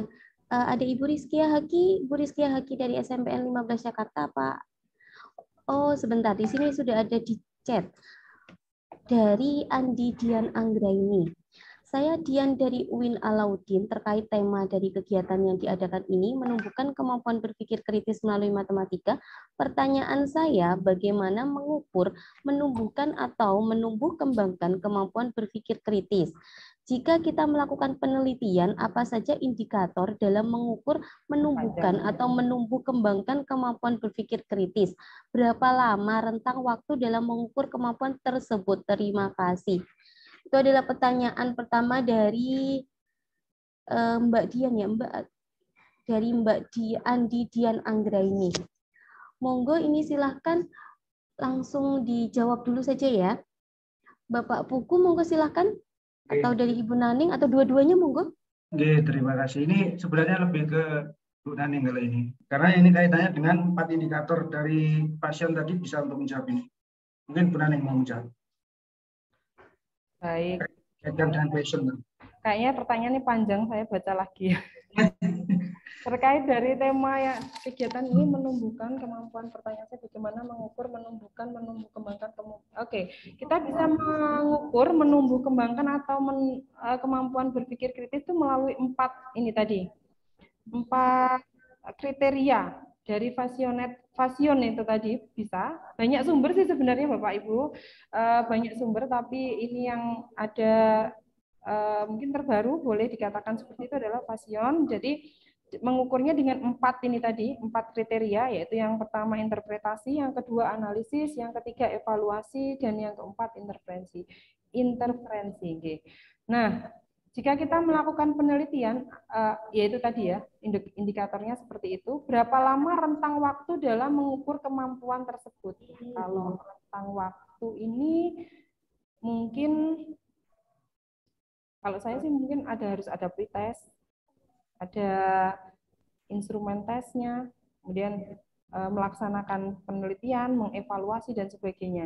Uh, ada Ibu Rizkia Haki, Ibu Rizkia Haki dari S M P N lima belas Jakarta, Pak. Oh, sebentar, di sini sudah ada di chat. Dari Andi Dian Anggraini. Saya Dian dari U I N Alauddin terkait tema dari kegiatan yang diadakan ini menumbuhkan kemampuan berpikir kritis melalui matematika. Pertanyaan saya, bagaimana mengukur, menumbuhkan atau menumbuh kembangkan kemampuan berpikir kritis? Jika kita melakukan penelitian, apa saja indikator dalam mengukur, menumbuhkan atau menumbuh kembangkan kemampuan berpikir kritis? Berapa lama rentang waktu dalam mengukur kemampuan tersebut? Terima kasih. Itu adalah pertanyaan pertama dari uh, Mbak Dian ya, Mbak dari Mbak Di, Andi Dian Anggraini. Monggo ini silahkan langsung dijawab dulu saja ya. Bapak Pugu monggo silahkan. Atau dari Ibu Naning atau dua-duanya monggo.
Oke, terima kasih. Ini sebenarnya lebih ke Bu Naning kali ini. Karena ini kaitannya dengan empat indikator dari pasien tadi bisa untuk menjawab ini. Mungkin Bu Naning mau menjawab.
Baik.
Passion.
Kayaknya pertanyaannya panjang, saya baca lagi. Terkait dari tema yang kegiatan ini menumbuhkan kemampuan, pertanyaan saya bagaimana mengukur, menumbuhkan, menumbuh kembangkan kemampuan. Oke, kita bisa mengukur, menumbuh kembangkan atau men, uh, kemampuan berpikir kritis itu melalui empat ini tadi, empat kriteria dari Fasionet, Fasion itu tadi bisa. Banyak sumber sih sebenarnya Bapak Ibu, uh, banyak sumber, tapi ini yang ada uh, mungkin terbaru boleh dikatakan seperti itu adalah Fasion. Jadi mengukurnya dengan empat ini tadi, empat kriteria, yaitu yang pertama interpretasi, yang kedua analisis, yang ketiga evaluasi, dan yang keempat interferensi. Interferensi. Nah, jika kita melakukan penelitian, yaitu tadi ya, indikatornya seperti itu, berapa lama rentang waktu dalam mengukur kemampuan tersebut? Kalau rentang waktu ini mungkin, kalau saya sih mungkin ada harus ada pretest, ada instrumen tesnya, kemudian e, melaksanakan penelitian, mengevaluasi, dan sebagainya.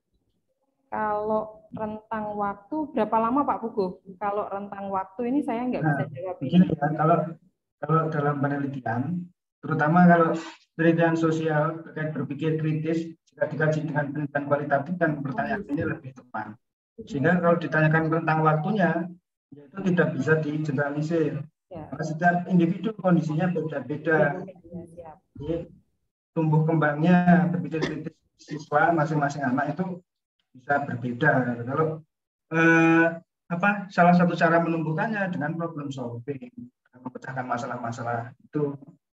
Kalau rentang waktu, berapa lama Pak Pugu? Kalau rentang waktu ini saya nggak bisa jawab ini.
Begini ya, kalau, kalau dalam penelitian, terutama kalau penelitian sosial terkait berpikir kritis, jika dikaji dengan penelitian kualitatif, dan pertanyaan ini lebih tepat. Sehingga kalau ditanyakan rentang waktunya, itu tidak bisa digeneralisir. Ya. Karena setiap individu kondisinya beda-beda. Ya, jadi tumbuh kembangnya berpikir kritis siswa masing-masing anak itu bisa berbeda. Kalau eh, apa salah satu cara menumbuhkannya dengan problem solving, memecahkan masalah-masalah itu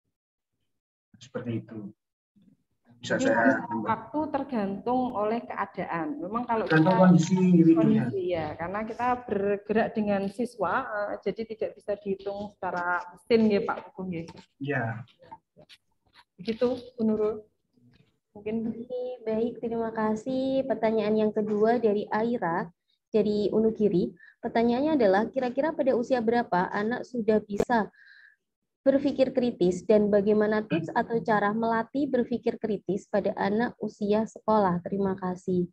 seperti itu. Bisa
jadi
saya
waktu tergantung oleh keadaan. Memang kalau
tergantung
kita,
kondisi,
kondisi ya, karena kita bergerak dengan siswa, uh, jadi tidak bisa dihitung secara mesin ya Pak Pugu ya.
Iya.
Begitu, Bu Nurul. Mungkin.
Baik, terima kasih. Pertanyaan yang kedua dari Aira dari Unugiri. Pertanyaannya adalah kira-kira pada usia berapa anak sudah bisa berpikir kritis dan bagaimana tips atau cara melatih berpikir kritis pada anak usia sekolah? Terima kasih.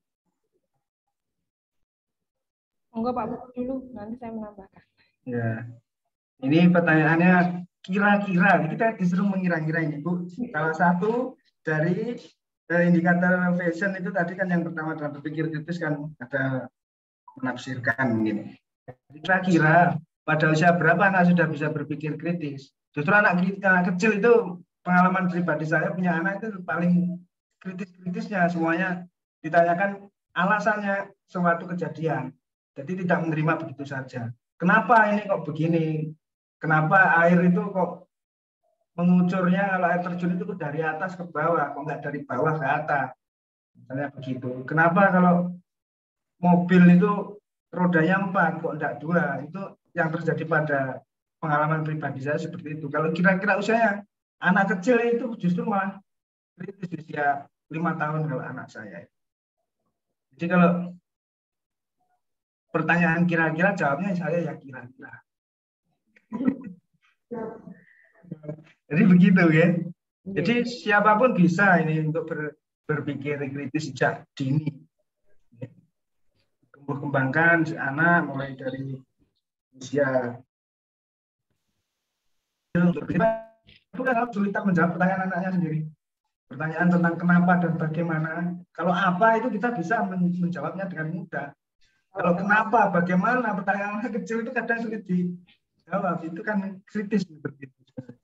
Monggo Pak Pugu dulu, nanti saya menambahkan.
Ya, ini pertanyaannya kira-kira, kita disuruh mengira-ngira ini Bu. Salah satu dari eh, indikator fashion itu tadi kan yang pertama dalam berpikir kritis kan ada menafsirkan gini. Kira-kira pada usia berapa anak sudah bisa berpikir kritis? Justru anak, anak kecil itu pengalaman pribadi saya punya anak itu paling kritis-kritisnya, semuanya ditanyakan alasannya suatu kejadian. Jadi tidak menerima begitu saja. Kenapa ini kok begini? Kenapa air itu kok mengucurnya kalau air terjun itu dari atas ke bawah, kok nggak dari bawah ke atas? Misalnya begitu. Kenapa kalau mobil itu rodanya empat kok enggak dua? Itu yang terjadi pada pengalaman pribadi saya seperti itu. Kalau kira-kira usianya anak kecil itu justru malah kritis di usia lima tahun kalau anak saya. Jadi kalau pertanyaan kira-kira jawabnya saya ya kira-kira. Jadi begitu ya. Jadi siapapun bisa ini untuk ber, berpikir kritis sejak dini. Tumbuh kembangkan si anak mulai dari usia itu kan kesulitan menjawab pertanyaan anaknya sendiri. Pertanyaan tentang kenapa dan bagaimana. Kalau apa itu kita bisa menjawabnya dengan mudah. Kalau kenapa, bagaimana, pertanyaan anak kecil itu kadang sulit dijawab. Itu kan kritis seperti itu.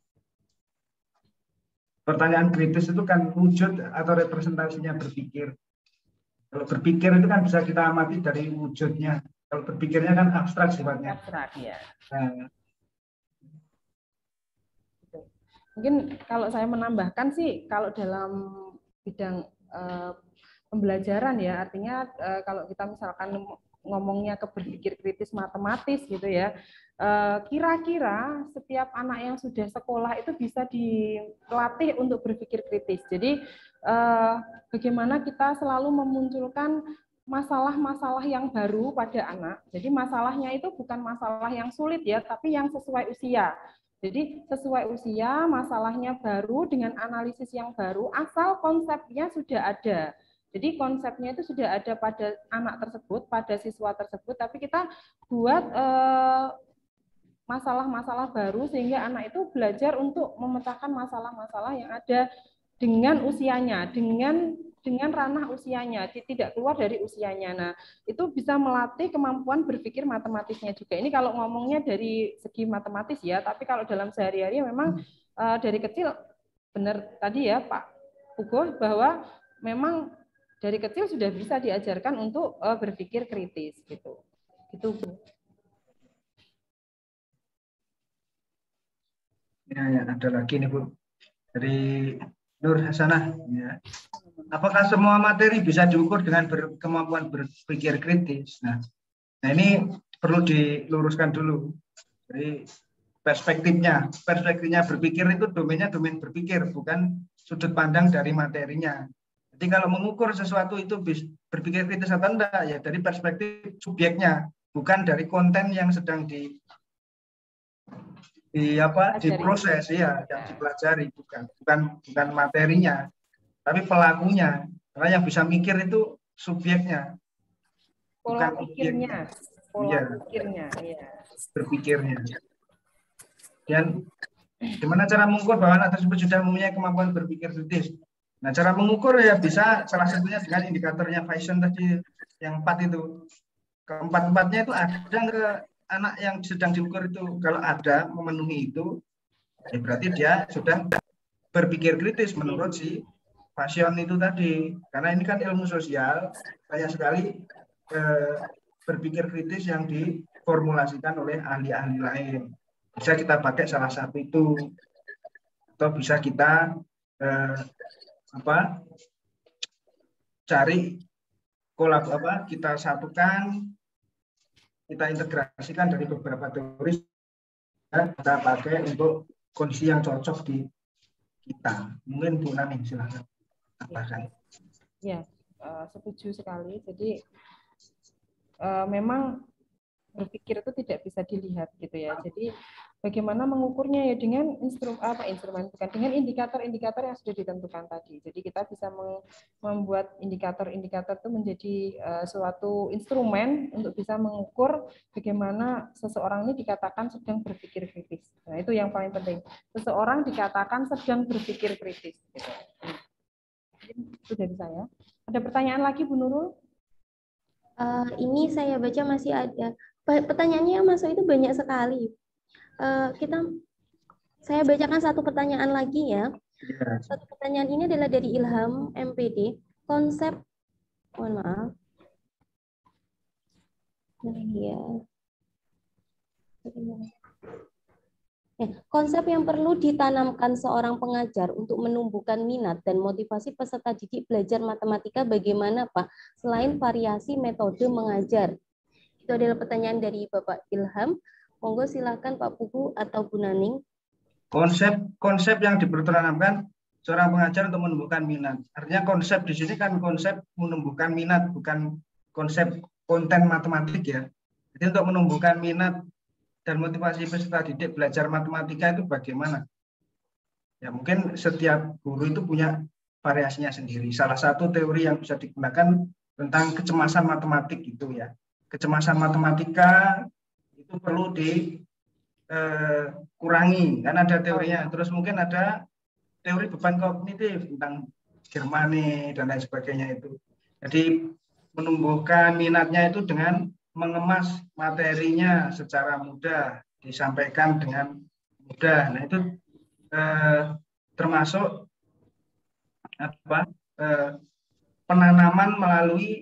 Pertanyaan kritis itu kan wujud atau representasinya berpikir. Kalau berpikir itu kan bisa kita amati dari wujudnya. Kalau berpikirnya kan abstrak sifatnya.
Abstrak, ya.
Nah,
mungkin kalau saya menambahkan sih, kalau dalam bidang uh, pembelajaran ya, artinya uh, kalau kita misalkan ngomongnya ke berpikir kritis matematis gitu ya, kira-kira setiap anak yang sudah sekolah itu bisa dilatih untuk berpikir kritis. Jadi bagaimana kita selalu memunculkan masalah-masalah yang baru pada anak. Jadi masalahnya itu bukan masalah yang sulit ya, tapi yang sesuai usia. Jadi sesuai usia, masalahnya baru dengan analisis yang baru, asal konsepnya sudah ada. Jadi konsepnya itu sudah ada pada anak tersebut, pada siswa tersebut, tapi kita buat masalah-masalah eh, baru sehingga anak itu belajar untuk memecahkan masalah-masalah yang ada dengan usianya, dengan dengan ranah usianya, tidak keluar dari usianya. Nah, itu bisa melatih kemampuan berpikir matematisnya juga. Ini kalau ngomongnya dari segi matematis ya, tapi kalau dalam sehari-hari memang eh, dari kecil benar tadi ya Pak Puguh bahwa memang dari kecil sudah bisa diajarkan untuk uh, berpikir kritis gitu. Gitu, Bu.
Ya, ya, ada lagi nih, Bu. Dari Nur Hasanah ya. Apakah semua materi bisa diukur dengan ber, kemampuan berpikir kritis? Nah, nah, ini perlu diluruskan dulu. Jadi perspektifnya, perspektifnya berpikir itu domainnya domain berpikir, bukan sudut pandang dari materinya. Jadi kalau mengukur sesuatu itu berpikir kritis atau enggak, ya dari perspektif subjeknya, bukan dari konten yang sedang di, di apa diproses ya, yang dipelajari, bukan bukan bukan materinya, tapi pelakunya. Karena yang bisa mikir itu subjeknya,
pola
bukan
pikirnya,
objeknya.
pola
Ya,
pikirnya, ya.
Berpikirnya. Dan gimana cara mengukur bahwa anak tersebut sudah mempunyai kemampuan berpikir kritis? Nah, cara mengukur ya bisa salah satunya dengan indikatornya Faison tadi yang empat itu. Keempat-empatnya itu ada ke anak yang sedang diukur itu. Kalau ada memenuhi itu, ya berarti dia sudah berpikir kritis menurut si Faison itu tadi. Karena ini kan ilmu sosial, banyak sekali eh, berpikir kritis yang diformulasikan oleh ahli-ahli lain. Bisa kita pakai salah satu itu, atau bisa kita eh, apa cari kolab apa kita satukan, kita integrasikan dari beberapa teori dan kita pakai untuk kondisi yang cocok di kita. Mungkin Bu Nani silahkan tambahkan.
Ya, uh, setuju sekali. Jadi uh, memang berpikir itu tidak bisa dilihat gitu ya. Jadi bagaimana mengukurnya ya dengan instrumen apa instrumen bukan dengan indikator-indikator yang sudah ditentukan tadi. Jadi kita bisa membuat indikator-indikator itu menjadi uh, suatu instrumen untuk bisa mengukur bagaimana seseorang ini dikatakan sedang berpikir kritis. Nah, itu yang paling penting. Seseorang dikatakan sedang berpikir kritis. Gitu. Itu dari saya. Ada pertanyaan lagi, Bu Nurul?
Uh, ini saya baca masih ada. Pertanyaannya yang masuk itu banyak sekali. Uh, kita, saya bacakan satu pertanyaan lagi ya. Satu pertanyaan ini adalah dari Ilham M P D. Konsep, mohon maaf. Ya. Ya, konsep yang perlu ditanamkan seorang pengajar untuk menumbuhkan minat dan motivasi peserta didik belajar matematika bagaimana, Pak? Selain variasi metode mengajar. Itu adalah pertanyaan dari Bapak Ilham. Monggo silakan Pak Pugu atau Bu Naning.
Konsep konsep yang dipertanamkan seorang pengajar untuk menumbuhkan minat. Artinya konsep di sini kan konsep menumbuhkan minat, bukan konsep konten matematik ya. Jadi untuk menumbuhkan minat dan motivasi peserta didik belajar matematika itu bagaimana? Ya mungkin setiap guru itu punya variasinya sendiri. Salah satu teori yang bisa digunakan tentang kecemasan matematik itu ya. Kecemasan matematika itu perlu di eh, kurangi, kan ada teorinya. Terus mungkin ada teori beban kognitif tentang Germani dan lain sebagainya itu. Jadi menumbuhkan minatnya itu dengan mengemas materinya secara mudah, disampaikan dengan mudah. Nah itu eh, termasuk apa eh, penanaman melalui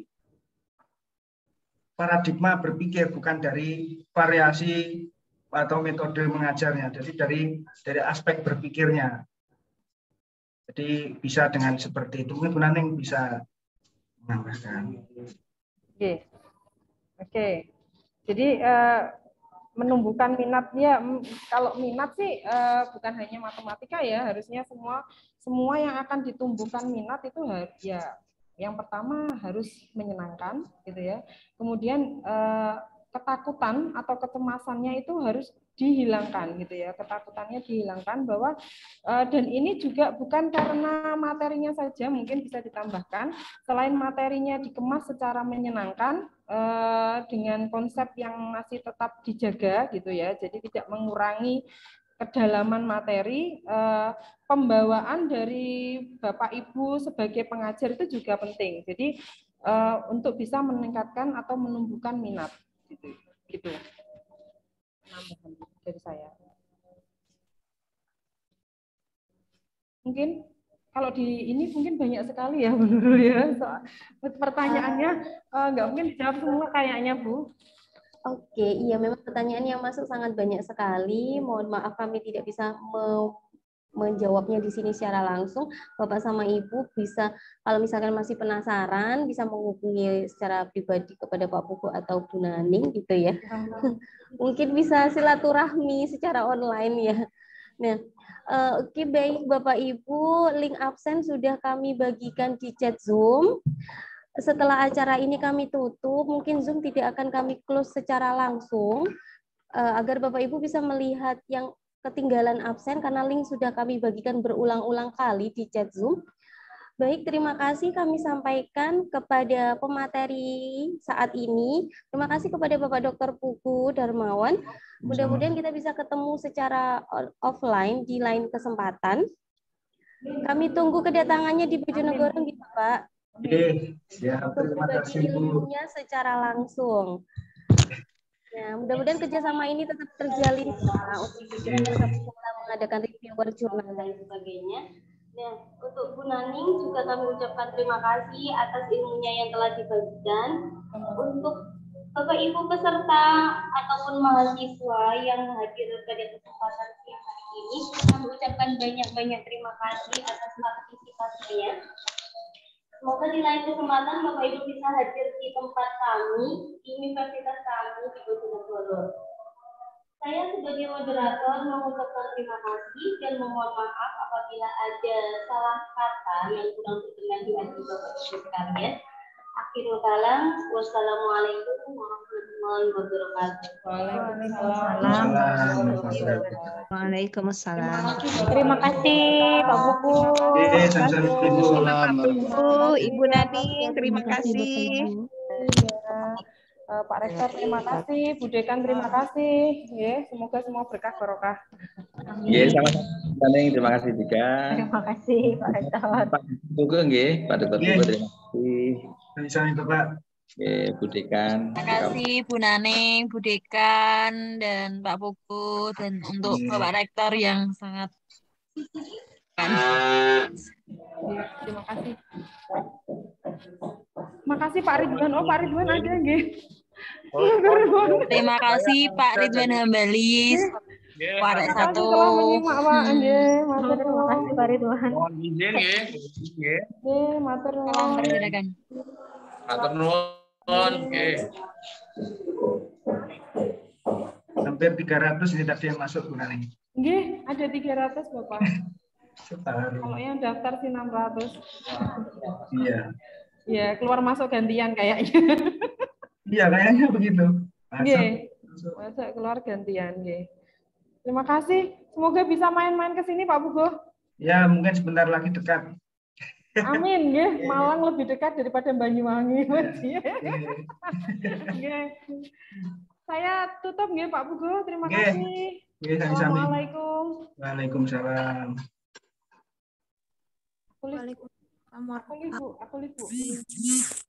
paradigma berpikir, bukan dari variasi atau metode mengajarnya, jadi dari dari aspek berpikirnya. Jadi bisa dengan seperti itu. Mungkin Bu Naning bisa menambahkan.
Oke, oke. Jadi eh, menumbuhkan minatnya, kalau minat sih eh, bukan hanya matematika ya, harusnya semua semua yang akan ditumbuhkan minat itu ya yang pertama harus menyenangkan gitu ya. Kemudian eh, ketakutan atau kecemasannya itu harus dihilangkan gitu ya, ketakutannya dihilangkan bahwa eh, dan ini juga bukan karena materinya saja, mungkin bisa ditambahkan selain materinya dikemas secara menyenangkan eh, dengan konsep yang masih tetap dijaga gitu ya, jadi tidak mengurangi kedalaman materi, eh, pembawaan dari Bapak Ibu sebagai pengajar itu juga penting. Jadi eh, untuk bisa meningkatkan atau menumbuhkan minat gitu. Gitu. Dari saya. Mungkin kalau di ini mungkin banyak sekali ya Bu Nurul ya. Soal pertanyaannya eh, nggak mungkin dijawab semua kayaknya Bu.
Oke, iya memang pertanyaan yang masuk sangat banyak sekali. Mohon maaf kami tidak bisa me menjawabnya di sini secara langsung. Bapak sama Ibu bisa, kalau misalkan masih penasaran, bisa menghubungi secara pribadi kepada Pak Pugu atau Bu Naning gitu ya. Mungkin bisa silaturahmi secara online ya. Nah, uh, oke okay, baik Bapak Ibu, link absen sudah kami bagikan di chat Zoom. Setelah acara ini kami tutup, mungkin Zoom tidak akan kami close secara langsung, uh, agar Bapak Ibu bisa melihat yang ketinggalan absen karena link sudah kami bagikan berulang-ulang kali di chat Zoom. Baik, terima kasih kami sampaikan kepada pemateri saat ini. Terima kasih kepada Bapak Doktor Pugu Darmawan. Mudah-mudahan kita bisa ketemu secara offline di lain kesempatan. Kami tunggu kedatangannya di Bojonegoro, gitu Pak.
Oke, siap. Terima kasih Bu.
Secara langsung. Nah, mudah-mudahan kerjasama ini tetap terjalin Pak, untuk kita mengadakan reviewer jurnal dan sebagainya. Nah, untuk Bu Naning juga kami ucapkan terima kasih atas ilmunya yang telah dibagikan. Untuk Bapak Ibu peserta ataupun mahasiswa yang hadir pada kesempatan siang hari ini, kami ucapkan banyak-banyak terima kasih atas partisipasinya. Semoga di lain kesempatan Bapak Ibu bisa hadir di tempat kami, di universitas kami di Bojonegoro. Saya sebagai moderator mengucapkan terima kasih dan memohon maaf apabila ada salah kata yang kurang berkenan di hati Bapak Ibu sekalian. Akhirul kalam, wassalamualaikum warahmatullahi wabarakatuh.
Waalaikumsalam.
Terima kasih Pak Buku.
Ibu, Ibu Naning, terima kasih.
Uh, Pak Rektor terima kasih, Bu Dekan terima kasih, ya semoga semua berkah barokah.
Ya, sama-sama. Terima kasih juga.
Terima kasih Pak Rektor.
Pak Pugu nggih, Pak Doktor Pugu terima kasih.
Sama-sama Pak.
Oke, Bu Dekan.
Terima kasih Bu Naning, Bu Dekan dan Pak Pugu, dan untuk Bapak Rektor yang sangat
ya, terima kasih. Makasih Pak Ridwan. Oh Pak Ridwan ada nggih.
Terima kasih Pak Ridwan Hambali. Warek satu.
Telah menyimak Pak. Nggih, matur
terima kasih Pak Ridwan.
Mohon izin nggih. Nggih.
Nggih, matur nuwun.
Silakan.
Matur nuwun nggih.
Hampir tiga ratus ini tadi yang masuk Bu Naning.
Nggih, ada tiga ratus Bapak.
Separuh.
Kalau yang daftar sih enam ratus.
Iya.
Ya, keluar masuk gantian kayaknya.
Iya, kayaknya begitu.
Nggih. Masuk keluar gantian, nggih. Terima kasih. Semoga bisa main-main ke sini Pak Pugu.
Ya, mungkin sebentar lagi dekat.
Amin, nggih. Malang lebih dekat daripada Banyuwangi. Nggih. Saya tutup nggih Pak Pugu. Terima kasih.
Oke, Sami.
Assalamualaikum.
Waalaikumsalam.
Aku lihat. Aku lihat, Bu. Aku lihat, Bu.